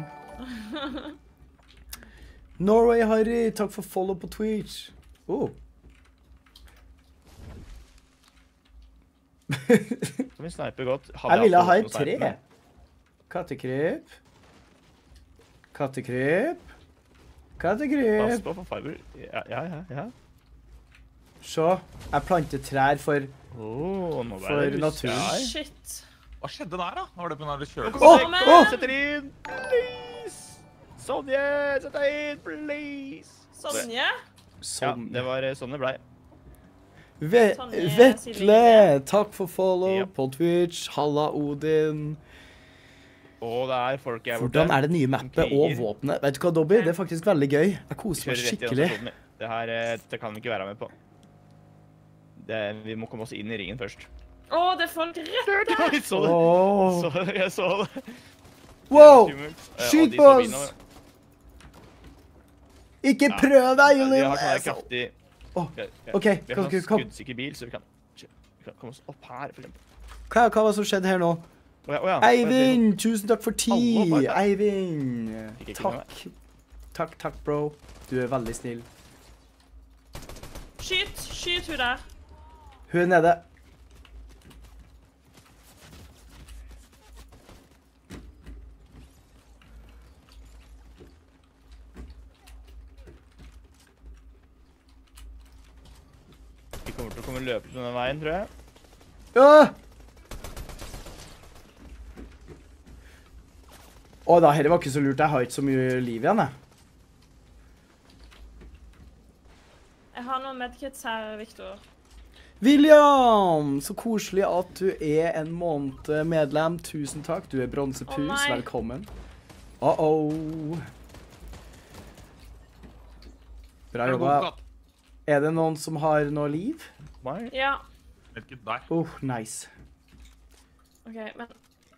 Norway Harry, takk for follow på Twitch. Oh. Kan vi snipe godt? Har Jeg vi ville alltid ha noe et å snipe 3. med? Kattekryp. Kattekryp. Pass Kattekryp. på for fiber. Ja. Se, jeg planter trær for... Nå ble For det naturen. Ja. Shit. Hva skjedde der, da? Var det på den kjølen? Åh! Sett dere inn, please! Sonje, sett deg inn, please! Sonje? Ja, Sånn. det var sånn det ble. Sånn er Vetle, takk for follow Ja. på Twitch. Halla, Odin. Og det er folk jeg Hvordan er det nye mappet og våpenet? Vet du hva, Dobby? Det er faktisk veldig gøy. Jeg koser meg Kjører rett i skikkelig. organisasjonen min. Det her det kan vi ikke være med på. Vi må komme oss inn i ringen først. Å, det er folk rett der. Jeg så det. Åh. Jeg så det. Wow! Ja, Skyt de på som oss! vinner- Ikke Ja. prøv deg, Vi Julien! har sånn her kraftig... Åh, Vi ok, har kom, sånn kom. skuddsikker bil, så vi kan komme oss opp her, for eksempel. Hva var det som skjedde her nå? Åja. Eivind, tusen takk for Hallo, 10. bare- Eivind. Fikk ikke med Takk, bro. Du er veldig snill. Skyt hun der. Hun er nede. Vi kommer til å komme løpende denne veien, tror jeg. Ja! Å da, dette var ikke så lurt. Jeg har ikke så mye liv igjen, jeg. Jeg har noen medkits her, Victor. William! Så koselig at du er en måned medlem. Tusen takk. Du er bronsepus. Å, nei. Velkommen. Uh-oh. Bra jobba. Er det noen som har noe liv? Nei. Ja. Medkit der. Nice. OK, men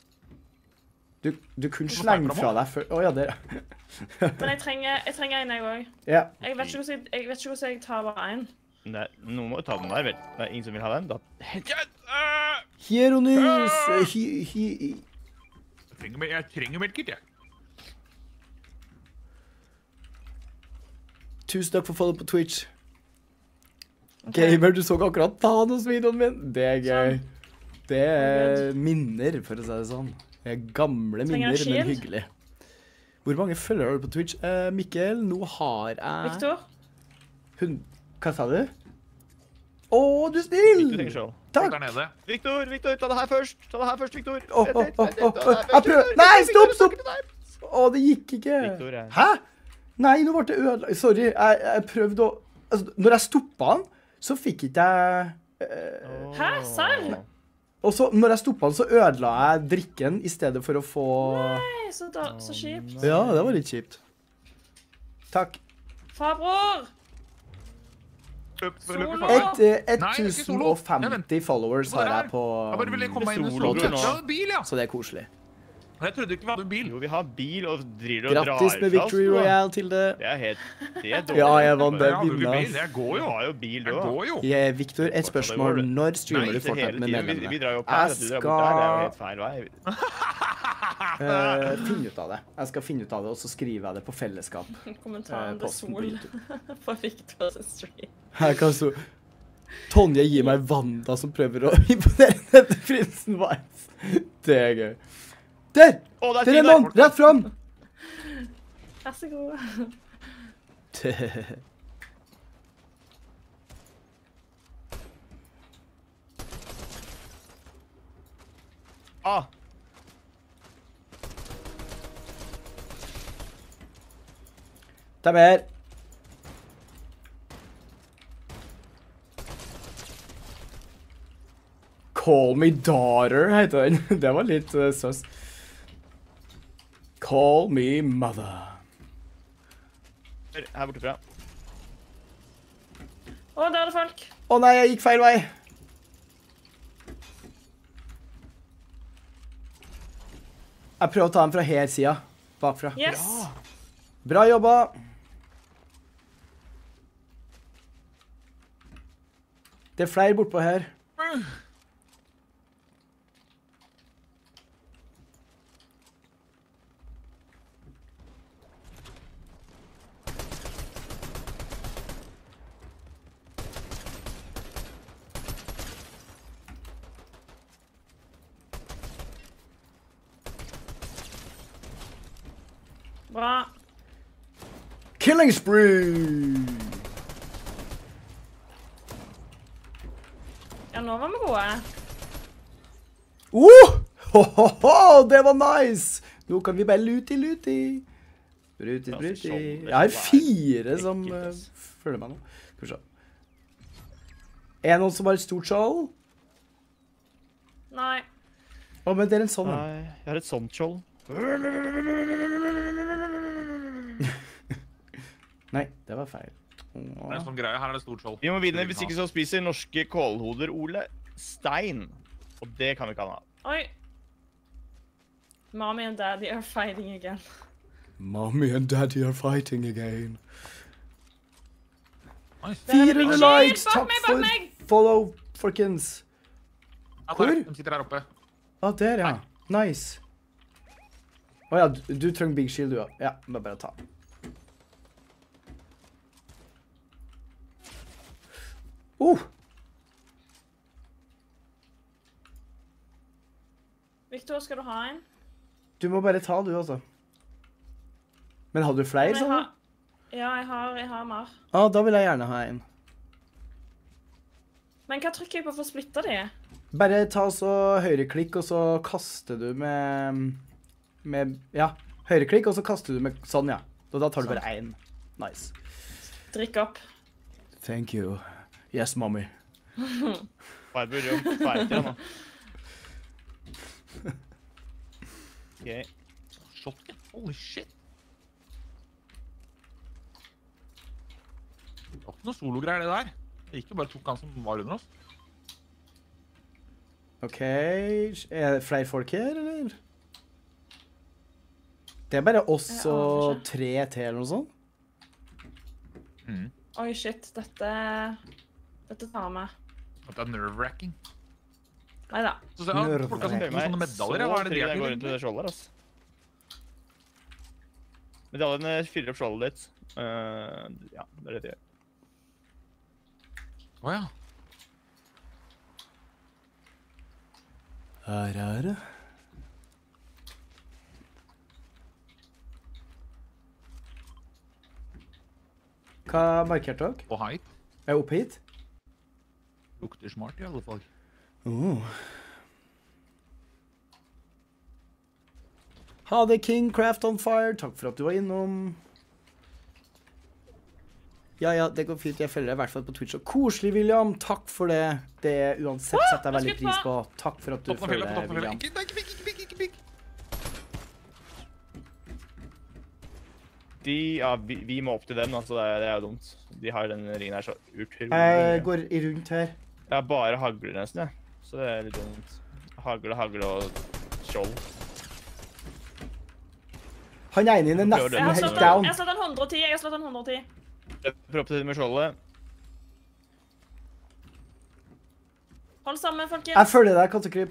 Du kunne slenge fra deg før. Å ja, der. Men jeg trenger en, jeg òg. Ja. Jeg vet ikke hvordan jeg tar bare én. Nei, noen må jo ta den der, vel. Det er ingen som vil ha den, da. Hieronys. Jeg trenger medkit, jeg. Tusen takk for follow på Twitch. Gamer, du så akkurat Thanos-videoen min. Det er gøy. Det er minner, for å si det sånn. Det er gamle Trenger minner, jeg men shield? hyggelig. Hvor mange følgere har du på Twitch? Mikkel, nå har jeg... Victor? Hva sa du? Å, du er snill! Du trenger selv. Takk! Der nede. Victor, ta det her først. Ta det her først, Victor. Jeg prøver... Nei, stopp! Å, det gikk ikke. Victor, ja. Hæ? Nei, nå ble det ødelagt. Sorry, jeg prøvde å... Altså, når jeg stoppet han, så fikk ikke jeg... Hæ? Serr? Og så, når jeg stoppet han, så ødela jeg drikken i stedet for å få... Nei, så kjipt. Ja, det var litt kjipt. Takk. Farbror! Solo. Solo. Et, Nei, ikke solo. 1050 followers har jeg på... Jeg bare ville komme meg inn i Solo slotet. nå. Jeg hadde bil, ja. Så det er koselig. Jeg trodde ikke vi hadde bil. Jo, vi har bil og driver og drar Grattis med Victory Royale til det. Det er helt... Det er dårlig. Ja, jeg vant det. Jeg hadde jo ikke bil. vinner. Jeg går Du jo. har jo bil, du Jeg også. går jo. Victor, et spørsmål. Når streamer du Fortnite med Vi medlemmene? drar jo opp her, Jeg og du drar bort der. Det er jo skal- helt feil vei. Finne ut av det. Jeg skal finne ut av det, og så skriver jeg det på fellesskap. Kommentaren til Posten på Sol YouTube. på Victors stream. Her kan så... Tonje gir meg Wanda som prøver å imponere denne prinsen Vines. Det er gøy. Der! Å, det Der er Tina. noen! Rett fram! Vær så god. Ah, De er her. Call me daughter, heter den. Det var litt søs. Call me mother. her borte fra. Å, der er det folk. Å nei, jeg gikk feil vei. Jeg prøver å ta dem fra her sida. Bakfra. Yes. Bra jobba. Det er flere bortpå her. Bra. Killing spree! Ja, nå var vi gode. Ho, ho, ho, det var nice! Nå kan vi bare luti. Bruti. Jeg har 4 som følger meg nå. Skal vi se. Er det noen som har et stort skjold? Nei. Å, men det er en sånn. Nei, jeg har et sånt skjold. Nei, det var feil. Det er en sånn greie. Her er det stort skjold. Vi må vinne, hvis ikke så spiser norske kålhoder Ole stein. Og det kan vi ikke ha. Oi. Mommy and daddy are fighting again. Mommy and daddy are fighting again. Nice. 4 likes, Bak takk meg, bak for meg! follow, folkens. Ja, Hvor? der. De sitter her oppe. Der, ja. Nice. Åja, du trenger big shield, du, ja. Ja, bare ta. Victor, skal du ha en? Du må bare ta, du, altså. Men har du flere, Men jeg sånn? har- Ja, jeg har mer. Da vil jeg gjerne ha en. Men hva trykker jeg på for å splitte de? Bare ta så høyreklikk, og så kaster du ja, høyreklikk, og så kaster du med sånn, ja. Og da tar du bare en. Nice. Drikk opp. Thank you. Yes, mommy. Far burde jo være til nå. Ok. Shotgun. Holy shit. Det var ikke noe sologreier det der. Det gikk jo bare tok han som var under oss. Ok, er det flere folk her, eller? Det er bare oss Jeg aner og ikke. 3 til, eller noe sånt. Oi, shit. Dette tar vi. Det er nerve-wracking. Neida. Så ser jeg, folk har sånne, sånne medaljer. Ja, hva er det de jeg er går rundt til? med det skjoldet her, altså. Medaljene fyller opp skjoldet ditt. Ja, det er det de gjør. Åja. Her er det. Hva markerte dere? Og height. Er jeg oppe hit? Lukter smart i alle fall. Ha det, King Craft on Fire. Takk for at du var innom. Ja, det går fint. Jeg følger deg i hvert fall på Twitch. Og koselig, William. Takk for det. Det uansett setter jeg veldig pris på. Takk for at du Toppen av fjellet, på følger, toppen av William. fjellet. Ikke pikk. Vi må opp til dem, altså. Det er jo dumt. De har den ringen her så utrolig. Jeg går rundt her. Jeg har bare hagler nesten, jeg. Så det er litt dumt. Hagle og skjold. Han ene er Jeg nesten har helt slått down. Jeg har slått en 110. Jeg har slått en 110. Prøv opp til det med skjoldet. Hold sammen, Jeg folkens. følger deg, kattekryp.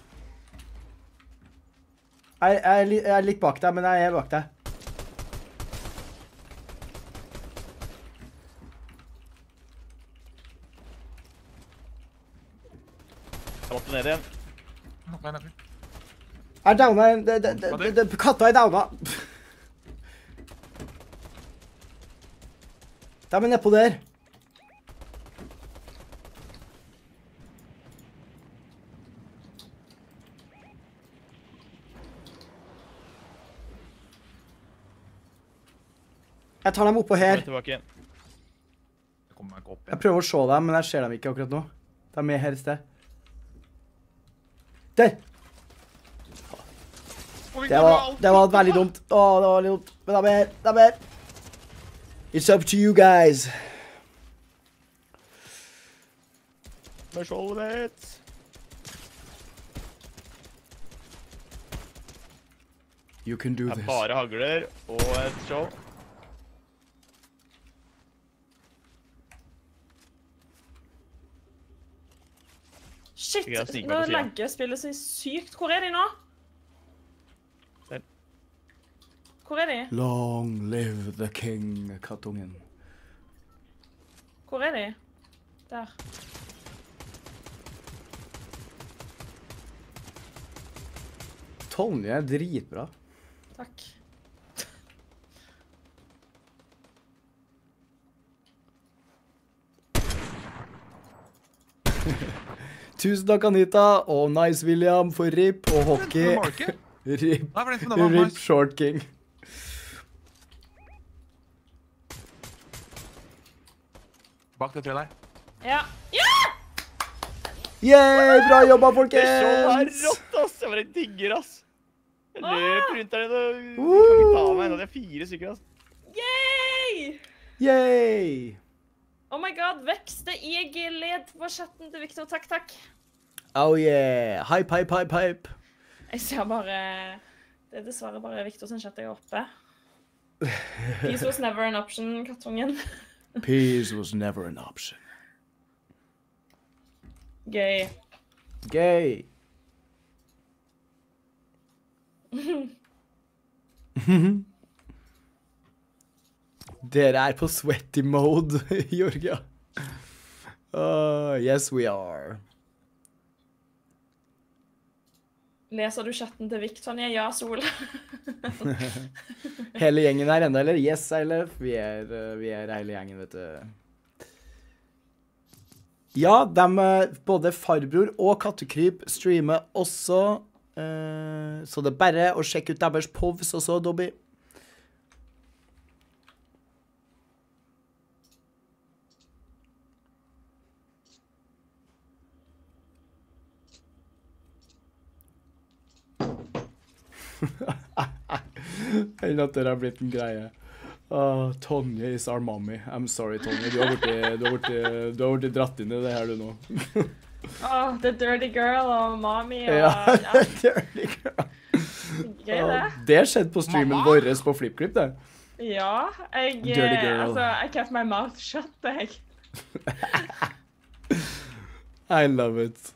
Jeg er litt bak deg, men jeg er bak deg. Jeg måtte ned igjen. Nei. Jeg er downa. Katta er downa. De er nedpå der. Jeg tar dem oppå her. Tilbake igjen. Jeg kommer meg ikke opp Jeg igjen. prøver å se dem, men jeg ser dem ikke akkurat nå. De er her i sted. Der! Det var veldig dumt. Det var veldig dumt. Men de er her. De er her. It's up to you guys. Med skjoldet mitt. You can do Det er this. bare hagler og et skjold. Shit, Jeg stiger nå på siden. lagger spillet så sykt. Hvor er de nå? Der. Hvor er de? Long live the king, kattungen. Hvor er de? Der. Tonje er dritbra. Takk. Tusen takk, Anita, og Nice William for RIP og hockey. Market? RIP, Nei, for det var RIP nice. Short King. Bak det treet der. Ja. Ja! Yay, bra jobba, Det showet er folkens! rått, ass! Jeg bare digger, ass. Jeg løper rundt der inne og kan Woo! ikke ta meg ennå. Det er 4 stykker, ass. Yay! Yay! Oh my god, vekste jeg led på chatten til Victor. Takk, takk. Oh yeah. Hype, hype, hype, hype. Jeg ser bare... Det er dessverre bare Victor sin chat jeg er oppe. Peace was never an option, kattungen. Peace was never an option. Gøy. Gøy. Dere er på sweaty mode, Jorga. Yes, we are. Leser du chatten til Victor? Ja, Sol. Hele gjengen her enda, eller? Yes, Eilef. Vi er hele gjengen, vet du. Ja, både Farbror og Kattekryp streamer også. Så det er bare å sjekke ut deres povs også, Dobby. Enn at det har blitt en greie. Tonje is our mommy. I'm sorry, Tonje. Du har blitt dratt inn i det her, du nå. The dirty girl og mommy og... Ja, Ja, dirty girl. gøy det. Det skjedde på streamen Mamma? vår på Flipklipp, det. Ja, Dirty girl. altså, I kept my mouth shut, jeg. I love it.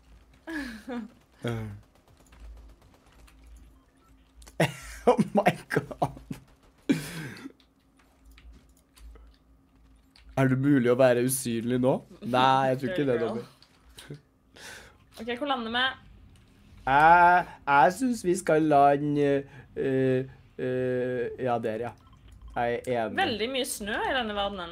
Oh my god. Er det mulig å være usynlig nå? Nei, jeg tror ikke det, Dobby. Ok, hvor lander vi? Jeg synes vi skal lande ja, der, ja. Jeg er enig. Veldig mye snø i denne verdenen.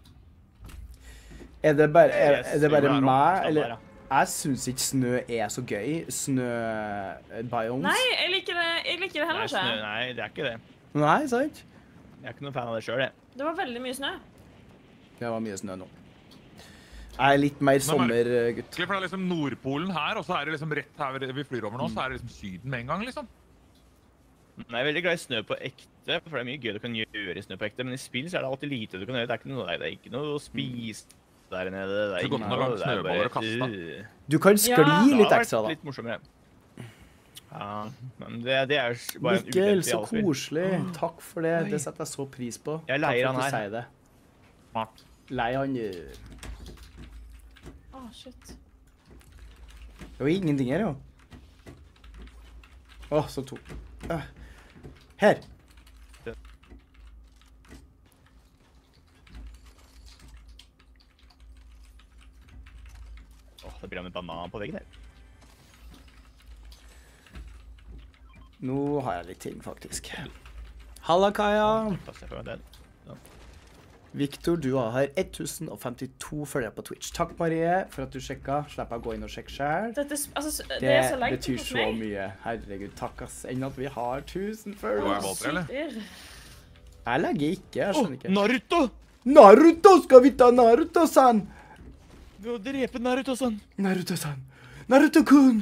Er det bare, Yes, er det bare vi er opp, meg, standard, eller? ja. Jeg synes ikke snø er så gøy. Snø-biomes. Nei, jeg liker det heller Nei, ikke. nei, det er ikke det. Nei, sant? Jeg er ikke noen fan av det selv, jeg. Det var veldig mye snø. Det var mye snø nå. Jeg er litt mer sommergutt. For det er liksom Nordpolen her, og så er det liksom rett her vi flyr over nå, så er det liksom Syden med en gang, liksom. Jeg er veldig glad i snø på ekte, for det er mye gøy du kan gjøre i snø på ekte, men i spill så er det alltid lite du kan gjøre. Det er ikke noe å spise der nede. Det er Så godt ikke med å lage det er snøballer og bare- kaste. Du kan skli Ja, Det litt har ekstra, vært da. litt morsommere. Ja, men det er bare en Mikkel, ulempe i så alle spill. koselig. Takk for det. Det setter jeg så pris på. Jeg leier Takk for han at du her. sier det. Smart. Lei han. Åh, shit. Det var ingenting her, jo. Så to. Her. Det blir med banan på veggen her. Nå har jeg litt ting, faktisk. Halla, Kaja. Passer for meg den. Victor, du har 1052 følgere på Twitch. Takk, Marie, for at du sjekka. Slipper jeg å gå inn og sjekke selv. Det Det er så lenge betyr hos så meg. mye. Herregud, takk ass. Enn at vi har 1000 Du følgere. er valgt, eller? Irr. Jeg legger ikke, jeg skjønner ikke. Naruto! Naruto! Skal vi ta Naruto-san? Vi må drepe Naruto sånn. Naruto-san. Naruto-kun!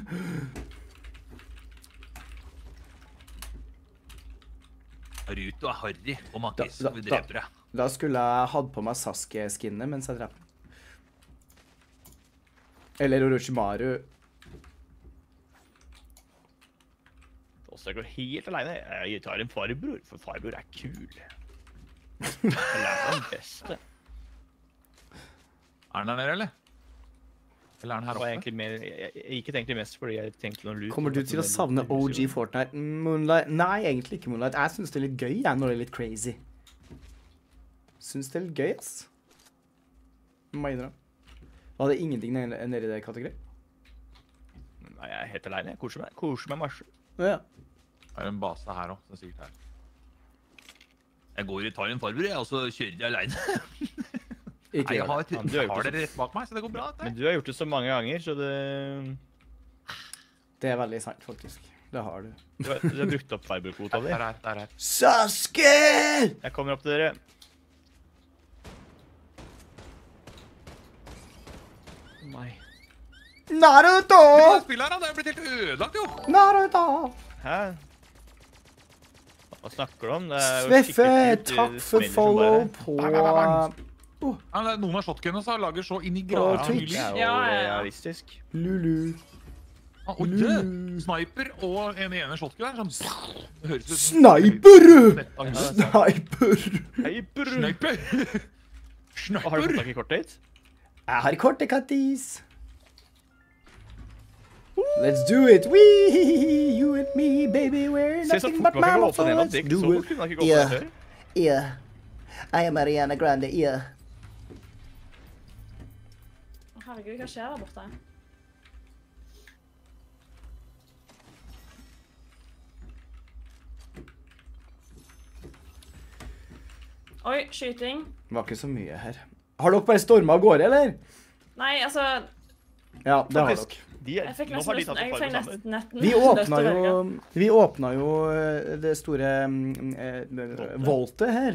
Naruto er harry og Mattis. Da- Vi da- dreper deg. Da skulle jeg hatt på meg Sasuke-skinnet mens jeg drepte den. Eller Orochimaru. Også jeg går helt alene. Jeg tar en farbror, for farbror er kul. Jeg lærer den beste. Er den der nede, eller? Eller er den her Det var oppe? egentlig mer, jeg gikk egentlig mest fordi jeg tenkte noe lurt. Kommer du til å savne OG Fortnite? Moonlight? Nei, egentlig ikke Moonlight. Jeg synes det er litt gøy, jeg, når det er litt crazy. Synes det er litt gøy, ass. Må jeg innrømme. Var det ingenting nede i det kategori? Nei, jeg er helt alene. Jeg koser meg. Koser meg masse. Ja. Det er en base her også, det er sikkert her. Jeg går i tar en farbror, jeg, og så kjører jeg alene. Ikke Nei, jeg gjør det. har, Ja, du er jo har ikke dere rett bak meg, så det går bra. Men Dette. du har gjort det så mange ganger, så det... Det er veldig sant, faktisk. Det har du. Du har brukt opp fiberkvota di. Der. Sasuke! Jeg kommer opp til dere. Nei. Naruto! Spillet her, da. Det er blitt helt ødelagt, jo. Naruto! Hæ? Hva snakker du om? Det er jo Sveffe, skikkelig kult, takk det for smeller som follow bare. på Ja, det er noen av shotgunene som lager så inn i På grader Twitch. Det er jo Ja, ja, ja. realistisk. Lulu. Oi, det. Sniper og en ene shotgun er sånn... Det høres ut som... Sniper! Dette er- Sniper! Hei, brr! Sniper! Har du fått Sniper! tak i kortet ditt? Jeg har korte kattis. Let's do it. Wee, you and me, baby, we're Se så nothing fort but man kan gå mama opp og ned. Det er ikke så Do fort it. kunne man ikke gå opp Yeah. og ned før. Yeah. I am Ariana Grande, yeah. Herregud, hva skjer der borte? Oi, skyting. Det var ikke så mye her. Har dere bare stormet av gårde, eller? Nei, altså, Ja, det har Faktisk. dere. jeg fikk Nå nesten har de lyst, tatt jeg opp fikk fargen sammen. nesten Vi åpna jo det store voltet her.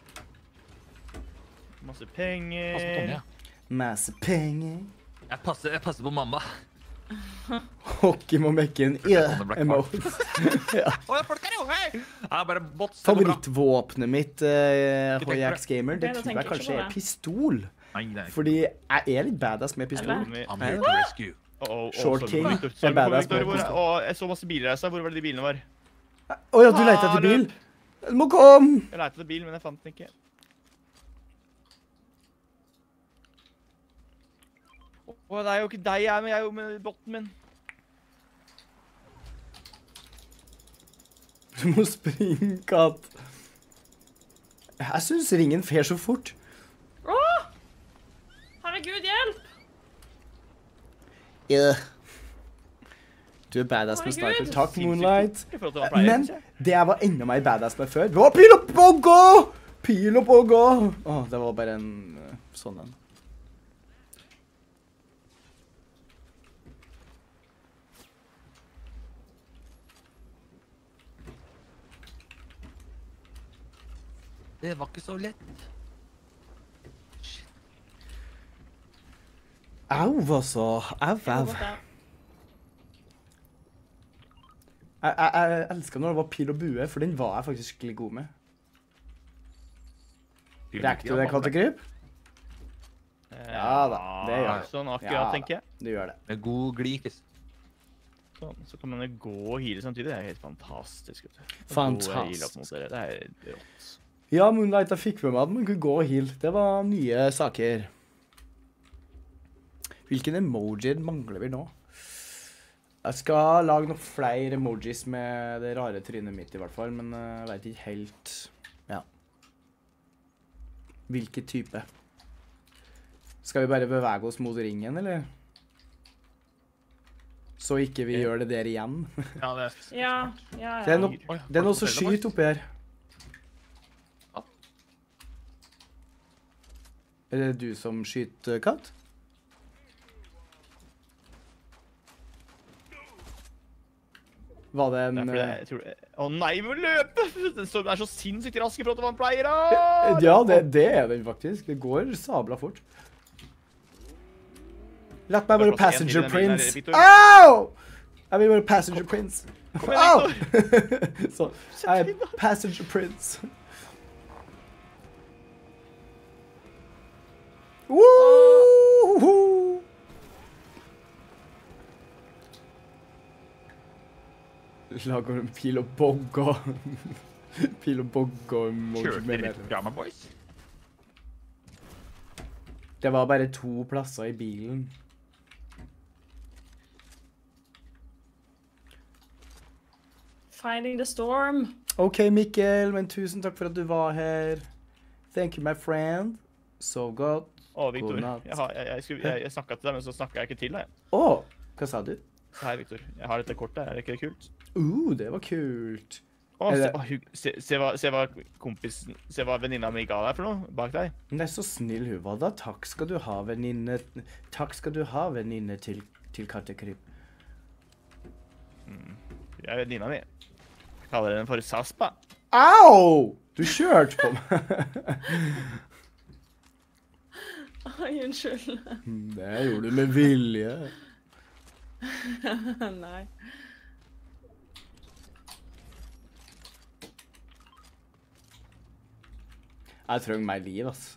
Masse Pass på penger. Tonje. Masse penger. Jeg passer på mamma. Hockey må mekke en yeah, Black emote. Ja. Å, det er folk her, jo! Hei! Jeg er bare bots. det går bra. Favorittvåpenet mitt, HJX Gamer, det Ok, da tror tenker jeg jeg kanskje ikke er på det. pistol. Nei. Fordi jeg er litt badass med pistol. Eller? I'm here to rescue. Short King Victor. er badass Victor, med hvor, pistol. og jeg så masse biler her, så hvor var det de bilene var? Å ja, du leter etter bil? Du må komme! Jeg lette etter bil, men jeg fant den ikke. Å, det er jo ikke deg jeg er med, jeg er jo med botten min. Du må springe, katt. Jeg synes ringen fer så fort. Åh! Herregud, hjelp! Yeah. Du er badass med Herregud. sniper. Takk, Moonlight. I forhold til hva jeg pleier, Men synes jeg. det jeg var enda mer badass med før, var pil og boggo! Pil og boggo! Åh, det var bare en sånn en. Det var ikke så lett. Au, altså. Au, Jeg går au. bort der. Jeg elsker når det var pil og bue, for den var jeg faktisk skikkelig god med. Rekker du det, kattekryp? Ja da, det gjør jeg. Sånn Ja akkurat, da. tenker jeg. Du gjør det. Med god glid, Chris. Sånn, så kan man jo gå og heale samtidig. Det er helt fantastisk, vet du. Fantastisk. Gå og heale opp mot dere. Det er rått. Ja, Moonlight, jeg fikk med meg at man kunne gå og heal. Det var nye saker. Hvilken emojier mangler vi nå? Jeg skal lage noen flere emojis med det rare trynet mitt i hvert fall, men jeg vet ikke helt, ja. Hvilke type? Skal vi bare bevege oss mot ringen, eller? Så ikke vi gjør det der igjen. Ja, det er... Ja, ja, Det er ja. noe, det er noe som skyter oppi her. Er det du som skyter, katt? Var det en... Det er fordi jeg tror... Å nei, vi må løpe! Den er så sinnssykt rask i forhold til hva han pleier da! Ja, det er den faktisk. Det går sabla fort. La meg være passenger prince. Au! Jeg vil være passenger prince. Au! Så, jeg er passenger prince. Woohoo! Lager en pil og boggo. Pil og boggo emoji Kjørte med rett det. fra meg, boys. Det var bare 2 plasser i bilen. Finding the storm. Ok, Mikkel, men tusen takk for at du var her. Thank you, my friend. Sov godt. Å, Victor. God natt. Jeg snakket til deg, men så snakket jeg ikke til deg. Hva sa du? Hei, Victor. Jeg har dette kortet. Er det ikke kult? Det var kult. Å, Er se, det- å, se hva kompisen, se hva venninna mi ga deg for noe bak deg. Hun er så snill, hun var da. Takk skal du ha, venninne. Takk skal du ha, venninne til Kattekryp. Jeg er venninna mi. Jeg kaller henne for Saspa. Au! Du kjørte på meg. Oi, unnskyld. Det gjorde du med vilje. Nei. Jeg trenger mer liv, ass.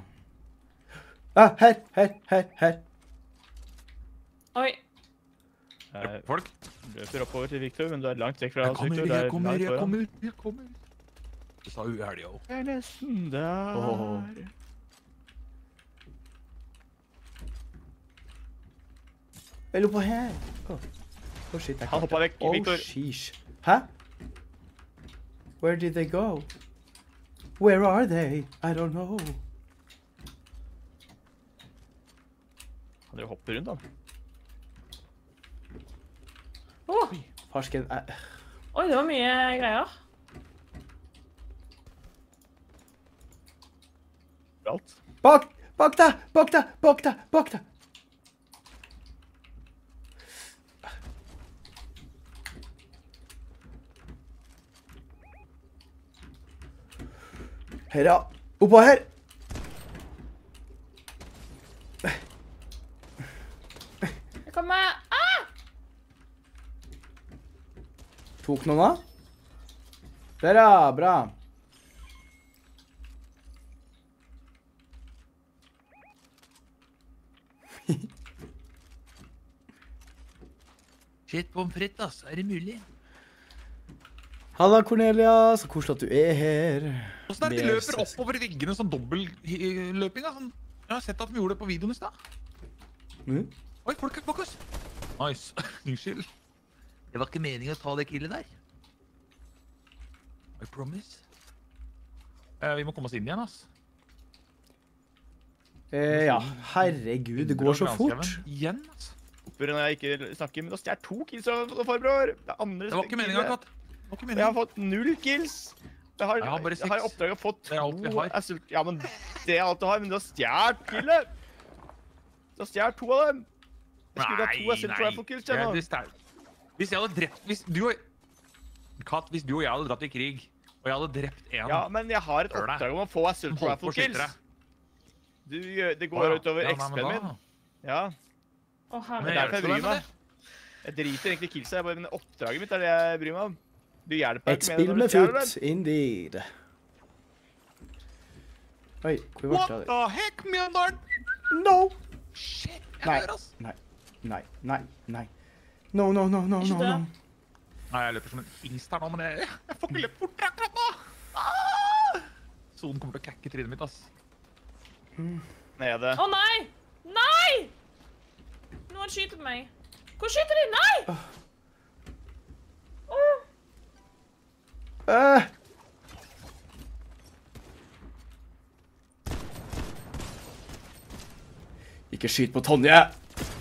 Her. Oi. Folk? Løper oppover til Victor, men du er langt vekk fra Jeg oss, kommer, Victor. Du er jeg kommer, langt jeg foran. kommer, jeg kommer. Det sa jo i helga også. Jeg er nesten der. Åh. Jeg lurer på her. Å, shit, jeg Han hoppet vekk, Victor. sheesh. Hæ? Where did they go? Where are they? I don't know. Han hopper rundt, han. Farsken, Oi, det var mye greier. Alt. Bak deg! Her, ja. Oppå her. Jeg kommer. Ah! Tok noen av? Der, ja. Bra. Shit, pommes frites, ass. Er det mulig? Halla, Cornelia. Så koselig at du er her. Hvordan er det de Mer løper søs- oppover veggene sånn dobbeltløping? Sånn. Jeg har sett at de gjorde det på videoen i stad. Mm. Oi, folk er bak oss. Nice. Unnskyld. Det var ikke meningen å ta det killet der. I promise. Vi må komme oss inn igjen, ass. Ja, herregud, det går så fort. Igjen, ass. Hopper når jeg ikke snakker, men da stjert 2 kills av farbror. Det andre Det var ikke meningen, killet. Kat. Det var ikke Jeg har meningen. fått 0 kills. Jeg har bare jeg har i 6. oppdrag å få Det er alt vi 2 har. assault. Ja, men det er alt du har, men du har stjålet killet. Du har stjålet 2 av dem. Jeg skulle ha 2 assault rifle kills Det er nå. sterkt. Hvis jeg hadde drept Hvis du og Kat, hvis du og jeg hadde dratt i krig, og jeg hadde drept en Ja, men jeg har et Hør deg. oppdrag om å få assault som holdt på rifle å skyte kills. deg. Det Å, går ja. utover Ja, nei, men XP-en min. da- Ja, Å, men herregud. det er derfor jeg bryr meg. Jeg driter egentlig i killsa, jeg bare, men oppdraget mitt er det jeg bryr meg om. Du hjelper Et ikke med det spill når med du stjeler futt, indeed. Oi, hvor ble What det av det? the heck, Mjøndalen? No! Shit, jeg Nei. dør, ass. Nei. No. Ikke dø. Nei, jeg løper som en hingst her nå, men jeg får ikke løpt fortere akkurat nå. Ah! Sonen kommer til å kakke trynet mitt, ass. Nede. Å, nei! Nei! Noen skyter på meg. Hvor skyter de? Nei! Ikke skyt på Tonje! Jeg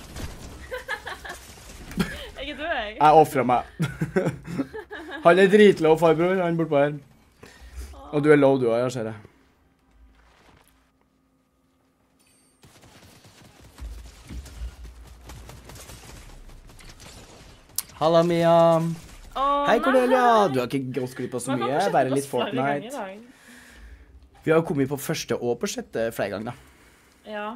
er død, jeg. Jeg offrer meg. Han er dritlow, farbror. Han bortpå her. Og du er low, du også, jeg ser det. Halla, Mia. Å, Hei, Cornelia. nei. Du har ikke gått glipp av så Man kan mye, ikke bare sette litt oss flere ganger i Fortnite. dag. Vi har kommet på første og på sjette flere ganger, da. Ja.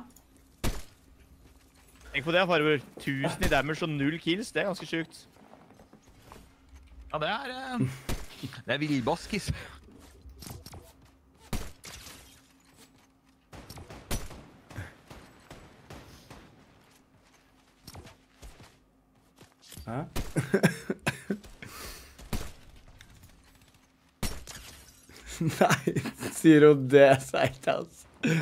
Tenk på det, farbror. 1000 i damage og 0 kills, det er ganske sjukt. Ja, det er villbaskis. Hæ? Nei, sier hun det seigt, altså.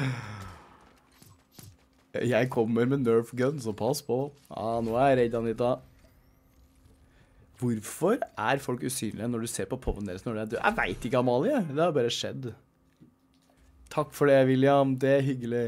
Jeg kommer med Nerf gun, så pass på. Ja, nå er jeg redd, Anita. Hvorfor er folk usynlige når du ser på poven deres når de er døde? Jeg vet ikke, Amalie. Det har bare skjedd. Takk for det, William. Det er hyggelig.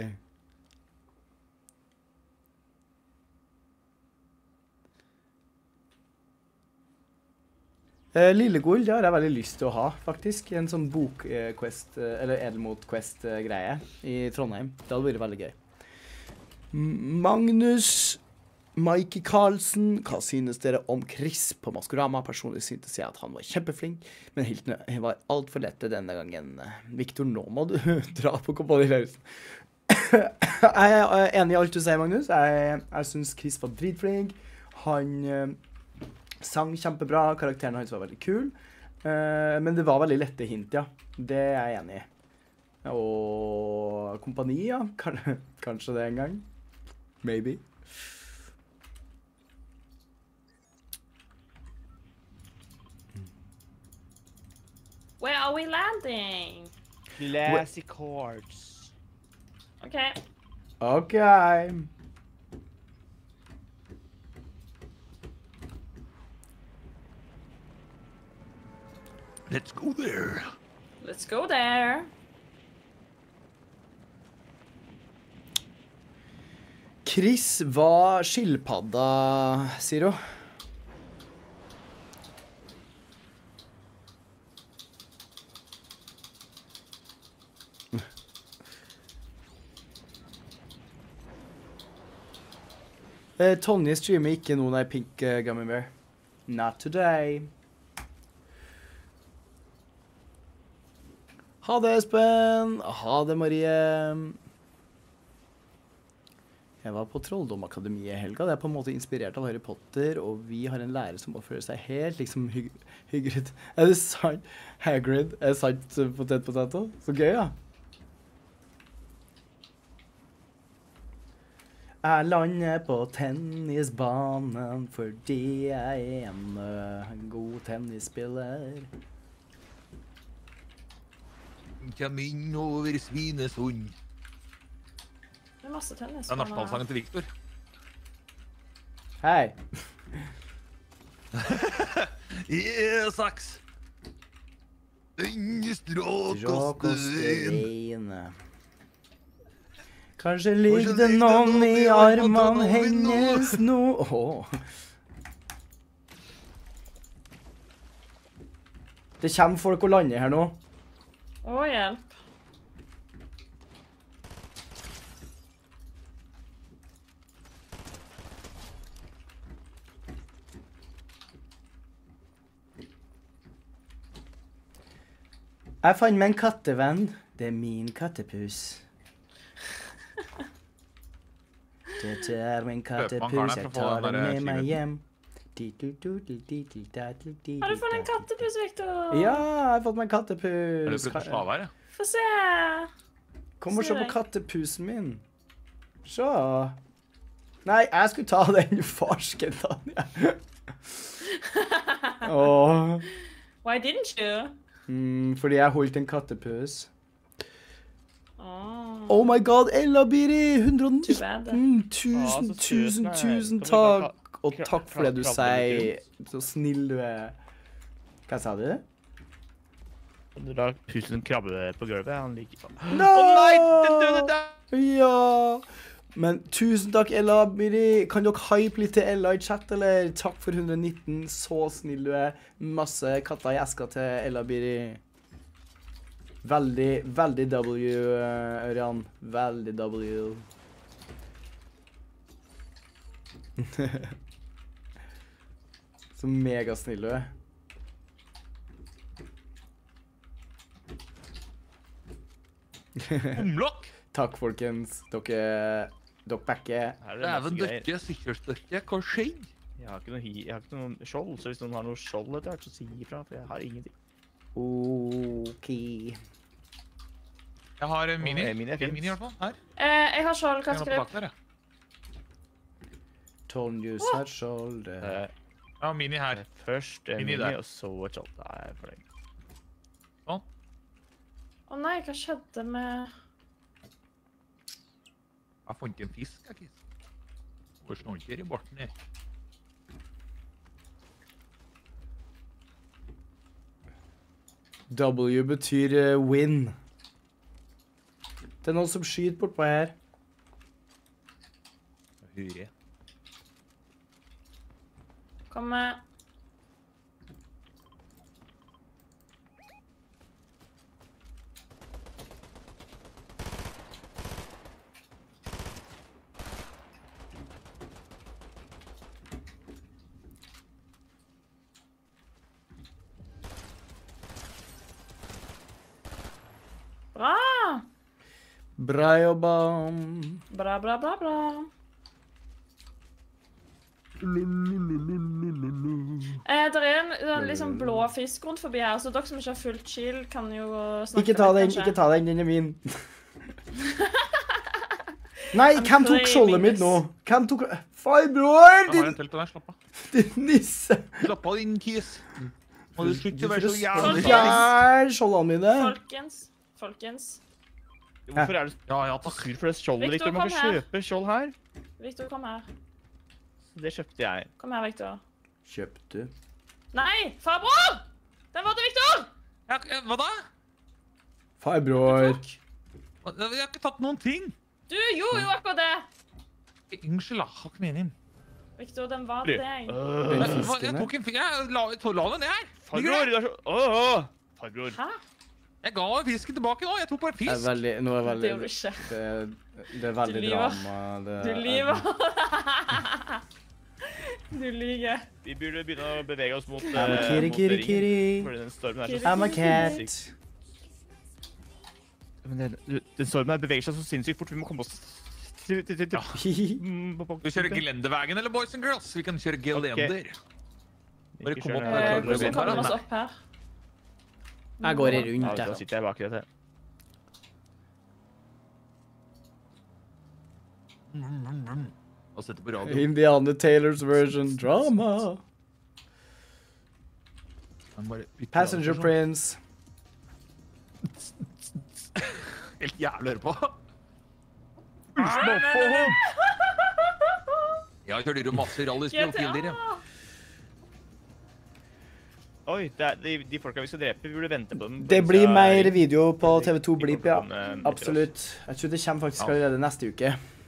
Lillegull, det har jeg veldig lyst til å ha, faktisk. En sånn bok-quest, eller Edelmot-quest-greie i Trondheim. Det hadde vært veldig gøy. Magnus Mikey Karlsen, hva synes dere om Chris på Maskorama? Personlig syntes jeg at han var kjempeflink, men han var alt for lette denne gangen. Victor, nå må du dra på Kompani Lauritzen. Jeg er enig i alt du sier, Magnus. Jeg synes Chris var dritflink. Han sang kjempebra, karakteren hans var veldig kul. Men det var veldig lette hint, ja. Det er jeg enig i. Og Kompani, ja. Kanskje det en gang. Maybe. Where are we landing? Classic Chords. Okay. OK. Let's go there. Let's go there. Chris var skilpadda, sier hun. Tonje streamer ikke nå, nei, Pink Gummy Bear. Not today. Ha det, Espen. Ha det, Marie. Jeg var på Trolldomakademiet i helga. Det er på en måte inspirert av Harry Potter, og vi har en lærer som oppfører seg helt liksom Hagrid. Er det sant? Hagrid er sant potet-potato? Så gøy, ja. Jeg lander på tennisbanen fordi jeg er en god tennisspiller. Kjem inn over Svinesund. Det er masse tennis. Det er nasjonalsangen til Victor. Hei. E6. Den stråkoste veien. Kanskje ligger det noen i armene hennes nå. Det kommer folk og lander her nå. Å, hjelp. Jeg fant meg en kattevenn. Det er min kattepus. Dette er min kattepus, jeg tar den med meg hjem. Har du fått en kattepus, Victor? Ja, jeg har fått meg en Er kattepus. det brukt slave her, ja? Få se. Kom og se på kattepusen min. Se. Nei, jeg skulle ta den farsken, Tanja. Åh. Why didn't you? Fordi jeg holdt en kattepus. Oh. Oh my god, Ella Biri, Too bad. 119 tusen takk. Og takk for det du sier. Så snill du er. Hva sa du? Du lar pusen krabbe på gulvet, han liker sånn. No! Nei, den døde der! Ja. Men tusen takk, Ella Biri. Kan dere hype litt til Ella i chat, eller? Takk for 119, så snill du er. Masse katter i eska til Ella Biri. Veldig, veldig W, Ørjan. Veldig W. Så megasnill du er. Omlokk! Takk, folkens. Dere backer. Her er det Dæven masse greier. døkke, sikkerhetsdøkke, hva skjedde? Jeg har ikke noen skjold, så hvis noen har noe skjold etter hvert, så si ifra, for jeg har ingenting. OK. Jeg har mini. Mini er En fint. mini i hvert fall. Her. Jeg har skjold, hva En skal på du? bak der, ja. Tonjus har skjold. Ja, mini her. Først en Mini mini, der. og så et skjold. Da er jeg fornøyd. Å nei, hva skjedde med... Jeg har funnet en fisk, jeg, Kis. Hvor snorker i borten her. W betyr win. Det er noen som skyter bortpå her. Hurre. Kom med... Bra jobba. Bra, bra, bra, bra. Det er en liksom blå fisk rundt forbi her, så dere som ikke har fullt shield, kan jo snakke Ikke ta litt, den, kanskje. ikke ta den, den er min. Nei, hvem tok skjoldet mitt nå? Hvem tok... Farbror, Jeg har din en telt til deg, slapp av. nisse. Slapp av, din kiss. Må du slutte å være så jævlig Fjær skjoldene mine. Folkens. Hvorfor er du Ja, ja, så takk. sur for det skjoldet, Victor, Victor? Man kom får her. kjøpe skjold her. Victor, kom her. Det kjøpte jeg. Kom her, Victor. Kjøpte. Nei, farbror! Den var til Victor! Hva da? Farbror. Jeg har ikke tatt noen ting. Du gjorde jo akkurat det. Unnskyld, da. Har ikke meningen. Victor, den var til deg. Den Jeg fisken tok en jeg la den ned her. Farbror, du er så... Farbror. Hæ? Jeg ga fisken tilbake nå. Jeg tok bare Det er fisk. veldig, nå er Det veldig, gjorde du ikke. det er veldig Du lyver. drama. Det Du er- lyver. Du lyver. Vi burde begynne å bevege oss mot, I'm a kitty, mot kitty, ringen. kitty. Fordi den stormen er så Kitty. I'm a cat. Men den stormen her beveger seg så sinnssykt fort. Vi må komme oss til Du kjører Gelendeveien eller Boys and Girls? Vi kan kjøre Gelender. Bare kom opp med Hvordan kommer vi oss opp her? Jeg går Ja, rundt da der. sitter jeg bak i dette. Og setter på radio. Indiana Taylors version drama. Passenger Prince. Helt jævlig å høre på. Jeg har kjørt masse rallyspill tidligere. GTA! Oi, det er de folka vi skal drepe, vi burde vente på dem. Det blir mer video på TV2 De kommer Bleep, til å ja. komme etter oss. Absolutt. Jeg tror det kommer faktisk allerede neste uke.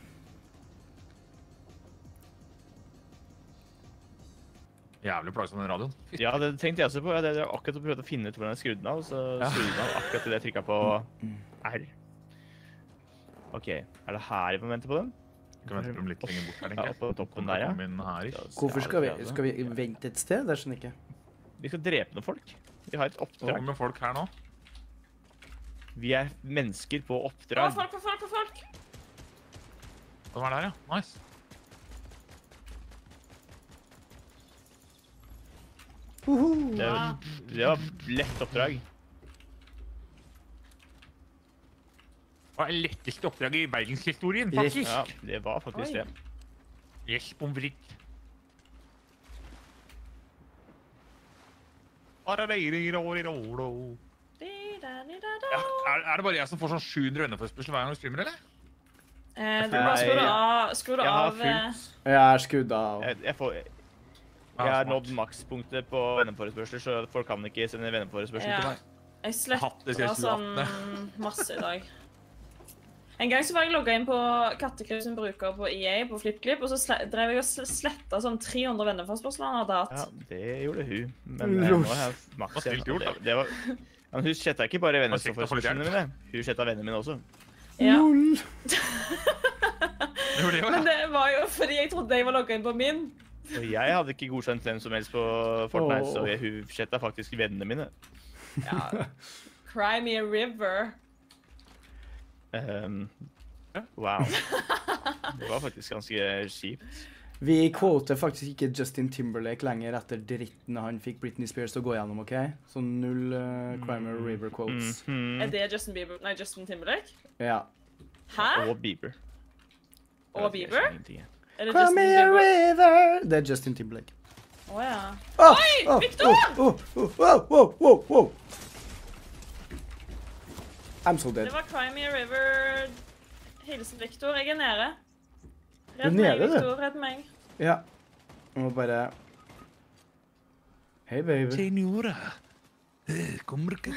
Jævlig plagsom den radioen. Ja, det tenkte jeg også på. Jeg har akkurat prøvd å finne ut hvordan jeg skrudde den av, så skrudde den av akkurat idet jeg trykket på R. Ok, er det her vi må vente på dem? Vi kan vente på dem litt lenger bort her, Ja, tenker jeg. oppe på toppen der, ja. Kom inn her, ikke? Hvorfor skal vi vente et sted? Det skjønner jeg ikke. Vi skal drepe noen folk. Vi har et Hva oppdrag. med folk her nå? Vi er mennesker på Å, oppdrag. folk! De er der, ja. Nice. Det var lett oppdrag. Hva er letteste oppdrag i verdenshistorien, faktisk? Ja, det var faktisk Oi. det. Yes, pommes frites. Ja, er det bare jeg som får sånn 700 venneforespørsel hver gang du streamer, eller? Du må skru det Jeg har av. fullt. Jeg er skudd av. Jeg har nådd makspunktet på venneforespørsler, så folk kan ikke sende venneforespørsler Ja. til meg. Jeg Hatt det sletta siden sånn masse i dag. En gang så var jeg logga inn på Kattekryp sin bruker på EA på FlippKlipp, og så drev jeg og sletta sånn 300 venneforspørsler han hadde Ja, hatt. det gjorde hun. Men nå har jeg maks Hva stilt gjort, da? det var... Ja, men hun sletta ikke bare Hva sikkert å få litt venneforespørslene mine. Hun sletta vennene mine også. Ja. Lol. Det gjorde det jo, Men ja. det var jo fordi jeg trodde jeg var logga inn på min. Og jeg hadde ikke godkjent hvem som helst på Fortnite, så Åh. hun sletta faktisk vennene mine. Ja. Cry me a river. Wow. Det var faktisk ganske kjipt. Vi quoter faktisk ikke Justin Timberlake lenger etter dritten han fikk Britney Spears til å gå gjennom, ok? Så null Crime River quotes. Er det Justin Bieber? Nei, Justin Timberlake? Ja. Hæ? Og Bieber. Og Bieber? Ingenting. Er det Crime Justin me a Bieber? river. Det er Justin Timberlake. Å ja. Oi, Victor! Wow. I'm so Det dead. var Cry me a river. Hilsen Victor. Jeg er nede. Du Redd er meg, nede, du? Victor. Redd meg. Ja. Jeg må bare... Hei, baby. Senora, kommer ikke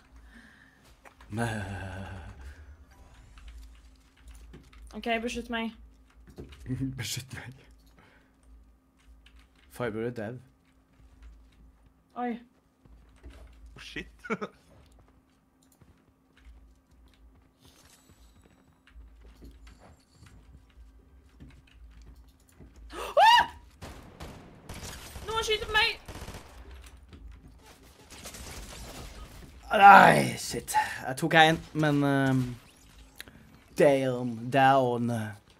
OK, beskytt meg. Beskytt meg. Fiber er dead. Oi. Shit. Noen skyter på meg! Nei, shit. Jeg tok en, men Down.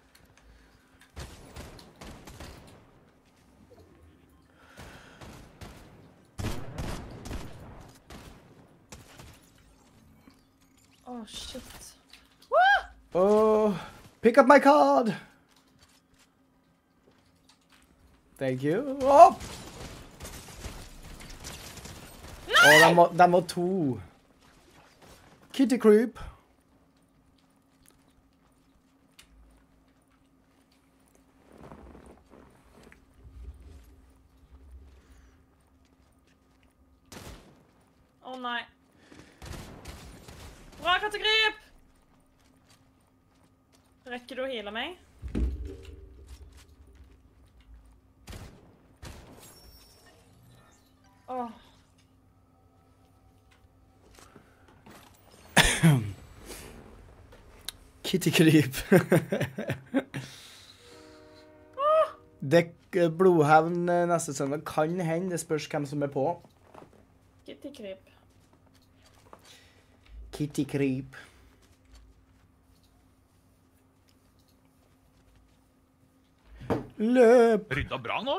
Oh, shit. Oh, pick up my card. Thank you. Oh! Å, den var 2. Kitty creep. Å, nei. Bra, kattegrip! Rekker du å heale meg? Åh. Kitty creep. Dekk blodhevn neste søndag. Kan hende, det spørs hvem som er på. Kitty-kryp. Kitty creep. Løp! Rydda bra nå?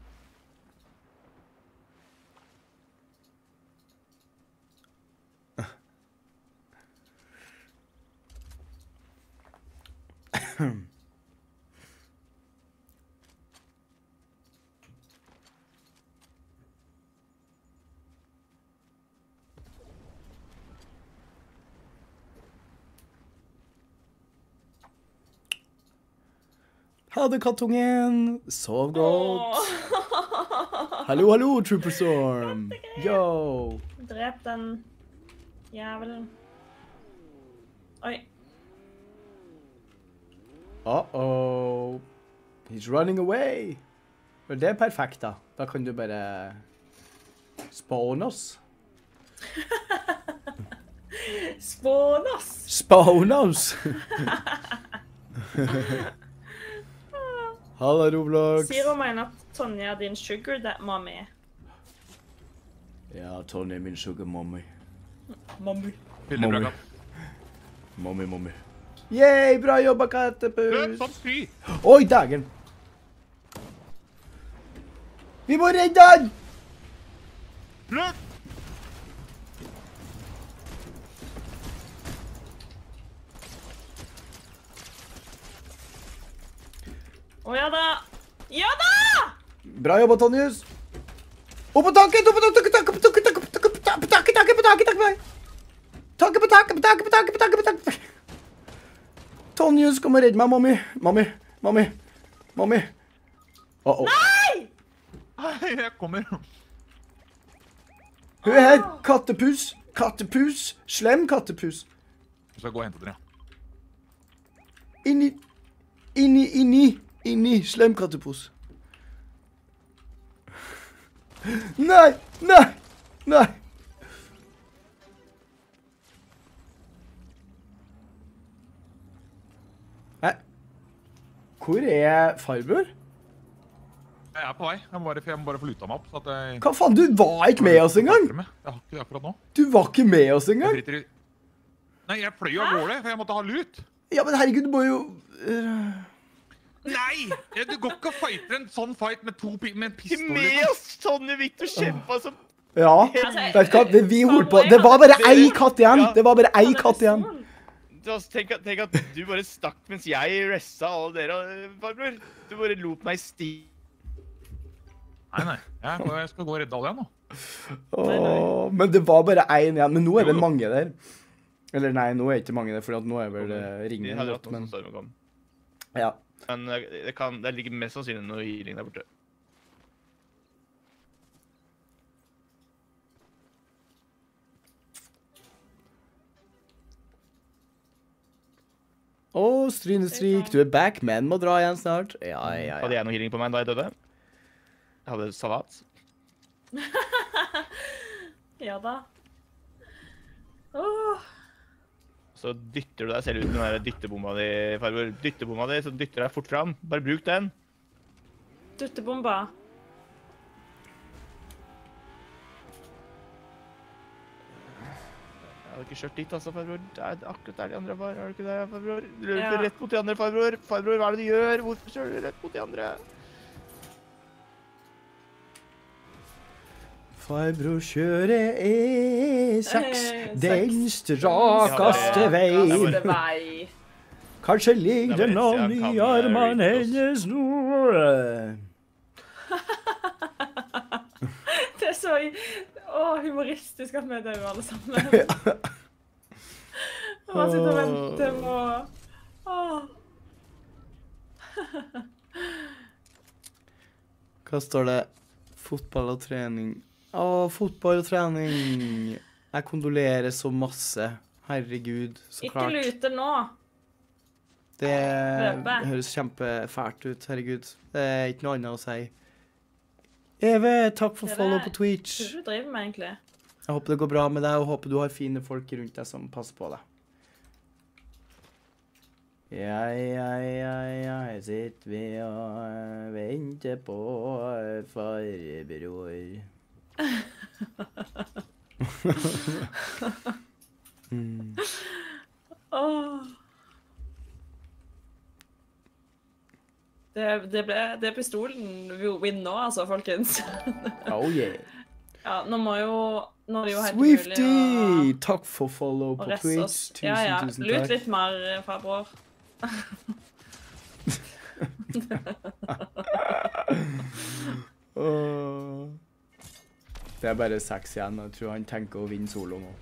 Ha det, kattungen. Sov godt. Åh. Hallo, hallo, Trooper Storm. Yo. Drep den jævelen. Oi. Uh-oh. He's running away. Men det er perfekt, da. Da kan du bare spawn oss. Spawn oss. Spawn oss! Halla, Roblox. Zero mener at Tonja er din sugar that mommy. Ja, Tony er min sugar mommy. Mommy. Veldig bra, Mommy. katt. Mommy. Yay, bra jobba, Løp kattepus. som fly! Oi, dagen. Vi må redde han! Løp! Å, ja da! Ja da! Bra jobba, Tonjus. Opp på taket, opp på taket, taket på taket. Tonjus, kom og redd meg, mommy. Uh-oh. Nei! Nei, jeg kommer. Hun er her. Kattepus. Slem kattepus. Jeg skal gå og hente dere. Inni. Slem kattepus. Nei. Hæ? Hvor er farbror? Jeg er på vei. Jeg må bare få luta meg opp. Så at jeg... Hva faen, du var ikke med oss engang? Jeg har ikke det akkurat nå. Du var ikke med oss engang? Jeg driter i... Nei, jeg fløy av gårde, for jeg måtte ha lut. Ja, men herregud, du må jo... Nei! Du går ikke og fighter en sånn fight med en pistol. Ikke med oss, Tonje Victor kjempa som... Ja, Altså, vet du hva, vi holdt på. Det var bare ei katt igjen. Det var bare ei katt igjen. Tenk at du bare stakk mens jeg resta alle dere, farbror. Du bare lot meg sti... Nei. Jeg skal gå og redde alle igjen nå. Åh, men det var bare en igjen. Men nå er det mange der. Eller nei, nå er det ikke mange der, for nå er vel De ringen hadde gått, hatt noen men... som stormen kom. Ja. Men det ligger mest sannsynlig noe healing der borte. Åh, Strynestrik, du er back, men må dra igjen snart. Ja. Hadde jeg noe healing på meg da jeg døde? Jeg hadde salat. Ja da. Åh. Så dytter du deg selv ut med den der dyttebomba di, farbror. Dyttebomba di, så dytter deg fort fram. Bare bruk den. Duttebomba. Ja, har ikke kjørt dit, altså, farbror. Det er akkurat der de andre var. Har du ikke det, farbror? Du løper Ja. rett mot de andre, farbror. Farbror, hva er det du gjør? Hvorfor kjører du rett mot de andre? Farbror kjører E6, E6. den Ja, strakeste det- veien. Neste vei. Kanskje ligger Det den var rett an siden i han kan, armene read hennes nå. Det er så humoristisk at vi dør alle sammen. Og man sitter og venter på... Åh. Hva står det? Fotball og trening. Fotball og trening. Jeg kondolerer så masse. Herregud, så Ikke klart. lute nå. Det Løpe. høres kjempefælt ut, herregud. Det er ikke noe annet å si. Eve, takk for Det er follow det. på Hva Twitch. er det du driver med egentlig? Jeg håper det går bra med deg, og håper du har fine folk rundt deg som passer på deg. Jeg sitter vi og venter på farbror. Åh. Det er pistolen win nå, altså, folkens. Oh yeah. Ja, nå er det jo helt Swifty! umulig Takk for follow å på resse Twitch. oss. Ja, Tusen lut takk. litt mer, farbror. Åh. Det er bare 6 igjen, og jeg tror han tenker å vinne solo nå.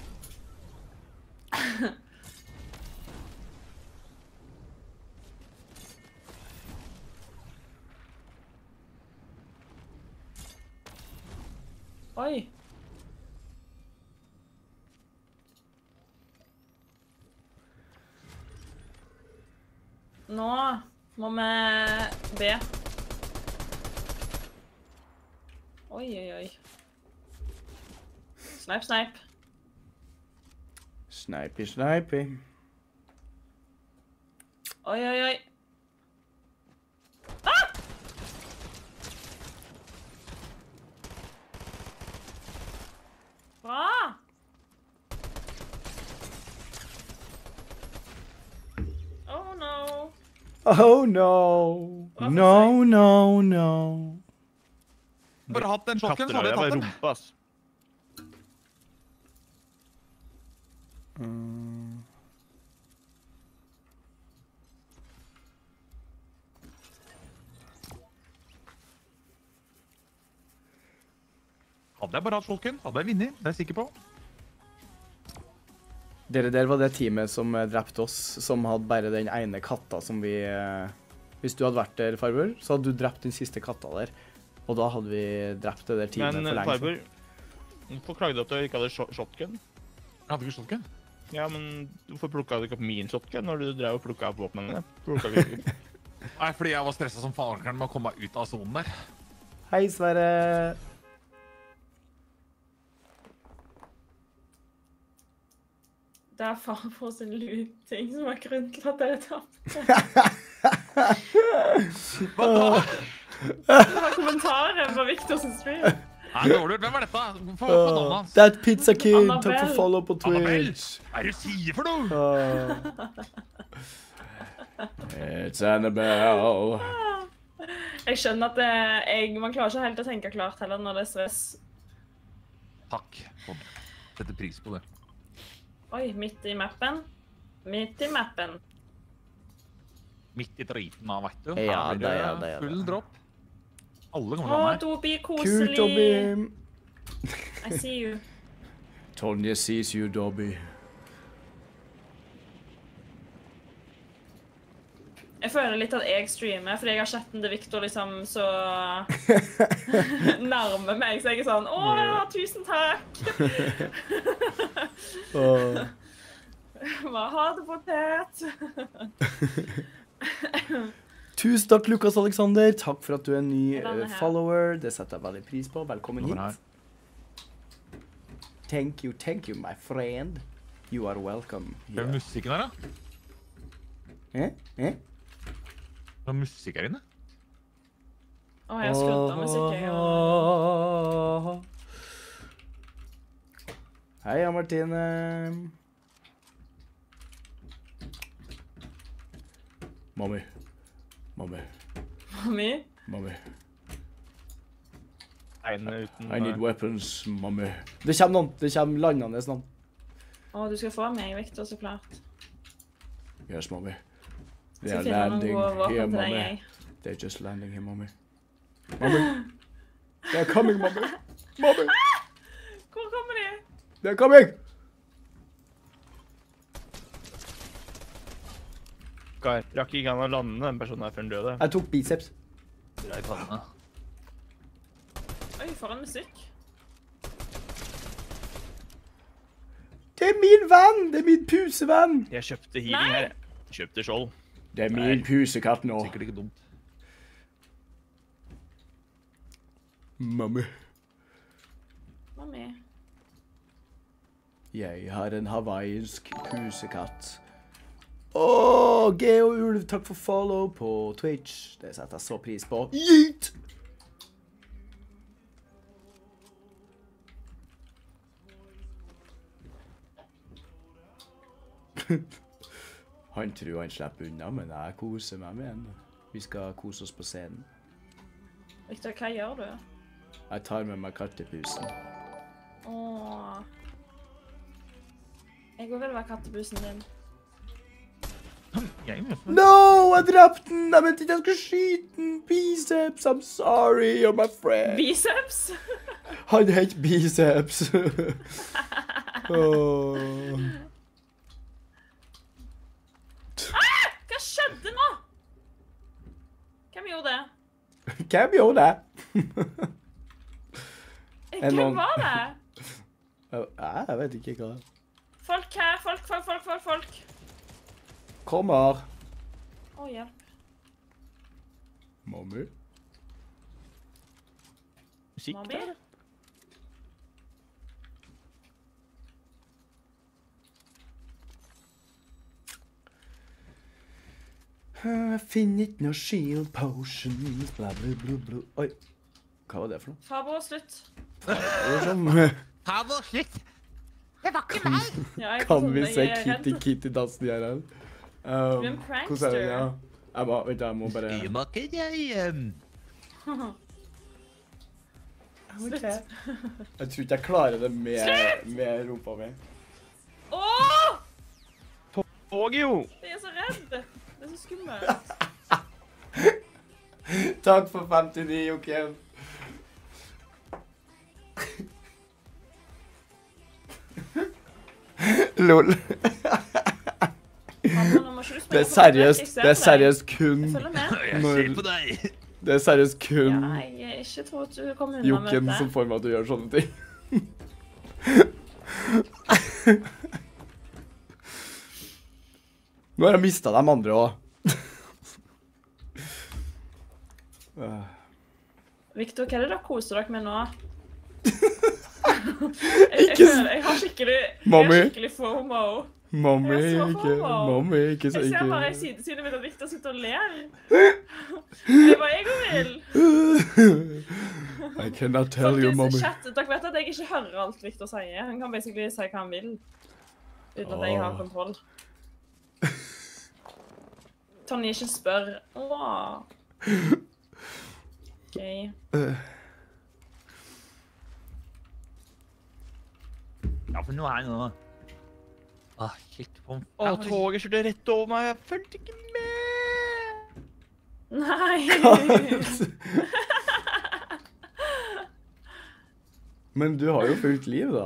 Oi. Nå må vi be. Oi, oi, oi. Snipe, snipe. Snipey, snipey. Oi, oi, oi. Bra! Oh no. Oh no. Hva for No, no, no. Bare hatt en shotgun, så hadde Katterøya jeg var tatt den. rumpa, ass. Hadde jeg bare hatt shotgun, hadde jeg vunnet. Det er jeg sikker på. Dere der var det teamet som drepte oss, som hadde bare den ene katta som vi... Hvis du hadde vært der, farbror, så hadde du drept den siste katta der. Og da hadde vi drept det der teamet Men for lenge farbror, hvorfor klagde du at du ikke hadde shotgun? Jeg hadde ikke shotgun. Ja, men hvorfor plukka du ikke opp min shotgun når du drev og plukka opp våpnene? Plukket du ikke opp? Nei, fordi jeg var stresset som fankeren med å komme meg ut av zonen der. Hei, Sverre. Det er farbror sin luting som er grunnen til at dere tapte. Det var kommentarer på Victor sin stream. Nei, dårlig gjort. Hvem var dette? Få navnet hans. That Pizza Kid, Annabelle. takk for follow på Annabelle. Twitch. Hva er det du sier for noe? It's Annabelle. Jeg skjønner at man klarer ikke helt å tenke klart heller når det er stress. Takk. Setter pris på det. Oi, midt i mappen. Midt i mappen. Midt i driten av, vet du. Ja, Her blir det er det. Full dropp. Alle kommer Å, til å ha meg. Dobby, Kult, koselig. Dobby. I see you. Tonje sees you, Dobby. Jeg føler litt at jeg streamer, fordi jeg har chatten til Victor liksom så nærme meg, så jeg er sånn, ja, tusen takk. Åh. Hva har du potet? Tusen takk, Lukas Alexander. Takk for at du er en ny Denne her. follower. Det setter jeg veldig pris på. Velkommen Kommer her. hit. Thank you, my friend. You are welcome. Det er musikken her, da. Eh? Det er musikk her inne. Å, jeg har skrudd av musikk, jeg. Hei, Martine. Mommy. Mami? Tegnene uten... I need weapons, mommy. Det kommer noen. Det kommer landende noen. Å, du skal få meg, Victor, så klart. Yes, mommy. They Skal are finne noen landing gode here, våpen til deg, mommy. jeg. They're just landing here, mommy. Mommy. They're coming, mommy. Mommy. Hvor kommer de? They're coming. Kai, rakk ikke han å lande den personen her før den døde. Jeg tok biceps. Greit, Hanne. Oi, for en musikk. Det er min venn! Det er min pusevenn! Jeg kjøpte healing Nei. her. Kjøpte skjold. Det er min pusekatt nå. Sikkert ikke dumt. Mommy. Mami. Jeg har en hawaiisk pusekatt. Åh, Geo Ulv, takk for follow på Twitch. Det setter jeg så pris på. Yeet! Han tror han slipper unna, men jeg koser meg med han. Vi skal kose oss på scenen. Victor, hva gjør du? Jeg tar med meg kattepusen. Åh. Jeg vil være kattebussen din. Jeg vil No, jeg drepte den! Jeg mente ikke jeg skulle skyte den! Biceps, I'm sorry, you're my friend. Biceps? Han heter Biceps. Åh. Hva skjedde nå? Hvem gjorde det? Hvem gjorde det? En Hvem noen- var det? Jeg vet ikke hva. Folk her, folk. Kommer. Å, hjelp. Mommy. Musikk Mami? der. Jeg finner ikke noe shield potions, bla bla bla bla. Oi, hva var det for noe? Fabo, slutt. Det var som, Ha det slutt! Det var ikke meg! Ja, jeg kan får vi sånn- se jeg er redd. Kitty-dansen her? Du er en Hvordan er prankster. det, ja? Vent, jeg må bare... Jeg må ikke Slutt. Jeg tror ikke jeg klarer det med rumpa mi. Åh! Og jo! Jeg er så redd. Det er så skummelt. Takk for 59, Jokken. Lol. Fabo, nå må ikke du springe Det er på seriøst, vekk, jeg ser det er på deg. seriøst kun, Jeg følger med. Jeg ser på deg! det er seriøst kun Ja, jeg ikke tror at du kommer unna med Jokken dette. som får meg til å gjøre sånne ting. Nå har jeg mistet de andre også. Victor, hva er det dere koser dere med nå? Jeg har skikkelig FOMO. Mommy, Jeg er så ikke, FOMO. mommy, ikke så Jeg ser bare i ikke. sidesynet mitt at Victor sitter og ler. Jeg bare, jeg vil. I cannot tell you, mommy. Folkens, chat, dere vet at jeg ikke hører alt Victor sier. Han kan basically si hva han vil. Uten at jeg har kontroll. Tony ikke spør. Åh. Ok. Ja, for nå er jeg nå. Åh, shit. Å, toget kjørte rett over meg. Jeg følte ikke med. Nei. Men du har jo fullt liv, da.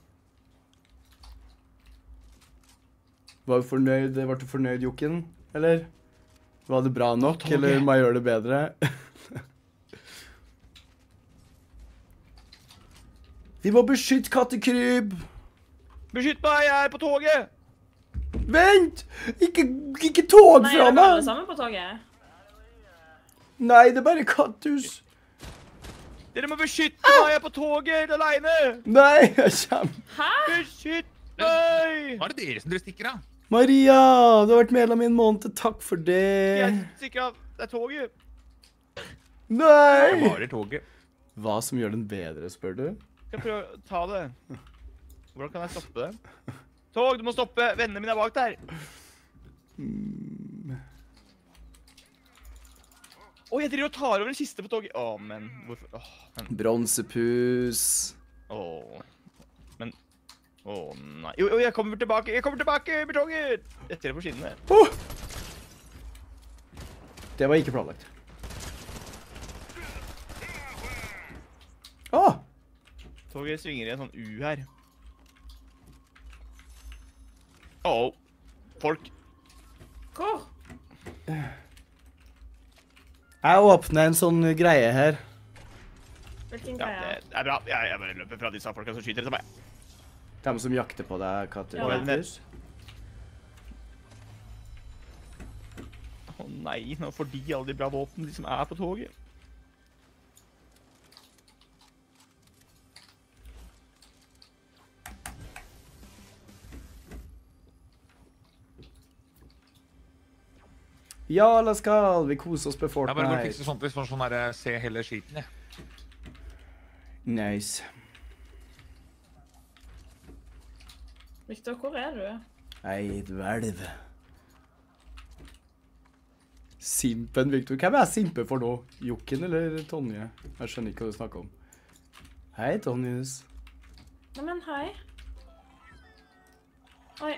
Var du fornøyd, Jokken? Eller? Var det bra nok, Toget. eller må jeg gjøre det bedre? Vi må beskytte kattekryp! Beskytt meg, jeg er på toget! Vent! Ikke tog Nei, fra er dere alle meg! sammen på toget? Nei, det er bare katthus. Dere må beskytte meg, jeg er på toget helt alene! Nei, jeg kommer. Hæ? Beskytt meg! Hva er det dere som dere stikker av? Maria, du har vært medlem i en måned. Takk for Jeg det. stikker av. Det er toget. Jeg Nei! varer toget. Hva som gjør den bedre, spør du? Skal jeg prøve å ta det? Hvordan kan jeg stoppe det? Tog, du må stoppe! Vennene mine er bak der! Å, jeg driver og tar over en kiste på toget. Å, men hvorfor? Åh, men... Bronsepus. Men... Å, nei. Jo, jeg kommer tilbake! Jeg kommer tilbake, Bertonger! Etter på skinnene. Det var ikke planlagt. Toget svinger i en sånn U her. Folk. Hvor? Jeg åpner en sånn greie her. Hvilken Ja, greie? det er bra. Jeg bare løper fra disse folka som skyter etter meg. De som jakter på deg, Katter. Ja. Å nei, nå får de alle de bra våpen, de som er på toget. Ja, la skal vi kose oss på Jeg bare går og Fortnite. fikser sånt hvis man sånn der, se hele skiten, jeg. Nice. Victor, hvor er du? Ei, dvelv. Simpen, Victor. Hvem er jeg simpe for nå? Jokken eller Tonje? Jeg skjønner ikke hva du snakker om. Hei, Tonjus. Nei, men hei. Oi.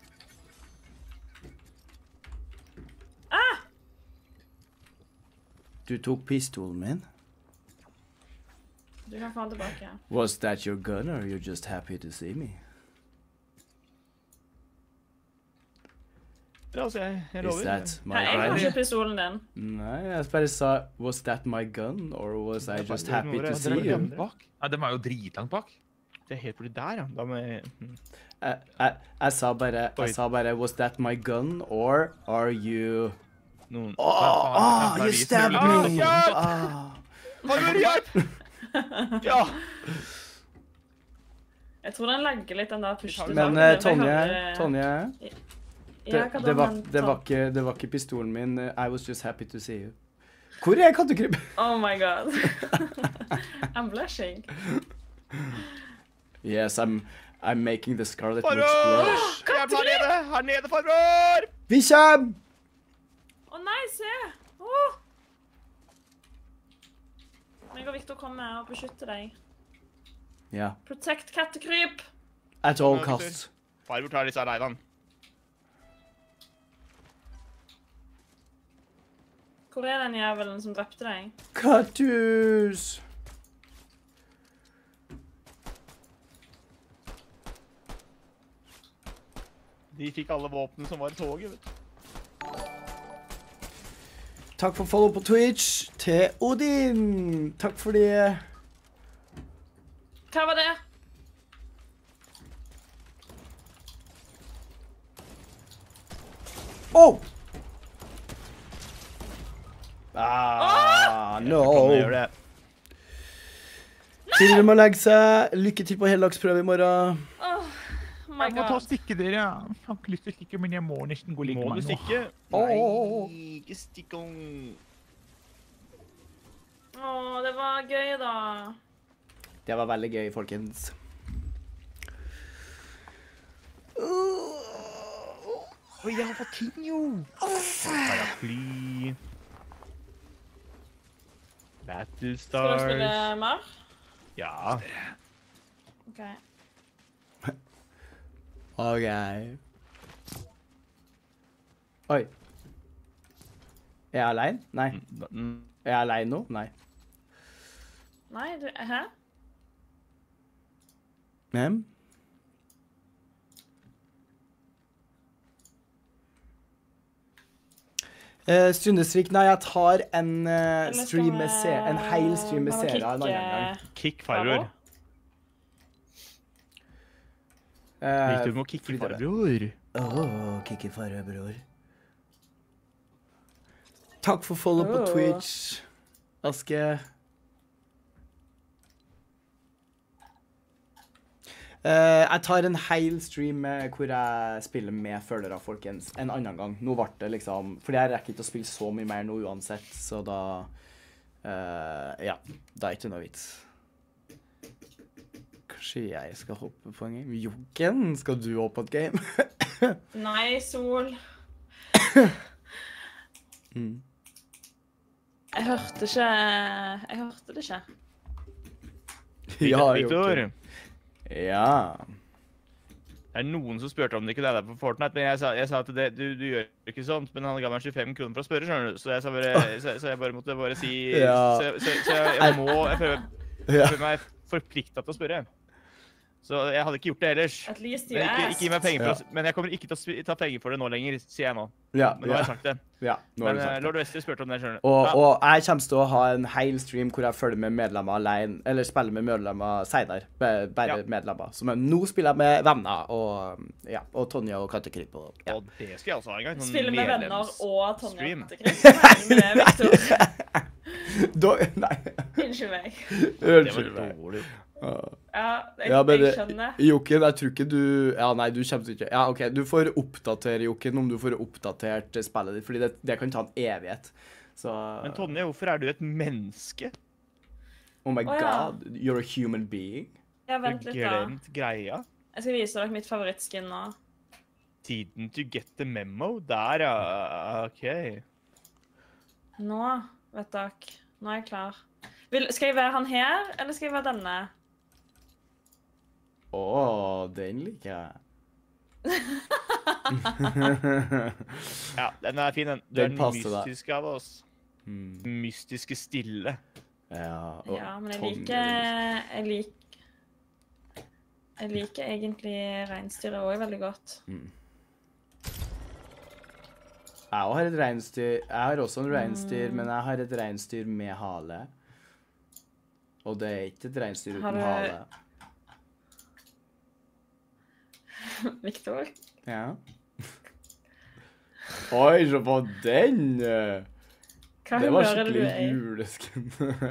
Du tok pistolen min. Du kan få den tilbake. Was that your gun, or are you just happy to see me? Ja, altså, jeg Is lover. that my Hei, jeg har gun? ikke pistolen din. Nei, jeg bare sa, was that my gun, or was I just happy to see you? Bak? Nei, de er jo dritlangt bak. Det er helt borti der, ja. Da må jeg... Jeg sa bare, was that my gun, or are you... Noen... You stabbed me! Har du hjelp? Ja! Jeg tror den legger litt den der push. Men Tonje, Ja, det var ikke pistolen min. I was just happy to see you. Hvor er kattekryp? Oh my god. I'm blushing. Yes, I'm making the Scarlet Witch Farbror! blush. Hjelp her nede! Her nede, farbror! Vi kjem! Å nei, se! Åh! Jeg og Victor kommer og beskytter deg. Ja, Protect kattekryp! at all costs. Farbror tar disse leivene. Hvor er den jævelen som drepte deg? Kattus! De fikk alle våpnene som var i toget, vet du. Takk for follow på Twitch til Odin. Takk for det. Hva var det? Oh! Kan no. jeg gjøre det? Tidligere må legge seg. Lykke til på heldagsprøve i morgen. Oh my Jeg må ta og god. stikke dere. Jeg har ikke lyst til å stikke, men jeg må nesten gå og legge Må meg du nå. stikke? Åh. Nei, ikke stikk om. Åh, det var gøy da. Det var veldig gøy, folkens. Oi, jeg har fått ting, jo! Paraply. Battle Skal du spille Stars. mer? Ja. Ok. OK. Oi. Er jeg alene? Nei. Er jeg alene nå? Nei. Nei, du... Hæ? Nem? Strundesvik, nei, jeg tar en stream med en heil stream med seere en annen gang. Kick farbror. Victor må kicke fordi det- farbror. Kikki farbror. Takk for follow på Twitch, Aske. Jeg tar en heil stream hvor jeg spiller med følgere, folkens, en annen gang. Nå ble det liksom, fordi jeg rekker ikke å spille så mye mer nå uansett, så da, ja, da er ikke noe vits. Kanskje jeg skal hoppe på en game? Joggen, skal du hoppe på et game? Nei, Sol. Jeg hørte det ikke. Ja, Victor, Jokken. Ja. det er noen som spurte om det ikke er der på Fortnite, men jeg sa at du gjør ikke sånt, men han ga meg 25 kroner for å spørre, skjønner du, så jeg bare måtte bare si, Ja. så jeg føler meg forpliktet til å spørre. Så jeg hadde ikke gjort det ellers. At least you Men ikke gi meg penger for Ja. men jeg kommer ikke til å ta penger for det nå lenger, sier jeg nå. Ja, Men nå har jeg sagt det. Ja, nå har Men du sagt det. Lord Wester spurte om det, skjønner du. Og jeg kommer til å ha en hel stream hvor jeg følger med medlemmer alene, eller spiller med medlemmer senere, bare Ja. medlemmer. Så nå spiller jeg med venner, og Tonja og Kattekripp. Og, ja. Og det skal jeg også ha en gang. sånn Spille med venner medlems- og Tonja stream. Kattekripp. Hva med det, Victor? Nei, Unnskyld meg. Det var unnskyld meg. dårlig. Ja, Ja, men jeg skjønner. Jokken, jeg tror ikke du... Ja, nei, du kommer til ikke... Ja, ok, du får oppdatere, Jokken, om du får oppdatert spillet ditt, fordi det kan ta en evighet. Så... Men Tonje, hvorfor er du et menneske? Oh my Å, ja. god, you're a human being? Ja, Du vent har litt da. glemt greia. Jeg skal vise dere mitt favorittskin nå. Tiden to get the memo. Der, ja. OK. Nå, vet dere. Nå er jeg klar. Skal jeg være han her, eller skal jeg være denne? Den liker jeg. Ja, den er fin, den. Du er Den den passer deg. mystiske av oss. Mystiske stille. Ja, og Ja, men Tonja jeg liker egentlig reinsdyret også veldig godt. Jeg har et reinsdyr. Jeg har også en reinsdyr, men jeg har et reinsdyr med hale. Og det er ikke et reinsdyr Har uten du- hale. Victor? Ja. Oi, se på den! Hva Det var humør er det du skikkelig er i? juleskin.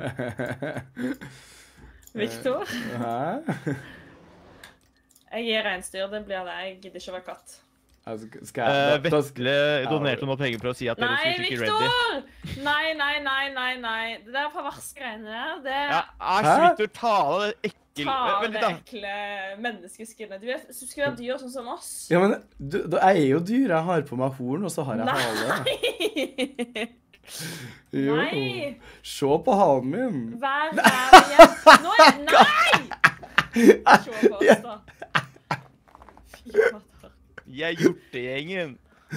Victor? Hæ? Jeg er reinsdyr, det blir det. Jeg gidder ikke å være katt. Altså, skal jeg... Vetle donerte noe penger for å si at dere Nei, skulle ikke ready. Victor! Nei. Det der perverse greiene der, det Ja, Hæ? slutt å tale det ekle... tar Vent det litt, da. ekle menneskeskinnet. Du skulle være dyr sånn som oss. Ja, men jeg er jo dyr. Jeg har på meg horn, og så har jeg hale. Nei! Jo. Nei! Se på halen min. Vær her igjen. Nå er Nei! Se på oss, da. Fy fader. Jeg er hjortegjengen.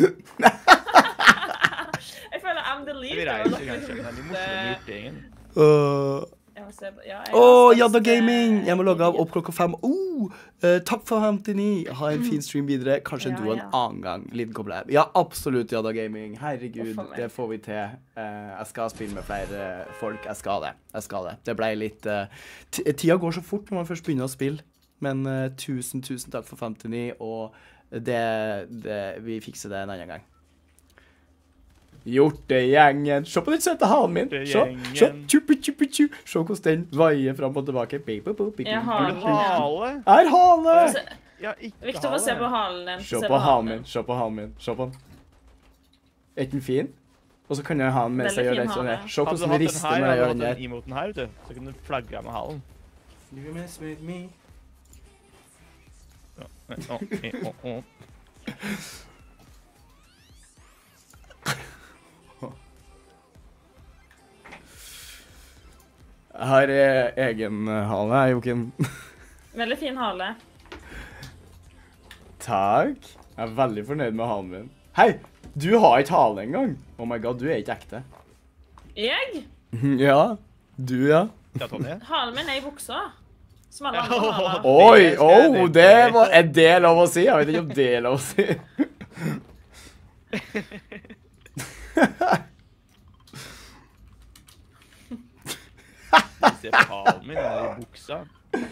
Jeg føler I'm the Vi leader. reiser kanskje, men det er litt morsomt med hjortegjengen. Jeg må se på... Ja, jeg Å, har Jadda største- Gaming! Jeg må logge av opp klokka 5. Takk for 59. Ha en fin stream videre. Kanskje Ja, du en ja. annen gang. Liten koble. Ja, absolutt, Jadda Gaming. Herregud, Uff a meg. det får vi til. Jeg skal spille med flere folk. Jeg skal det. Det ble litt... Tida går så fort når man først begynner å spille. Men tusen takk for 59, og vi fikser det en annen gang. Hjortegjengen. Se på den søte halen min. Se. Hjortegjengen. Tjuppi. Se hvordan den vaier fram og tilbake. Jeg Har har du hale? Er hale! Ja, ikke Victor, få se på halen din. Se på halen min. Se på den. Er ikke den fin? Og så kan jeg ha den mens jeg Veldig gjør fin den sånn her. hale. Se Hadde du hvordan hatt den den rister her, når jeg hadde gjør du den hatt der. den emoten her, vet du. Så kunne du flagge med halen. You mess with me. Å. Jeg har egen hale, jeg, Jokken. Veldig fin hale. Takk. Jeg er veldig fornøyd med halen min. Hei, du har ikke hale engang. Oh my god, du er ikke ekte. Jeg? Ja, du ja. Ja, Tonje. Halen min er i buksa. Som alle andre haler. Oi, Det skal jeg dempe. det var... Er det lov å si? Jeg vet ikke om det er lov å si. Se på halen min, den er i buksa.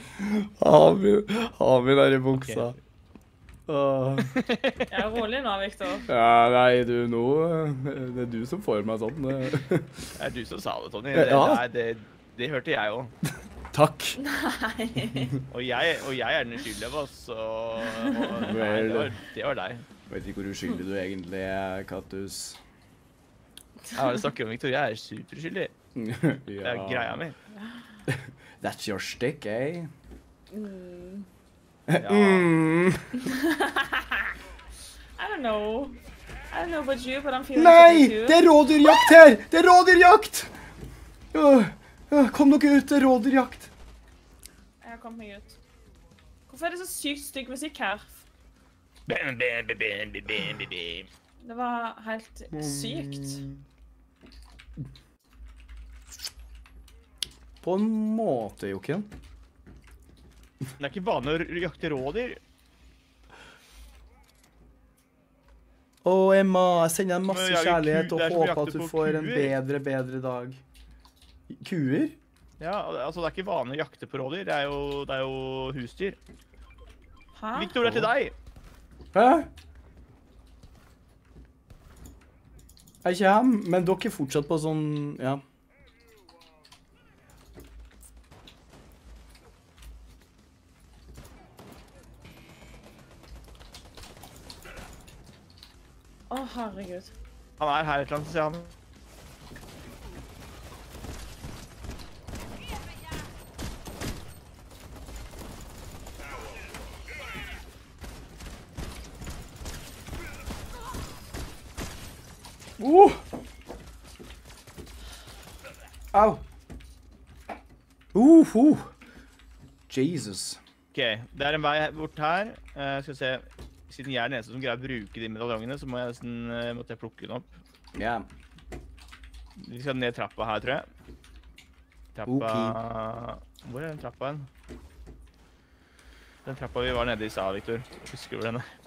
Halen min er i buksa. Åh. Ja, rolig nå, Victor. Ja, nei, du, nå... Det er du som får meg sånn. Det er du som sa det, Tonje. Ja. Det hørte jeg òg. Takk. Nei. Og jeg er den uskyldige av oss, og nei, Vel. det var deg. Vet ikke hvor uskyldig du egentlig er, Kattus. Jeg har snakket om Victor, jeg er superuskyldig. Det er greia mi. That's your stick, eh? Ja. I don't know. I don't know about you, but I'm feeling Nei! pretty too. Det er rådyrjakt her! Det er rådyrjakt! Kom dere ut, det er rådyrjakt. Jeg har kommet meg ut. Hvorfor er det så sykt stygg musikk her? Bam, bam, bam, bam, bam, bam. Det var helt sykt. På en måte, Jokken. Det er ikke vanlig å jakte rådyr. Å, Emma, jeg sender deg masse Men jeg er kjærlighet ku- og det er som å håper at jakte du på får en kuer. bedre dag. Kuer? Ja, altså det er ikke vanlig å jakte på rådyr. Det er jo husdyr. Hæ? Victor, det er til deg. Hæ? Jeg kommer, men dere er fortsatt på sånn, ja. Å, herregud. Han er her et eller annet, ser han. Au. Jesus. Ok, det er en vei bort her. Skal vi se. Siden jeg er den eneste som greier å bruke de medaljongene, så må jeg nesten måtte jeg plukke den opp. Ja. Vi skal ned trappa her, tror jeg. Trappa... Hvor er den trappa hen? Den trappa vi var nede i stad, Victor. Husker du hvor den er?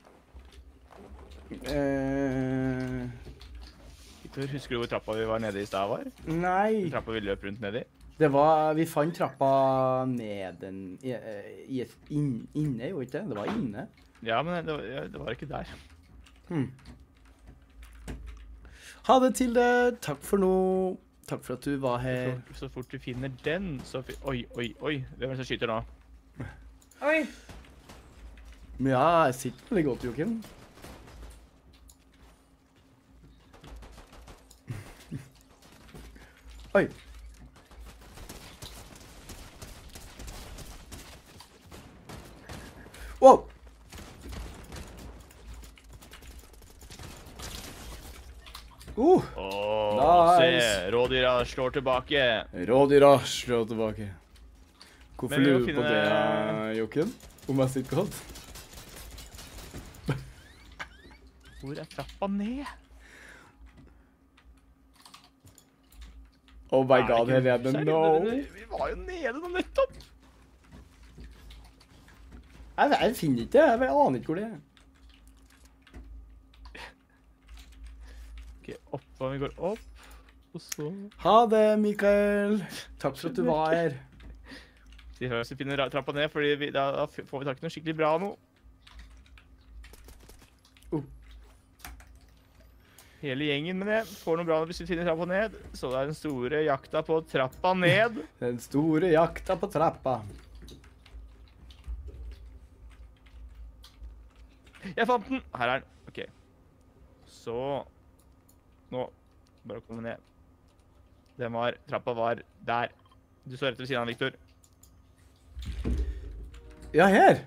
Victor, husker du hvor trappa vi var nede i stad var? Nei. Den trappa vi løp rundt ned i? Vi fant trappa inne, jo ikke det? Det var inne. Ja, men det var ikke der. Ha det til det. Takk for nå. Takk for at du var her. Så fort du finner den, så... Oi, oi, oi. Hvem er det som skyter nå? Oi. Men ja, jeg sitter veldig godt, Jokken. Oi. Wow. Åh, Nice. se. Rådyra slår tilbake. Rådyra slår tilbake. Hvorfor Men vi må lurer du på finne- det, Jokken? Om jeg sitter godt? Hvor er trappa ned? Oh my Er det god, ikke Helene, seriøst? no. Vi var jo nede nå nettopp. Jeg finner ikke det. Jeg aner ikke hvor det er. Ok, opp, vi går opp. Og så... Ha det, Mikael. Takk for at du var her. Vi høres vi finner trappa ned, fordi da får vi tak i noe skikkelig bra nå. Hele gjengen med det får noe bra hvis vi finner trappa ned. Så det er den store jakta på trappa ned. Den store jakta på trappa. Jeg fant den! Her er den. Ok. Så... Nå. Bare å komme ned. Trappa var der. Du står rett ved siden av, Victor. Ja, her.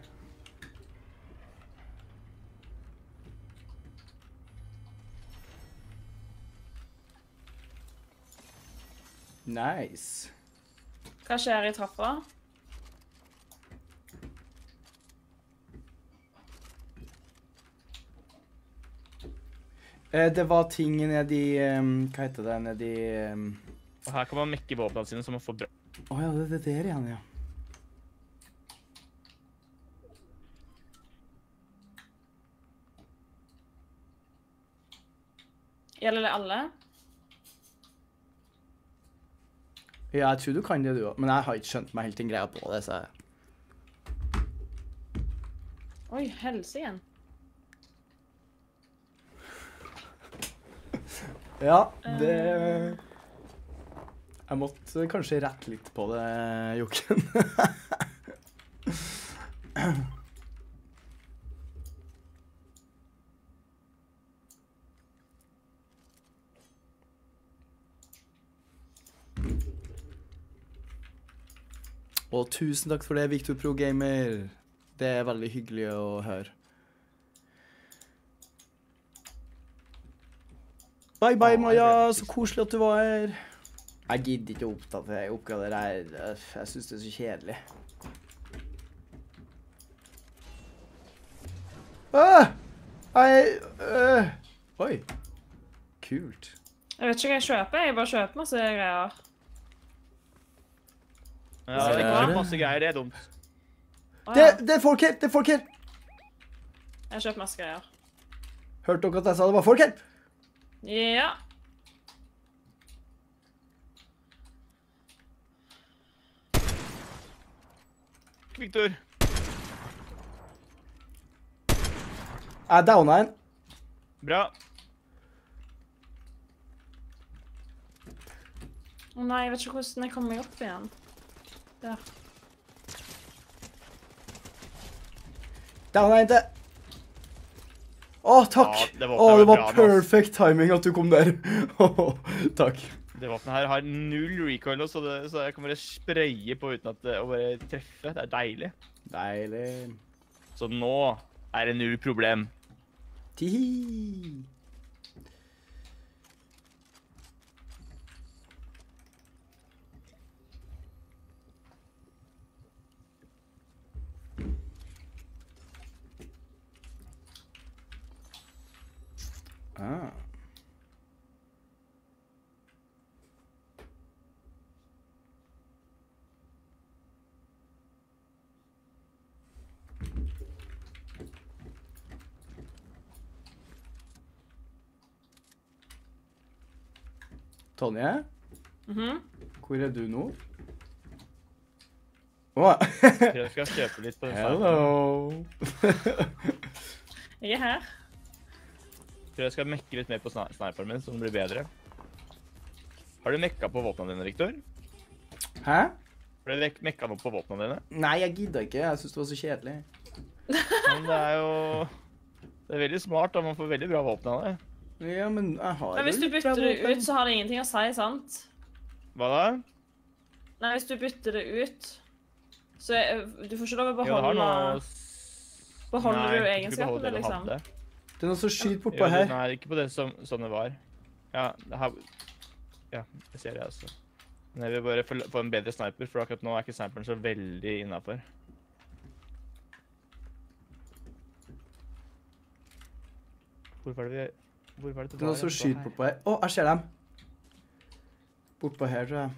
Nice. Hva skjer i trappa? Det var ting nedi hva heter det? Nedi Og her kan man mekke våpnene sine som man får bra. Å ja, det er der igjen, ja. Gjelder det alle? Ja, jeg tror du kan det, du òg. Men jeg har ikke skjønt meg helt en greie på det, så jeg... Oi, helse igjen. Ja, det... Jeg måtte kanskje rette litt på det, Jokken. Og tusen takk for det, Victor Pro Gamer. Det er veldig hyggelig å høre. Bye bye, Maja. Så koselig at du var her. Jeg gidder ikke å oppgradere her. Jeg synes det er så kjedelig. Oi. Kult. Jeg vet ikke hva jeg kjøper. Jeg bare kjøper masse greier. Ja, det er masse greier, det er dumt. Det er folk her! Det er folk her! Jeg kjøper masse greier. Hørte dere at jeg sa det var folk her? Ja. Victor. Jeg downa en. Bra. Å nei, jeg vet ikke hvordan jeg kommer meg opp igjen. Der. Downa en til. Takk. Ja, det Det var bra, perfect timing at du kom der. Takk. Det våpenet her har 0 recoil nå, så jeg kan bare spraye på uten at å bare treffe. Det er deilig. Deilig. Så nå er det 0 problem. Tihi. Tonje, hvor er du nå? Jeg skal kjøpe litt på den saken. Hello. Jeg er her. Jeg skal mekke litt mer på sniperen min, så den blir bedre. Har du mekka på våpnene dine, Victor? Hæ? Har du mekka noe på våpnene dine? Nei, jeg gidder ikke. Jeg synes det var så kjedelig. Men det er jo... Det er veldig smart, da. Man får veldig bra våpen av det. Ja, men jeg har Men hvis du bytter det ut, så har det ingenting å si, sant? Hva da? Nei, hvis du bytter det ut, så du får ikke lov å Jo, det har beholde... noe... Beholder Nei, du ikke egenskapene, beholde det du liksom? hadde. Det er noe som skyter Jo, bortpå her. Nei, ikke på det som det var. Ja, det her... Ja, jeg ser det altså. Men jeg vil bare få en bedre sniper, for akkurat nå er ikke sniperen så veldig innenfor. Hvor var det Det er noe som skyter bortpå her. Jeg ser dem. Bortpå her, tror jeg.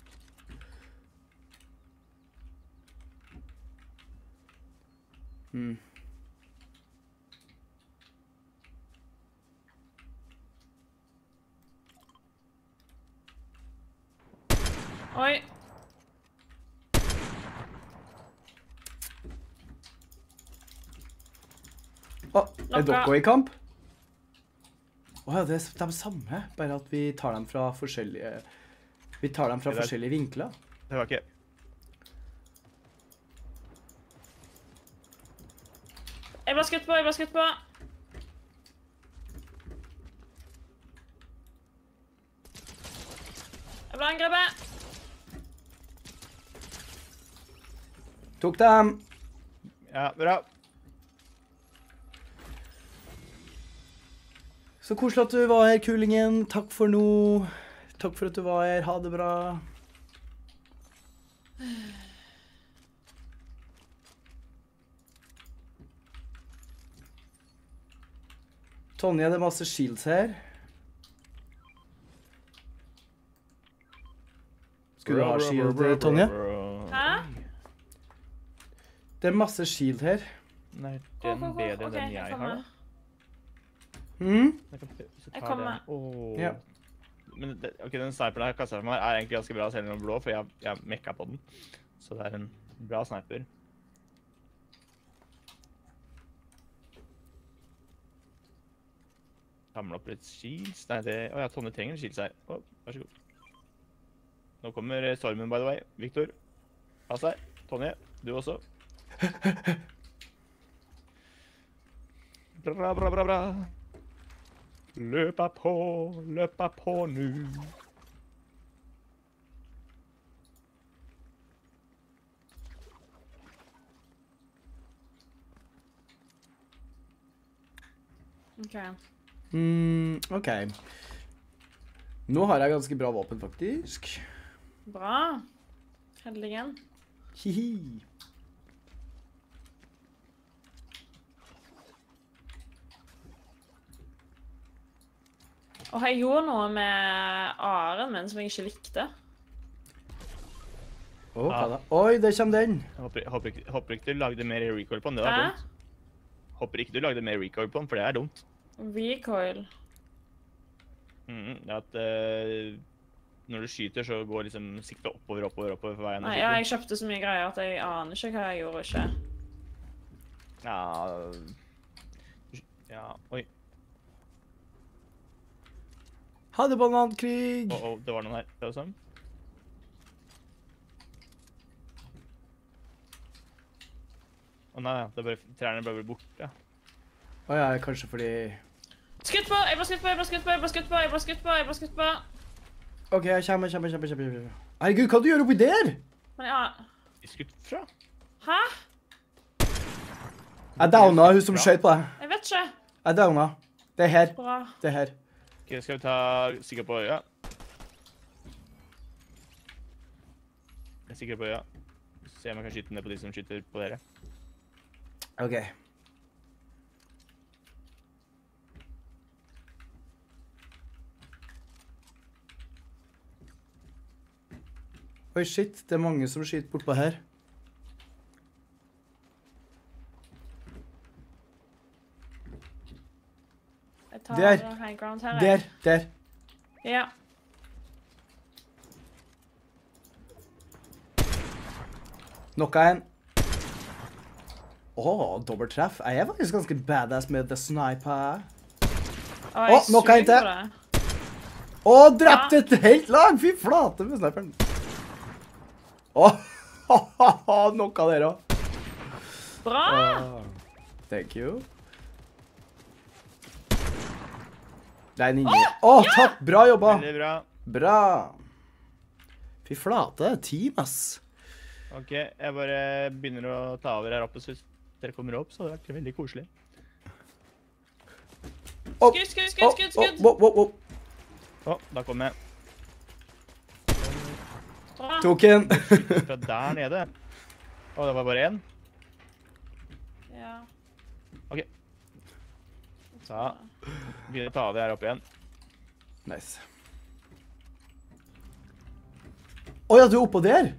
Oi. Er dere i kamp? Ja, det er de samme, bare at vi tar dem fra forskjellige... Vi tar dem fra forskjellige vinkler. Det var ikke... Jeg ble skutt på, jeg ble skutt på. Jeg ble angrepet. Tok dem. Ja, bra. Så koselig at du var her, kulingen. Takk for nå. Takk for at du var her. Ha det bra. Tonje, det er masse shields her. Skulle du ha shield, Tonje? Hæ? Det er masse shield her. Nei, den er bedre enn den jeg har, da. Jeg kommer. Ja. Men ok, den sniperen jeg har kastet for meg er egentlig ganske bra selv om den er blå, for jeg mekka på den. Så det er en bra sniper. Samle opp litt shields. Nei, det... Åja, Tonje trenger en shields her. Vær så god. Nå kommer stormen, by the way. Victor, pass deg. Tonje, du også. Bra, bra, bra, bra. Løpa på nu. OK. OK. Nå har jeg ganske bra våpen, faktisk. Bra. Heldigen. Hihi. Og jeg gjorde noe med AR-en min som jeg ikke likte. Hva da? Oi, der kommer den. Håper ikke du lagde mer recoil på den, det var dumt. Håper ikke du lagde mer recoil på den, for det er dumt. Recoil. Det er at når du skyter, så går liksom siktet oppover for veien. Nei, ja, jeg kjøpte så mye greier at jeg aner ikke hva jeg gjorde ikke. Ja, oi. Ha det, banankrig! Det var noen her. Det var sånn. Nei, det er bare, trærne bare blir borte. Ja, kanskje fordi... Skutt på! Jeg ble skutt på! OK, jeg kommer. Herregud, hva du gjør oppi der? Men ja... Skutt fra? Hæ? Jeg downa hun som skjøt på deg. Jeg vet ikke. Jeg downa. Det er her. Bra. Det er her. Ok, skal vi ta sikker på øya? Jeg er sikker på øya. Se om jeg kan skyte ned på de som skyter på dere. OK. Oi, shit. Det er mange som skyter bortpå her. Jeg tar Der. high ground her. Der. Ja. Nokka en. Dobbelttreff. Jeg er faktisk ganske badass med the sniper. Nå kan jeg ikke. Drepte et helt lag! Fy flate med sniperen. Nokka dere også. Bra! Thank you. Det er en inni. Takk! Bra jobba! Veldig bra. Bra. Fy flate, team, ass. Ok, jeg bare begynner å ta over her oppe, så hvis dere kommer opp, så hadde det vært veldig koselig. Skudd! Da kommer jeg. Bra. Tok en. Fra der nede. Det var bare en. Ja. Ok. Så begynner å ta over her oppe igjen. Nice. Ja, du er oppå der?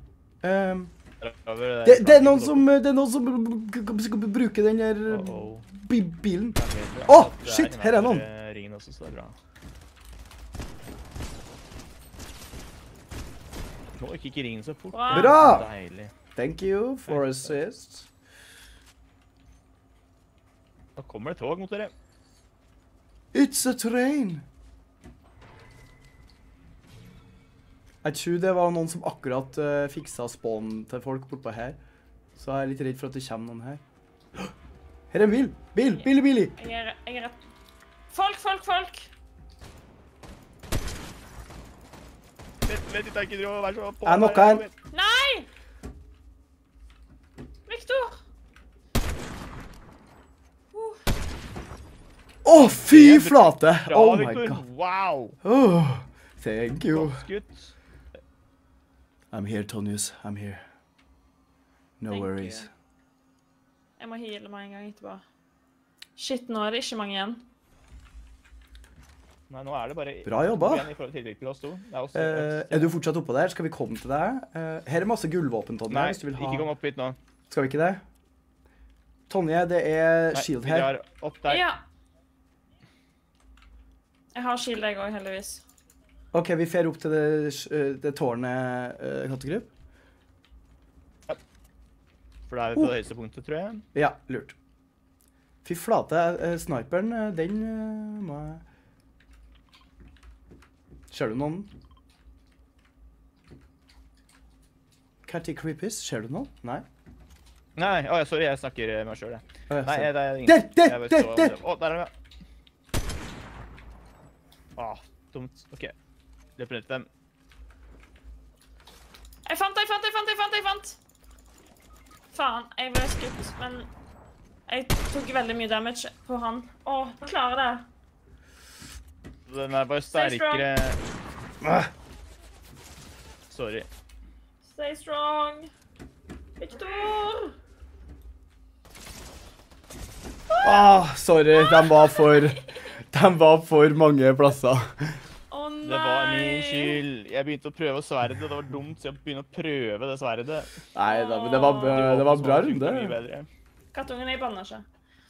Det er noen som bruker den der bilen. Shit, her er noen. Ringen også, så det er bra. Nå gikk ikke ringen så fort. Bra! Deilig. Thank you for assist. Da kommer det tog mot dere. It's a train. Jeg tror det var noen som akkurat fiksa spawn til folk bortpå her. Så jeg er litt redd for at det kommer noen her. Her er en bil! Bil! Jeg er rett. Folk! Vent litt, ikke dro, vær så på. Jeg knocka en. Nei! Victor! Fy flate! Bra, Oh my Victor. god. Wow! Thank you. Godt skutt. I'm here, Tonius. I'm here. No Thank worries. you. Jeg må heale meg en gang etterpå. Shit, nå er det ikke mange igjen. Nei, nå er det bare... Bra jobba. Igjen i forhold til oss to. Det er også... Er du fortsatt oppå der? Skal vi komme til deg? Her er masse gullvåpen, Tonje, Nei, hvis du vil ha. ikke kom opp hit nå. Skal vi ikke det? Tonje, det er Nei, shield vi her. drar opp der. Ja. Jeg har shield jeg også, heldigvis. Ok, vi fer opp til det tårnet, Kattegrupp. For da er vi på det høyeste punktet, tror jeg. Ja, lurt. Fy flate, sniperen, den må jeg... Ser du noen? Catty Creepers, ser du noen? Nei? Nei, sorry, jeg snakker med meg selv, jeg. Nei, ser. det er ingen. Der! Der er det. Dumt. Ok. Løper ned til dem. Jeg fant! Faen, jeg ble skutt, men Jeg tok veldig mye damage på han. Åh, jeg klarer det. Den er bare Stay strong. sterkere. Sorry. Stay strong. Victor! Sorry, de var for mange plasser. Å nei! Det var min skyld. Jeg begynte å prøve sverdet. Det var dumt, så jeg begynte å prøve det sverdet. Nei, men det var bra runde. Mye bedre. Kattungen er i bandasje.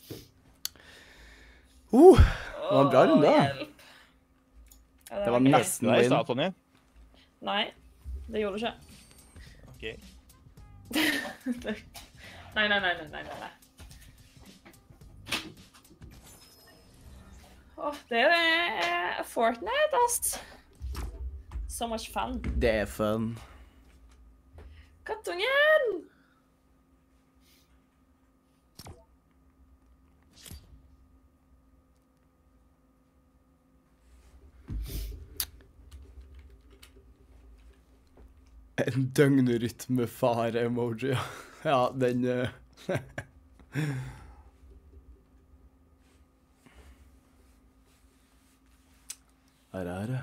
Det var en bra runde, da. Hjelp. Ja, Det var gøy. nesten Hørte du deg i win. stad, Tonje? Nei, det gjorde du ikke. Ok. Nei. Åh, det er Fortnite, ass. So much fun. Det er fun. Kattungen! En døgnrytmefare-emoji, ja. Ja, den... Her er det.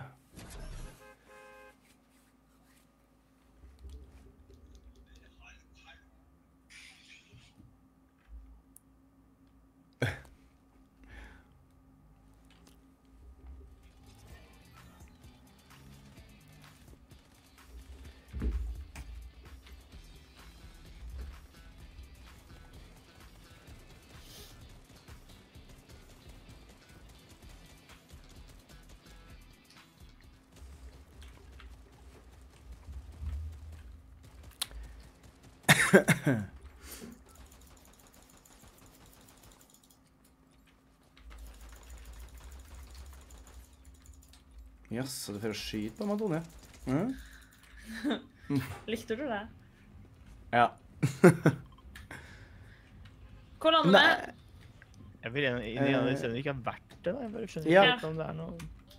Jaså, du får skyte på meg, Tonje. Likte du det? Ja. Hvor lander Nei. vi? Jeg vil inn i en av de stedene ikke har vært det, da. Jeg bare skjønner Ja. ikke helt om det er noe...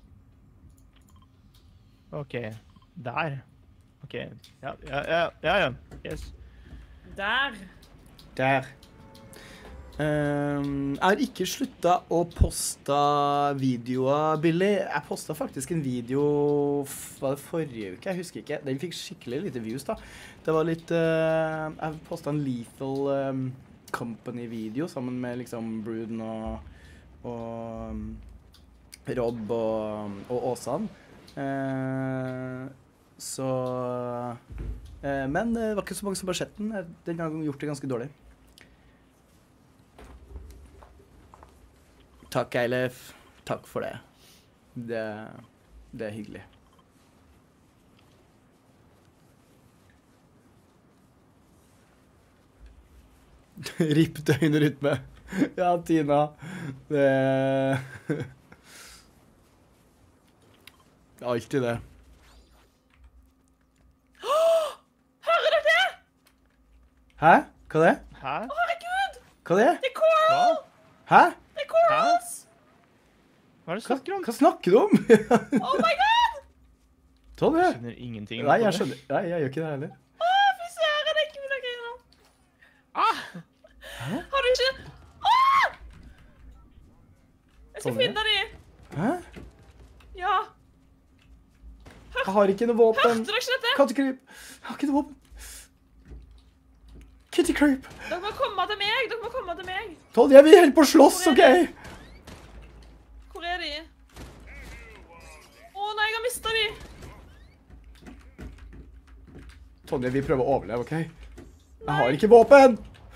Ok, der. Ok, ja. Yes. Der. Der. Jeg har ikke sluttet å poste videoer, Billy. Jeg postet faktisk en video, var det forrige uke? Jeg husker ikke. Den fikk skikkelig lite views da. Det var litt, jeg postet en Lethal Company-video sammen med liksom Bruden og Rob og Åsan. Men det var ikke så mange som har sett den. Den har gjort det ganske dårlig. Takk, Eilef. Takk for det. Det er hyggelig. Ripp døgnrytme. Ja, Tina. Det er alltid det. Hører dere det? Hæ? Hva er det? Hæ? Herregud! Hva er det? Det er Coral! Hæ? Det er Corals! Hva er det du Hva, snakker om? hva snakker du om? Oh my god! Tonje? Jeg skjønner ingenting. Nei, jeg skjønner. Nei, jeg gjør ikke det heller. Fy søren, det er ikke mine griner. Hæ? Har du ikke... Åh! Jeg skal Tonje? finne de. Hæ? Ja. Jeg har ikke noe våpen. Hørte dere ikke dette? Kattekryp. Jeg har ikke noe våpen. Kitty Creep. Dere må komme til meg. Dere må komme til meg. Tonje, vi holder på å slåss, OK? Hvor er de? Å nei, jeg har mistet de. Tonje, vi prøver å overleve, OK? Jeg har ikke våpen.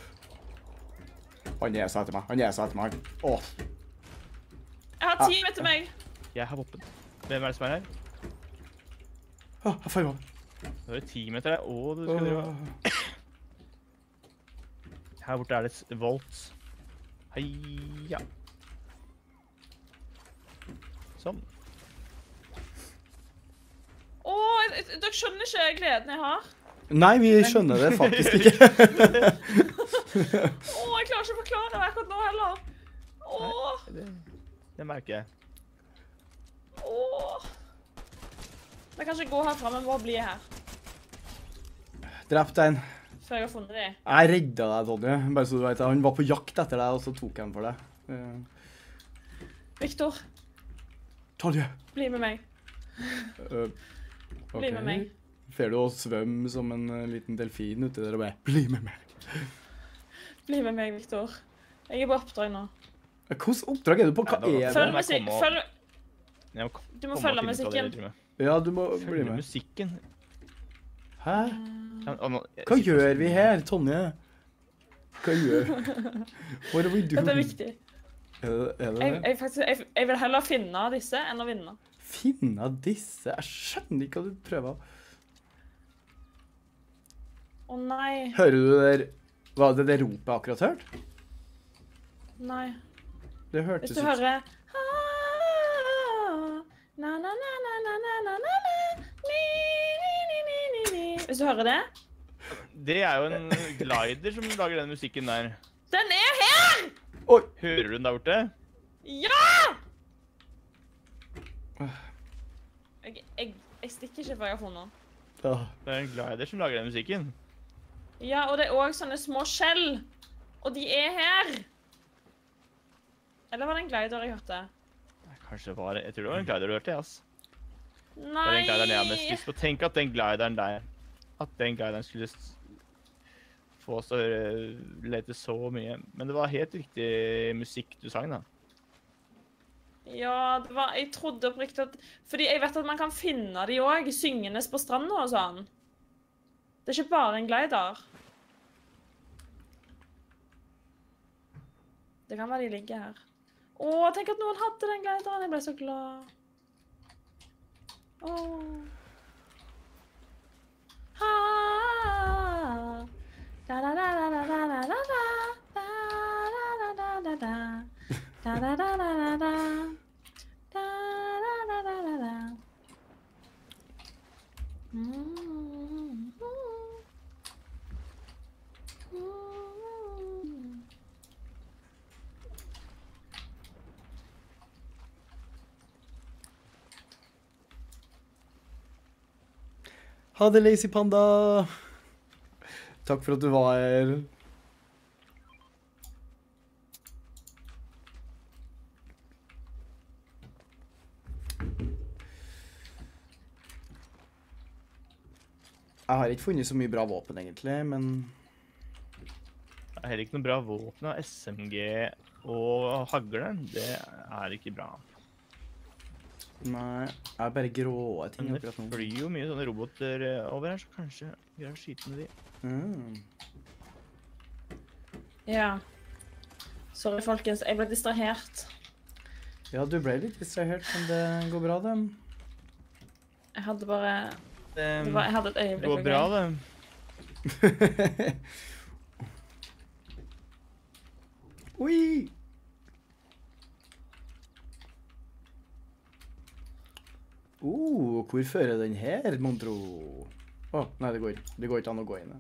Han er så etter meg. Han er så etter meg. Åh. Jeg har 10 etter meg. Jeg har våpen. Hvem er det som er her? Åh, jeg får våpen. Det er 10 meter der. Å, du skal drive. Her borte er det et volt. Heia. Sånn. Dere skjønner ikke gleden jeg har. Nei, vi skjønner det faktisk ikke. Jeg klarer ikke å forklare det akkurat nå heller. Det merker jeg. Jeg kan ikke gå herfra, men bare bli her. Drept en. før jeg har funnet de. Jeg redda deg, Tonje. Bare så du vet. Han var på jakt etter deg, og så tok han for deg. Victor, Tonje! bli med meg. Bli med meg. Fer du å svømme som en liten delfin ute der og bare bli med meg? Bli med meg, Victor. Jeg er på oppdrag nå. Hvilket oppdrag er du på? Hva er Følg det? musikk. Du må følge musikken. Ja, du må bli Følge med. musikken. Hæ? Ja, og nå- Hva gjør vi her, Tonje? Hva gjør What do we do? Dette er viktig. Er det Jeg vil heller finne disse enn å vinne. Finne disse? Jeg skjønner ikke hva du prøver. Å nei. Hører du det der? Var det det ropet jeg akkurat hørte? Nei. Det hørtes Hvis du ut hører na-na-na-na-na-na-na-na, ni-ni-ni-ni-ni-ni. Hvis du hører det? Det er jo en glider som lager den musikken der. Den er her! Oi! Hører du den der borte? Ja! Jeg stikker ikke før jeg har funnet den. Ja. Det er en glider som lager den musikken. Ja, og det er også sånne små skjell. Og de er her. Eller var det en glider jeg hørte? Kanskje det var, jeg tror det var en glider du hørte, ass. Det er Nei! den glideren jeg har mest lyst på. Tenk at den glideren der, at den glideren skulle få oss til å lete så mye. Men det var helt riktig musikk du sang da. Ja, det var, jeg trodde oppriktig at... Fordi jeg vet at man kan finne de også, syngendes på stranden og sånn. Det er ikke bare en glider. Det kan være de ligger her. Åh, tenk at noen hadde den glideren. Jeg ble så glad. Åh. Ha. Da da da da da da da da da da da da da. Da da da da da da. Da da da da da da. Ha det, Lazy Panda. Takk for at du var her. Jeg har ikke funnet så mye bra våpen, egentlig, men Det er heller ikke noe bra våpen av SMG og hagleren. Det er ikke bra. nei, jeg har bare grå ting Men det akkurat nå. flyr jo mye sånne roboter over her, så kanskje vi greier å skyte med de. Mm. Ja. Sorry, folkens. Jeg ble distrahert. Ja, du ble litt distrahert, men det går bra, det. Jeg hadde bare... Det Jeg hadde et øyeblikk. går bra, det. Oi! Hvor fører den her, mon tro? Nei, det går ikke an å gå inn.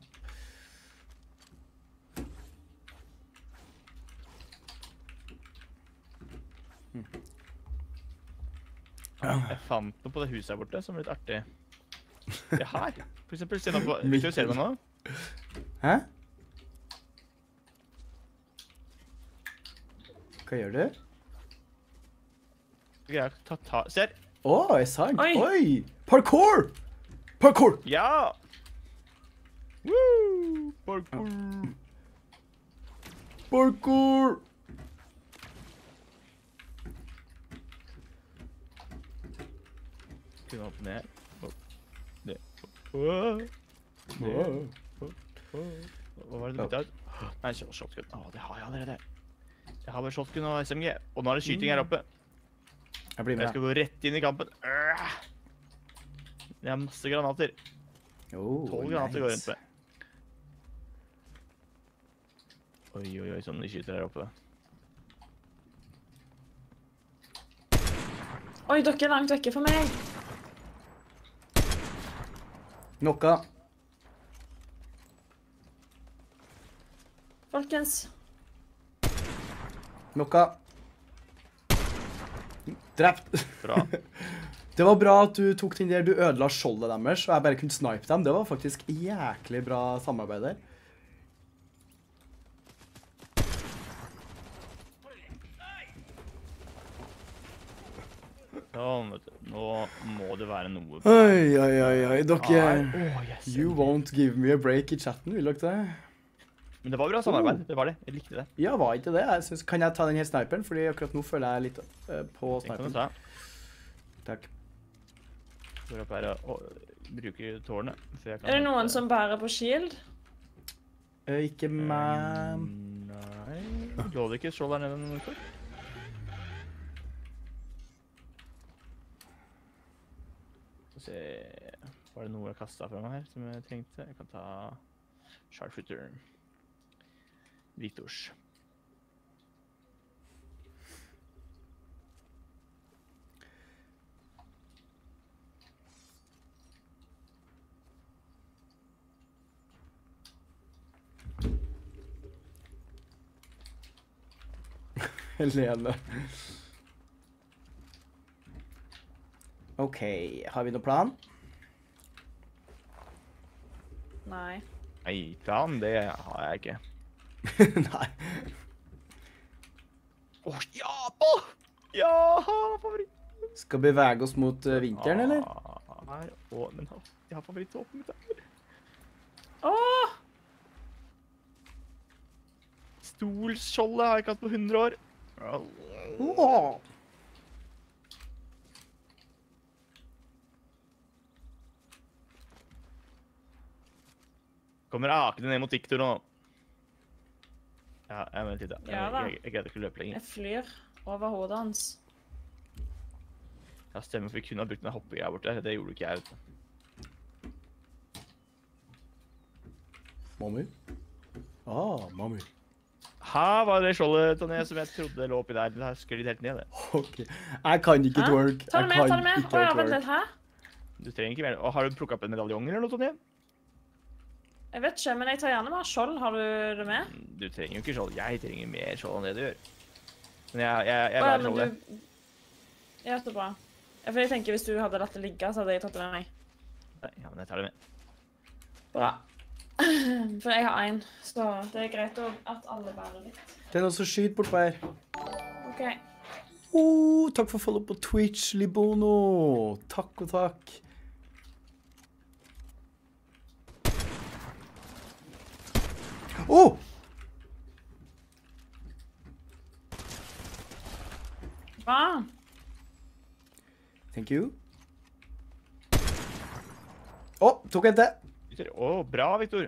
Jeg fant noe på det huset her borte som er litt artig. Det her, for eksempel. Se nå på, hvis du ser meg nå. Hæ? Hva gjør du? Greier å ta... Se her! Er sant? Oi. Oi! Parkour! Parkour! Ja! Woo! Parkour! Parkour! Kunne opp ned. Det. Wow. Hva var det du byttet ut? Nei, shotgun. Det har jeg allerede. Jeg har bare shotgun og SMG. Og nå er det skyting her oppe. Jeg blir Jeg med. skal gå rett inn i kampen. Det er masse granater. 12 granater går rundt med. Oi, sånn de skyter her oppe. Oi, dere er langt vekke fra meg. Nokka. Folkens. Nokka. Drept. Bra. Det var bra at du tok den der, du ødela skjoldet deres, og jeg bare kunne snipe dem. Det var faktisk jæklig bra samarbeid der. Sånn, vet du. Nå må det være noe. Oi, oi, oi, oi. Dere Yes. You won't give me a break i chatten, vil dere det? Men det var bra samarbeid. Det var det. Jeg likte det. Ja, var ikke det? Jeg synes, kan jeg ta den her sniperen? Fordi akkurat nå føler jeg litt på Den kan du sniperen. ta. Takk. Går opp her og bruker tårnet. For jeg kan Er det noen som bærer på shield? Ikke meg. Nei. Lå det ikke et skjold der nede noen for? Se, var det noe jeg kastet fra meg her som jeg trengte? Jeg kan ta sharpshooter. Viktors. Helene. OK, har vi noen plan? Nei. Nei, plan, det har jeg ikke. Nei. Åh, ja, på! Ja, favoritt! Skal bevege oss mot vinteren, eller? Her, men jeg har favorittvåpen mitt her. Åh! Stolskjoldet har jeg ikke hatt på 100 år. Åh. Kommer akene ned mot Victor nå. Ja, jeg mener tid da. Ja da. Jeg greide ikke å løpe lenger. Jeg flyr over hodet hans. Ja, stemmer, for vi kunne ha brukt den hoppegreia bort der. Det gjorde ikke jeg, vet du. Mommy? Ah, mommy. Her var det skjoldet, Tonje, som jeg trodde lå oppi der. Det har sklidd helt ned, det. OK. Jeg kan ikke Hæ? twerk. Ta det med, ta det med. Jeg kan Å ja, ikke vent twerk. litt, hæ? Du trenger ikke mer. Og har du plukket opp en medaljong eller noe, Tonje? Jeg vet ikke, men jeg tar gjerne mer skjold. Har du det med? Du trenger jo ikke skjold. Jeg trenger mer skjold enn det du gjør. Men jeg Å ja, bærer men skjoldet. Ja, så bra. Ja, for jeg tenker hvis du hadde latt det ligge, så hadde jeg tatt det med meg. Nei, ja, men jeg tar det med. Bra. For jeg har en, så det er greit at alle bærer litt. Det er noen som skyter bortpå her. OK. Takk for follow på Twitch, Libono. Takk og takk. Bra. Thank you. Tok en til. Victor. Å, bra, Victor.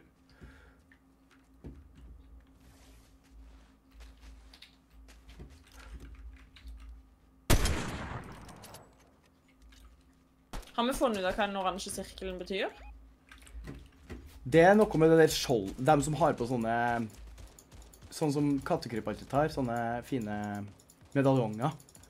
Har vi funnet ut av hva den oransje sirkelen betyr? Det er noe med det der skjold. Dem som har på sånne... Sånn som kattekryp alltid tar. Sånne fine medaljonger.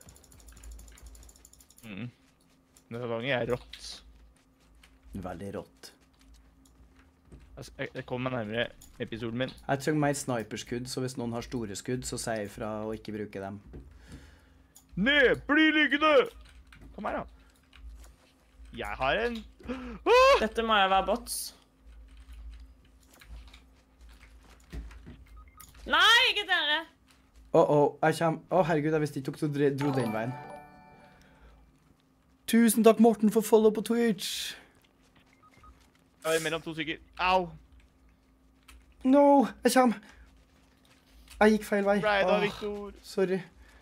Medaljongen er rått. Veldig rått. Altså, jeg kommer meg nærmere episoden min. Jeg trenger mer sniperskudd, så hvis noen har store skudd, så sier jeg ifra å ikke bruke dem. Ned! Bli liggende! Kom her, da. Jeg har en... Dette må jo være bots. Nei, ikke dere! Jeg kommer... Herregud, jeg visste ikke dere dro den veien. Tusen takk, Morten, for follow på Twitch. Jeg er mellom to stykker. Au! No, jeg kommer. Jeg gikk feil vei. Right da, Victor. Sorry.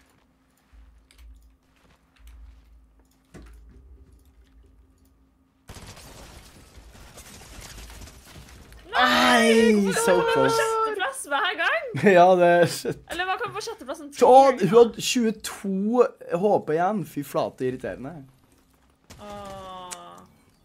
Nei, so close. Sjetteplass hver gang. Ja, det er shit. Eller hva kom på sjetteplassen? Hun hadde 22 HP igjen. Fy flate, irriterende. Åh.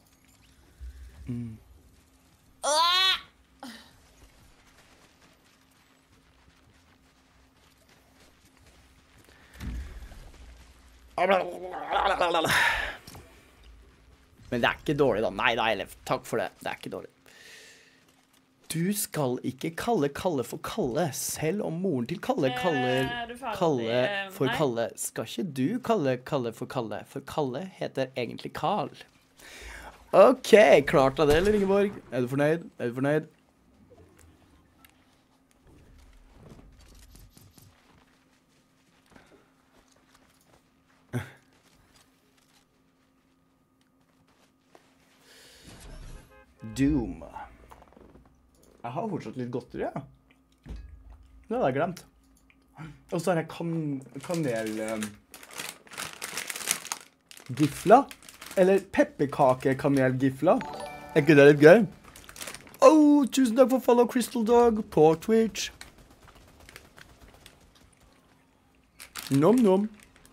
Men det er ikke dårlig, da. Nei da, Elef. Takk for det. Det er ikke dårlig. Du skal ikke kalle Kalle for Kalle, selv om moren til Kalle kaller Er du ferdig? Kalle for Nei. Kalle. Skal ikke du kalle Kalle for Kalle, for Kalle heter egentlig Carl. OK, klart av det, eller Ingeborg? Er du fornøyd? Er du fornøyd? Doom. Jeg har fortsatt litt godteri, ja. Det hadde jeg glemt. Og så har jeg kanel-gifla. Eller pepperkake-kanel-gifla. Er ikke det litt gøy? Oh, tusen takk for follow Crystal Dog på Twitch. Nom nom.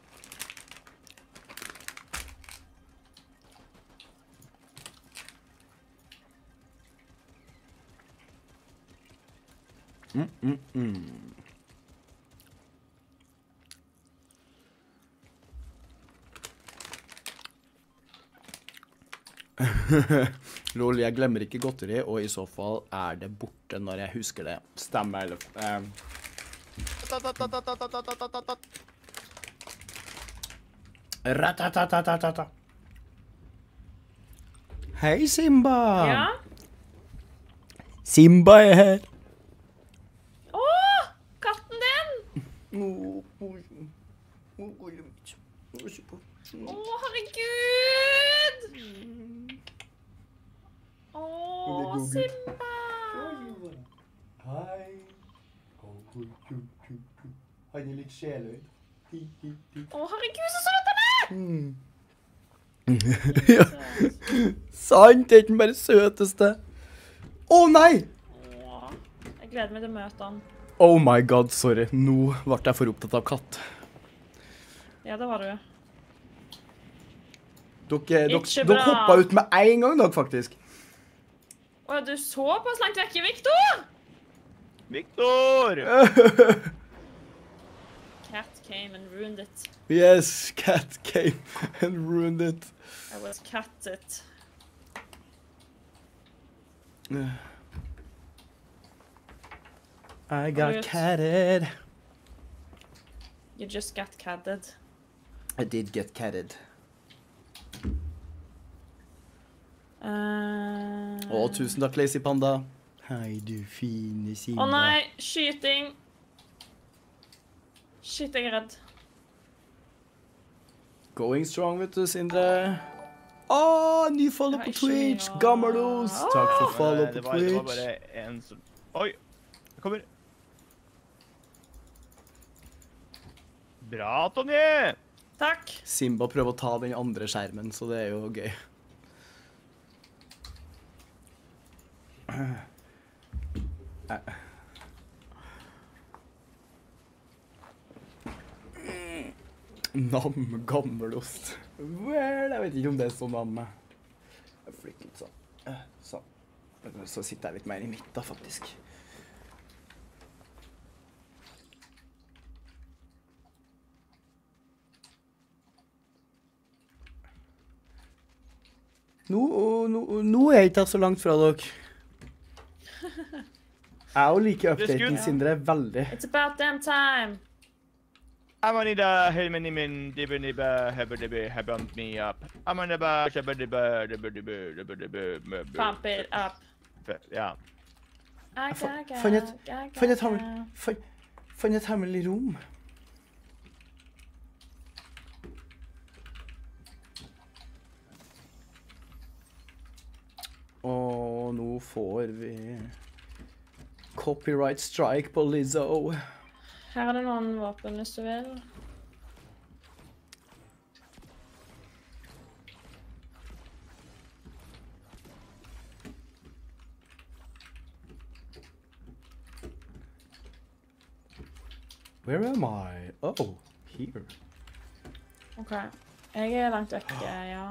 Lol, jeg glemmer ikke godteri, og i så fall er det borte når jeg husker det. Stemmer, eller? Ratatatatata. Hei, Simba! Ja? Simba er her. Åh, katten din! Åh, herregud! Åh, Simba! Hei. Han er litt sjeløyd. Åh, herregud, så søt han er! Ja, sant, det er ikke bare søteste. Å nei! Åh, jeg gleder meg til å møte han. Oh my god, sorry. Nå ble jeg for opptatt av katt. Ja, det var du. Dere Ikke bra. hoppet ut med en gang, dere, faktisk. Åh, du så pass langt vekk, Victor! Victor! Cat came and ruined it. Yes, cat came and ruined it. I was catted. I got Absolutt. catted. You just got catted. I did get catted. Å, tusen takk, Lazy Panda. Hei, du fine Simba. Å nei, skyting. Shit, jeg er redd. Going strong, vet du, Sindre. Å, ny follow Jeg på har ikke Twitch. noe- Gammelos. Takk for follow Det på var Twitch. bare en som... Oi, det kommer. Bra, Tonje! Takk. Simba prøver å ta den andre skjermen, så det er jo gøy. Nam, gammelost. Well, jeg vet ikke om det er så nam. Jeg flytter litt sånn. Sånn. Så sitter jeg litt mer i midten, faktisk. Nå er jeg ikke så langt fra dere. Jeg og liker updaten, Sindre, veldig. It's about damn time. Amanida, helmenimin, dibbenibba, hebbedibbe, hebbant me up. Amanibba, shebbedibba, dibbedibbe, Pump it up. Ja. Fant et hemmelig rom. Og nå får vi copyright strike på Lizzo. Her er det noen våpen hvis du vil. Where am I? Oh, here. Ok. Jeg er langt vekke, ja.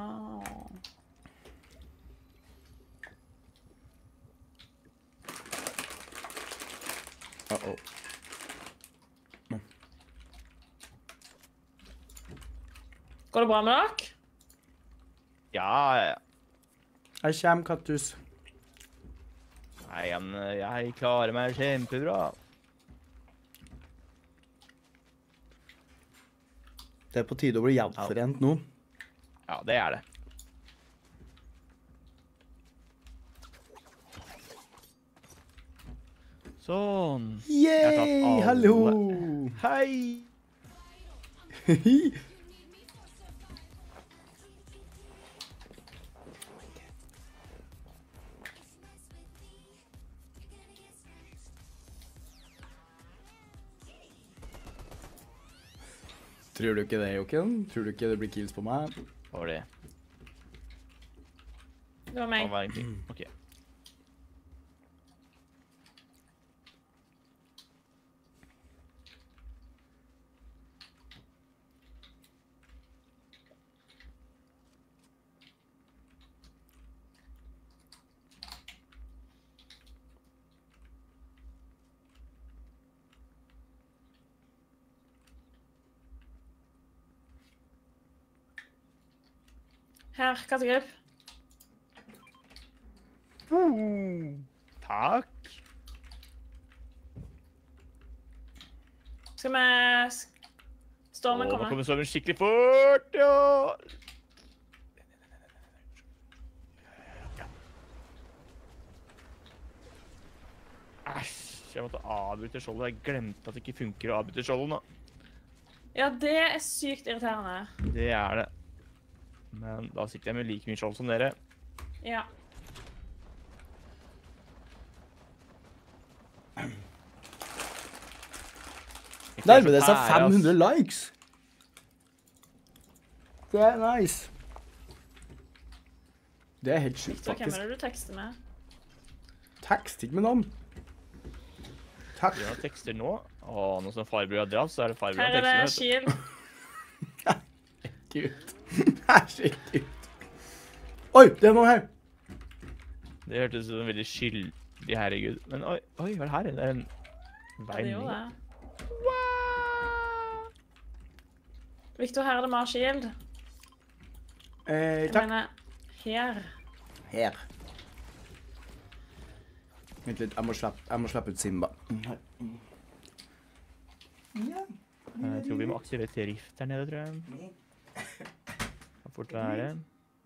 Uh-oh. Går det bra med dere? Ja, ja. Jeg kommer, Kattus. Nei, jeg klarer meg kjempebra. Det er på tide å bli gjenforent nå. Ja, det er det. Sånn. Jeg har tatt Yay! alle. Hallo! Hei! Tror du ikke det, Jokken? Tror du ikke det blir kills på meg? Hva var det? Det var Hva meg. var egentlig? Ok. Her, kattegrip. Takk. Skal vi... Stormen Nå komme. kommer stormen skikkelig fort, ja. Æsj, jeg måtte avbryte skjoldet. Jeg glemte at det ikke funker å avbryte skjoldet nå. Ja, det er sykt irriterende. Det er det. Men da sitter jeg med like mye skjold som dere. Ja. Nærmer det seg 500 likes. Det er nice. Det er helt sjukt, Så hvem faktisk. er det du tekster med? Tekst ikke med navn. Takk. Vi har tekster nå. Nå som farbror har dratt, så er det farbror Her har er det tekster. vet du. Shield. Gud. Herregud. Oi, det er noe her. Det hørtes ut som veldig skyldig, herregud. Men oi, hva er det her? Det er en Ja, vei det gjorde ned. det. Victor, her er det mer shield. Jeg Takk. mener, her. Her. Vent litt, jeg må slippe ut Simba. Her. Ja. Jeg tror vi må aktivere et rift der nede, tror jeg. Kan fort være.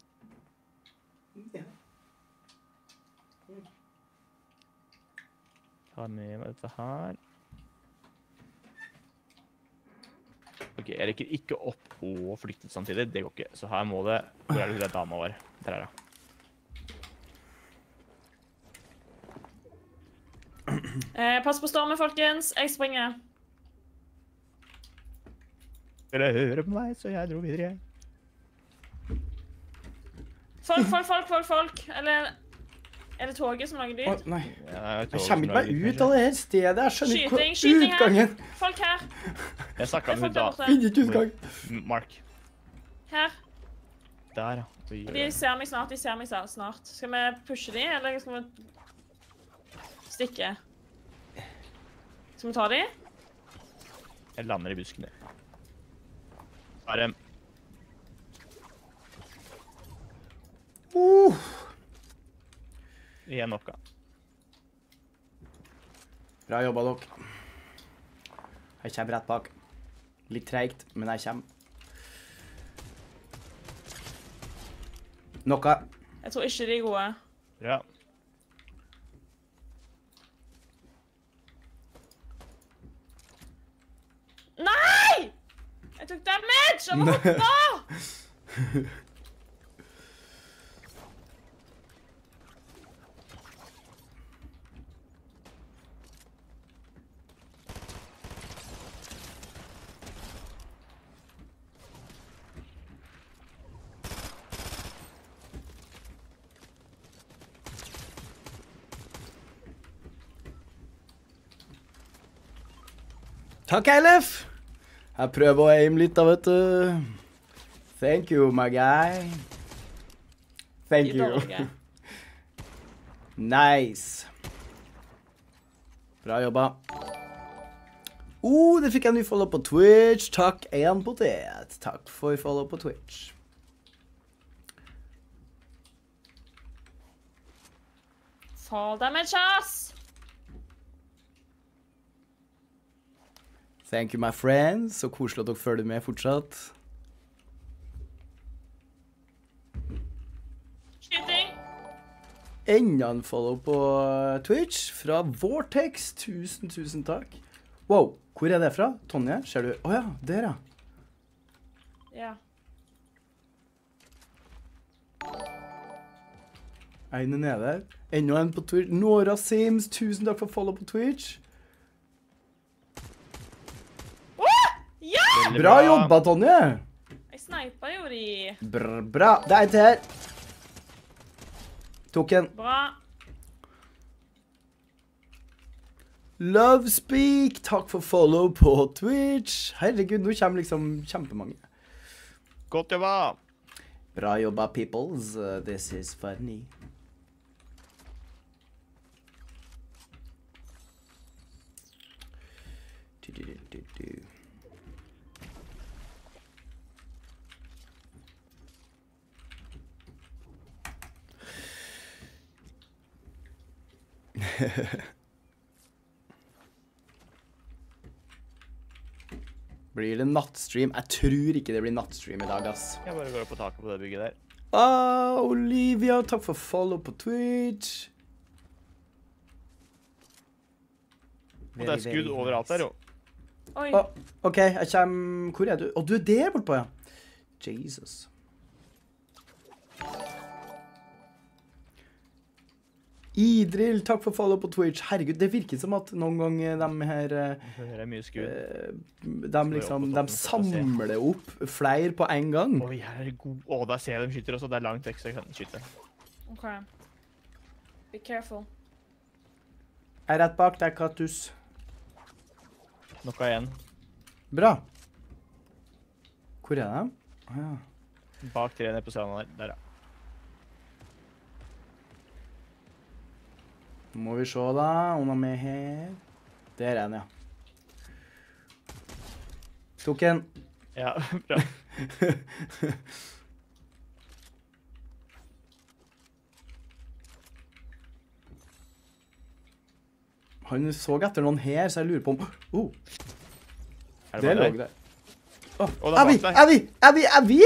Ta med meg dette her. Ok, jeg rekker ikke opp og flykte samtidig. Det går ikke. Så her må det... Hvor er det hun der dama var? Der er det. Pass på stormen, folkens. Jeg springer. Dere hører på meg, så jeg dro videre. Folk. Eller er det toget som lager Å, lyd? nei. Ja, Jeg kommer ikke meg ut av det her stedet. Jeg skjønner ikke Skyting her. utgangen. Folk her. Jeg snakket Det er med folk hun der da. borte. Finner ikke utgang. Mark. Her. Der, ja. Oi, oi, De oi. ser meg snart. Skal vi pushe de, eller skal vi stikke? Skal vi ta de? Jeg lander i buskene. Bare... Igjen oppgave. Bra jobba, dere. Jeg kommer rett bak. Litt tregt, men jeg kommer. Noe. Jeg tror ikke de er gode. Bra. Nei! Jeg tok damage! Jeg må hoppe! Takk, Eilif. Jeg prøver å aim litt da, vet du. Thank you, my guy. Thank De you. dårlige. Nice. Bra jobba. Det fikk jeg en ny follow på Twitch. Takk, en potet. Takk for follow på Twitch. Fall damage, ass! Thank you, my friends. Så koselig at dere følger med fortsatt. Skyting! Enda en follow på Twitch fra Vortex. Tusen takk. Wow, hvor er det fra? Tonje, ser du? Åja, der ja. Ja. En er nede. Enda en på Twitch. Nora Sims, tusen takk for follow på Twitch. Ja! Veldig Bra jobba, Tonje. Jeg sniper jo de. Bra. Det er en til her. Tok en. Bra. Lovespeak, takk for follow på Twitch. Herregud, nå kommer liksom kjempemange. Godt jobba. Bra jobba, peoples. This is funny. Du. Blir det nattstream? Jeg tror ikke det blir nattstream i dag, ass. Jeg bare går opp på taket på det bygget der. Olivia, takk for follow på Twitch. Og det er skudd overalt der, jo. Oi. OK, jeg kommer... Hvor er du? Du er der bortpå, ja. Jesus. Idril, takk for follow på Twitch. Herregud, det virker som at noen ganger de her... Det er mye skudd. De samler opp flere på en gang. Oi, her er det god. Der ser jeg dem skyter også. Det er langt vekk, så jeg kan skyte. OK. Be careful. Jeg er rett bak deg, Katus. Nokka igjen. Bra. Hvor er de? Ja. Bak tre nede på stranden der. Der, ja. Nå må vi se da, om de er her. Der er den, ja. Tok en. Ja, bra. Han så etter noen her, så jeg lurer på om... Er det bare lå der? der. det er bak deg. Er vi?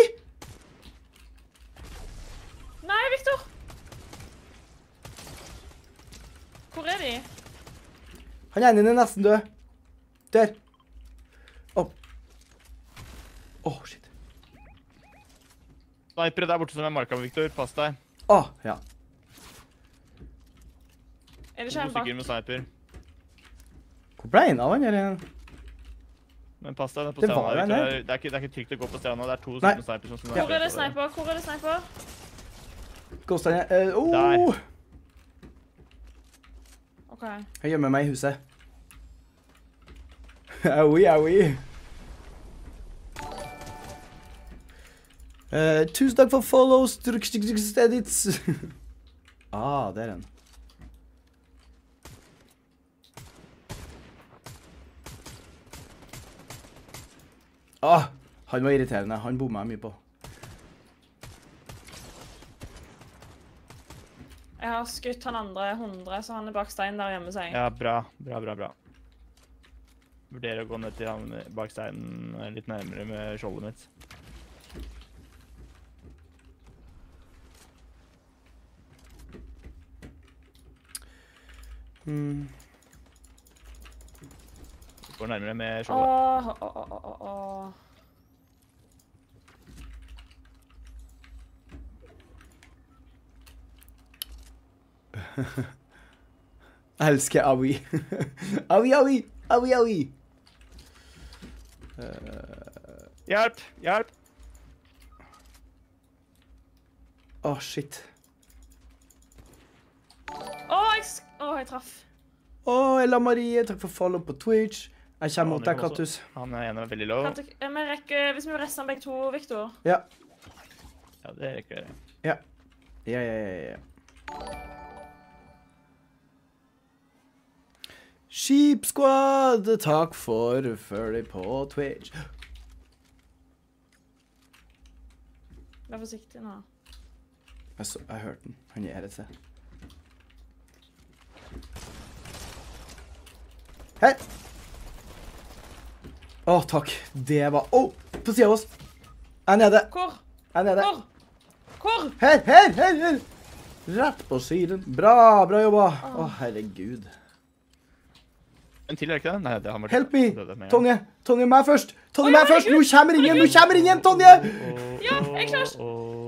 Nei, Victor! Hvor er de? Han ene er nesten død. Der. Shit. Sniper der borte som er marka med Victor. Pass deg. Ja. Er det 2 ikke en bak? stykker med sniper. Hvor ble en av han her igjen? Men pass deg, det er på Det var stranda. den Victor. her. Det er ikke trygt å gå på stranda. Det er 2 Nei. stykker med sniper som Hvor er det sniper? Hvor er det sniper? Ghostene. Der. OK. Jeg gjemmer meg i huset. Aui. Tusen takk for follows. Edits. Der er den. Han var irriterende. Han bommet jeg mye på. Jeg har skutt han andre 100, så han er bak steinen der hjemme seg. Ja, bra. Vurderer å gå ned til han bak steinen litt nærmere med skjoldet mitt. Går nærmere med skjoldet. Jeg elsker Aui. Aui. Hjelp! Shit. Jeg traff. Ella Marie, takk for follow på Twitch. Jeg kommer mot deg, Katus. Han ene er veldig low. Hvis vi rester begge to, Victor. Ja, det rekker jeg. ja. Sheep Squad, takk for følge på Twitch. Vær forsiktig nå. Jeg hørte den. Han er et sted. Her! Takk. Det var... På siden av oss. Jeg er nede. Hvor? Her! Rett på siden. Bra jobba. Herregud. En til, er det ikke det? Nei, det har vært... Help me! Tonje, meg først! Nå kommer ingen, Tonje! Ja, jeg klarer ikke.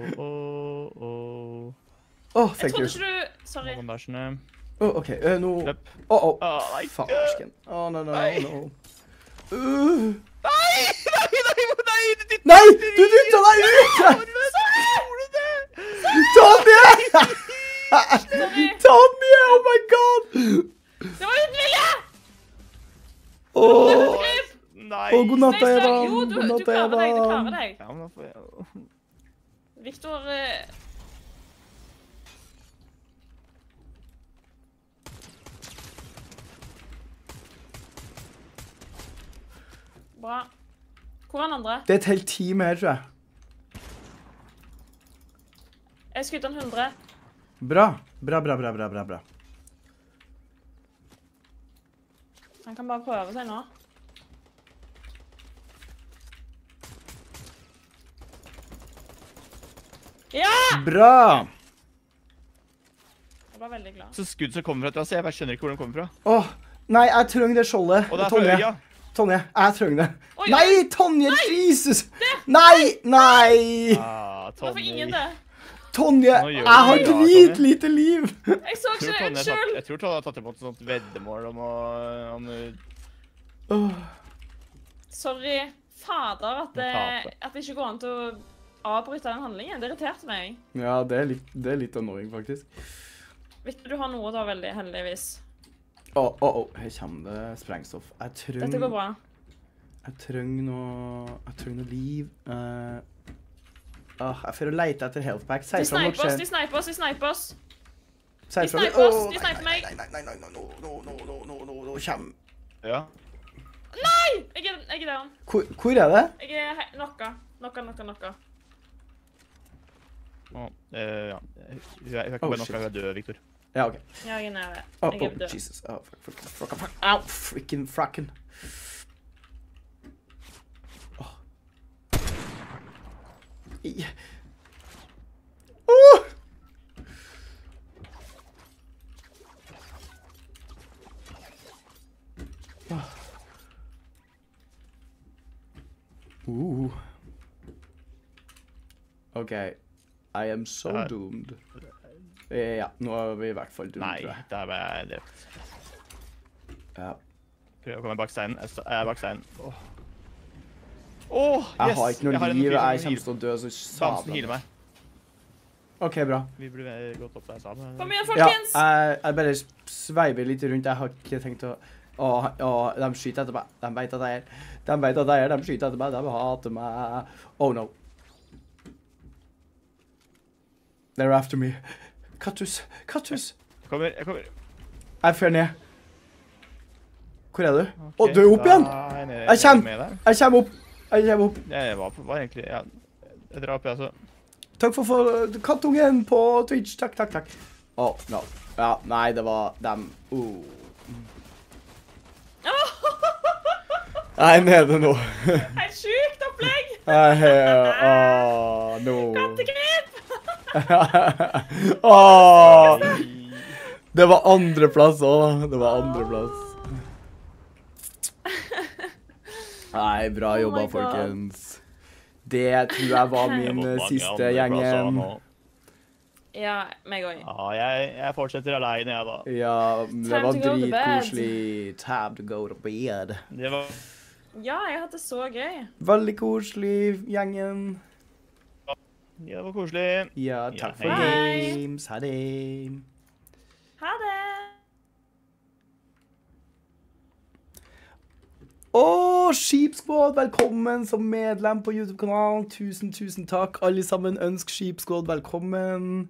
Thank Jeg you. trodde ikke du... Sorry. Bandasjene. OK, nå... Løp. Farsken. No. Nei, Nei! Du dytta deg ut! Tonje! Tonje, oh my god! Det var uten vilje! Åh, Nei. god natt, Nei, Eva. Jo, du God natt, klarer deg, du Eva. klarer deg. Ja, men da får jeg... Victor... Bra. Hvor er den andre? Det er et helt team her, tror jeg. Jeg skutt den 100. Bra. Bra. Han kan bare prøve seg nå. Ja! Bra! Jeg var veldig glad. Så skudd som kommer fra et sted, jeg bare skjønner ikke hvor den kommer fra. Åh, nei, jeg trenger det skjoldet. Og det er fra Tonje, øya. Tonje, jeg trenger det. Oi, Nei, oi. Tonje, Jesus! Nei! Ah, Hvorfor ingen det? Tonje, Nå gjør jeg har du det, dritlite liv. Jeg så ikke det selv. Jeg tror Tonje har tatt imot et sånt veddemål om å... Åh, Sorry. Fader at det, Tape. at det ikke går an til å avbryte den handlingen. Det irriterte meg. ja, det er litt annoying, faktisk. Victor, du har noe da, veldig heldigvis. Åh, her kommer det sprengstoff. Dette går bra. Jeg trenger noe liv. Jeg får å lete etter health pack. De sniper oss, de sniper oss, de sniper oss. De sniper oss, de sniper meg. Nei, nå kommer... Ja. Nei! Jeg er down. Hvor er det? Jeg er knocka. Knocka. Ja. Jeg kan ikke bare nok shit. av død, Victor. Ja, ok. Ja, jeg er nede. Oh, Jeg er død. Jesus. Oh, fuck. Au, frakken. Åh. OK. I am so Det her- doomed. Ja, nå er vi i hvert fall doomed, Nei, tror jeg. der ble jeg drept. Ja. Prøv å komme bak steinen. Jeg er bak steinen. Åh, yes! Jeg har ikke noe har en liv, fyr som jeg kan kommer til å dø så Bamsen healer satan. meg. OK, bra. Vi burde gått opp der sammen. Kom igjen, Ja, folkens! jeg bare sveiver litt rundt. Jeg har ikke tenkt å... de skyter etter meg. De vet at jeg er. De skyter etter meg. De hater meg. Oh no. They're after me. Kattus. Jeg kommer. Jeg fer ned. Hvor er du? Du er opp igjen! Jeg kommer opp. Jeg var egentlig... Ja, jeg drar opp, jeg altså. Takk for kattungen på Twitch. Takk. Oh, no. Ja, nei, det var dem. Jeg er nede nå. Helt sjukt opplegg! No. Kattegrip! Det var andreplass også. Det var andreplass. Nei, bra Oh jobba, my God. folkens. Det tror jeg var min siste gjengen. Ja, meg òg. Ja, jeg fortsetter alene, jeg da. Ja, det Time var to go to bed. dritkoselig. Time to go to bed. Det var... Ja, jeg har hatt det så gøy. Veldig koselig, gjengen. Ja, det var koselig. Ja, takk for hei. games. Ha det. Ha det! Sheepsquad, velkommen som medlem på YouTube-kanalen. Tusen takk. Alle sammen ønsk Sheepsquad velkommen.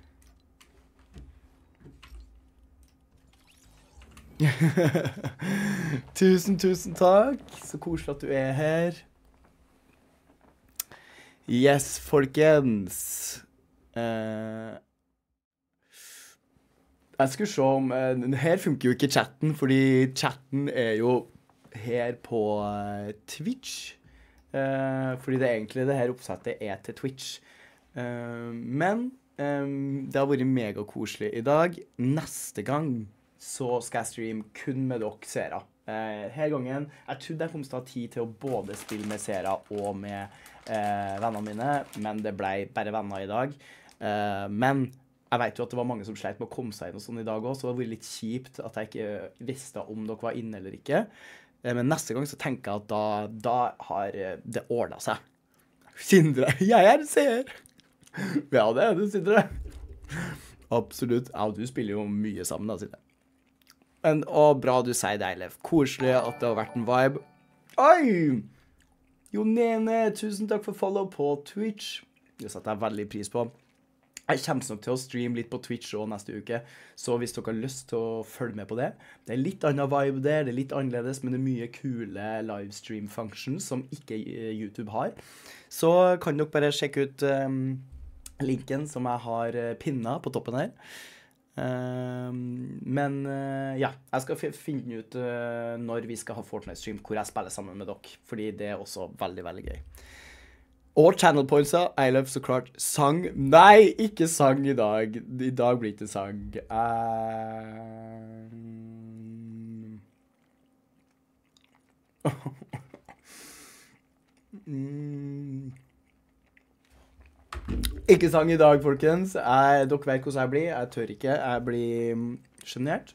Tusen takk. Så koselig at du er her. Yes, folkens. Jeg skulle se om... her funker jo ikke chatten, fordi chatten er jo her på Twitch. Fordi det egentlig det her oppsettet er til Twitch. Men det har vært mega koselig i dag. Neste gang så skal jeg streame kun med dere seere. Her gangen, jeg trodde jeg kom til å ha tid til å både spille med seere og med vennene mine, men det ble bare venner i dag. Men jeg vet jo at det var mange som sleit med å komme seg inn og sånn i dag også, så det var litt kjipt at jeg ikke visste om dere var inne eller ikke. Men neste gang så tenker jeg at da har det ordnet seg. Sindre, jeg er seer. Ja, det er du, Sindre. Absolutt. Ja, du spiller jo mye sammen da, Sindre. Men, bra du sier det, Eilef. Koselig at det har vært en vibe. Oi! Jo Nene, tusen takk for follow på Twitch. Det setter jeg veldig pris på. Jeg kommer nok til å streame litt på Twitch også neste uke, så hvis dere har lyst til å følge med på det. Det er litt annen vibe der, det er litt annerledes, men det er mye kule livestream functions som ikke YouTube har. Så kan dere bare sjekke ut linken som jeg har pinnet på toppen her. Men ja, jeg skal finne ut når vi skal ha Fortnite-stream hvor jeg spiller sammen med dere, fordi det er også veldig, veldig gøy. Og channel pointsa, Eilef så klart sang. Nei, ikke sang i dag. I dag blir det sang. Ikke sang i dag, folkens. Dere vet hvordan jeg blir. Jeg tør ikke. Jeg blir genert.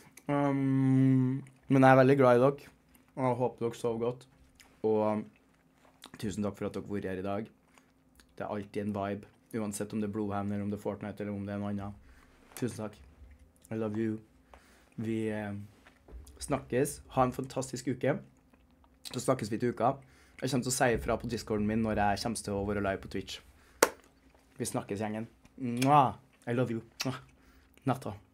Men jeg er veldig glad i dere. Og jeg håper dere sover godt. Og tusen takk for at dere var her i dag. Det er alltid en vibe, uansett om det er Blodhound, eller om det er Fortnite, eller om det er noe annet. Tusen takk. I love you. Vi snakkes. Ha en fantastisk uke. Så snakkes vi til uka. Jeg kommer til å si ifra på Discorden min når jeg kommer til å være live på Twitch. Vi snakkes, gjengen. I love you. Natta.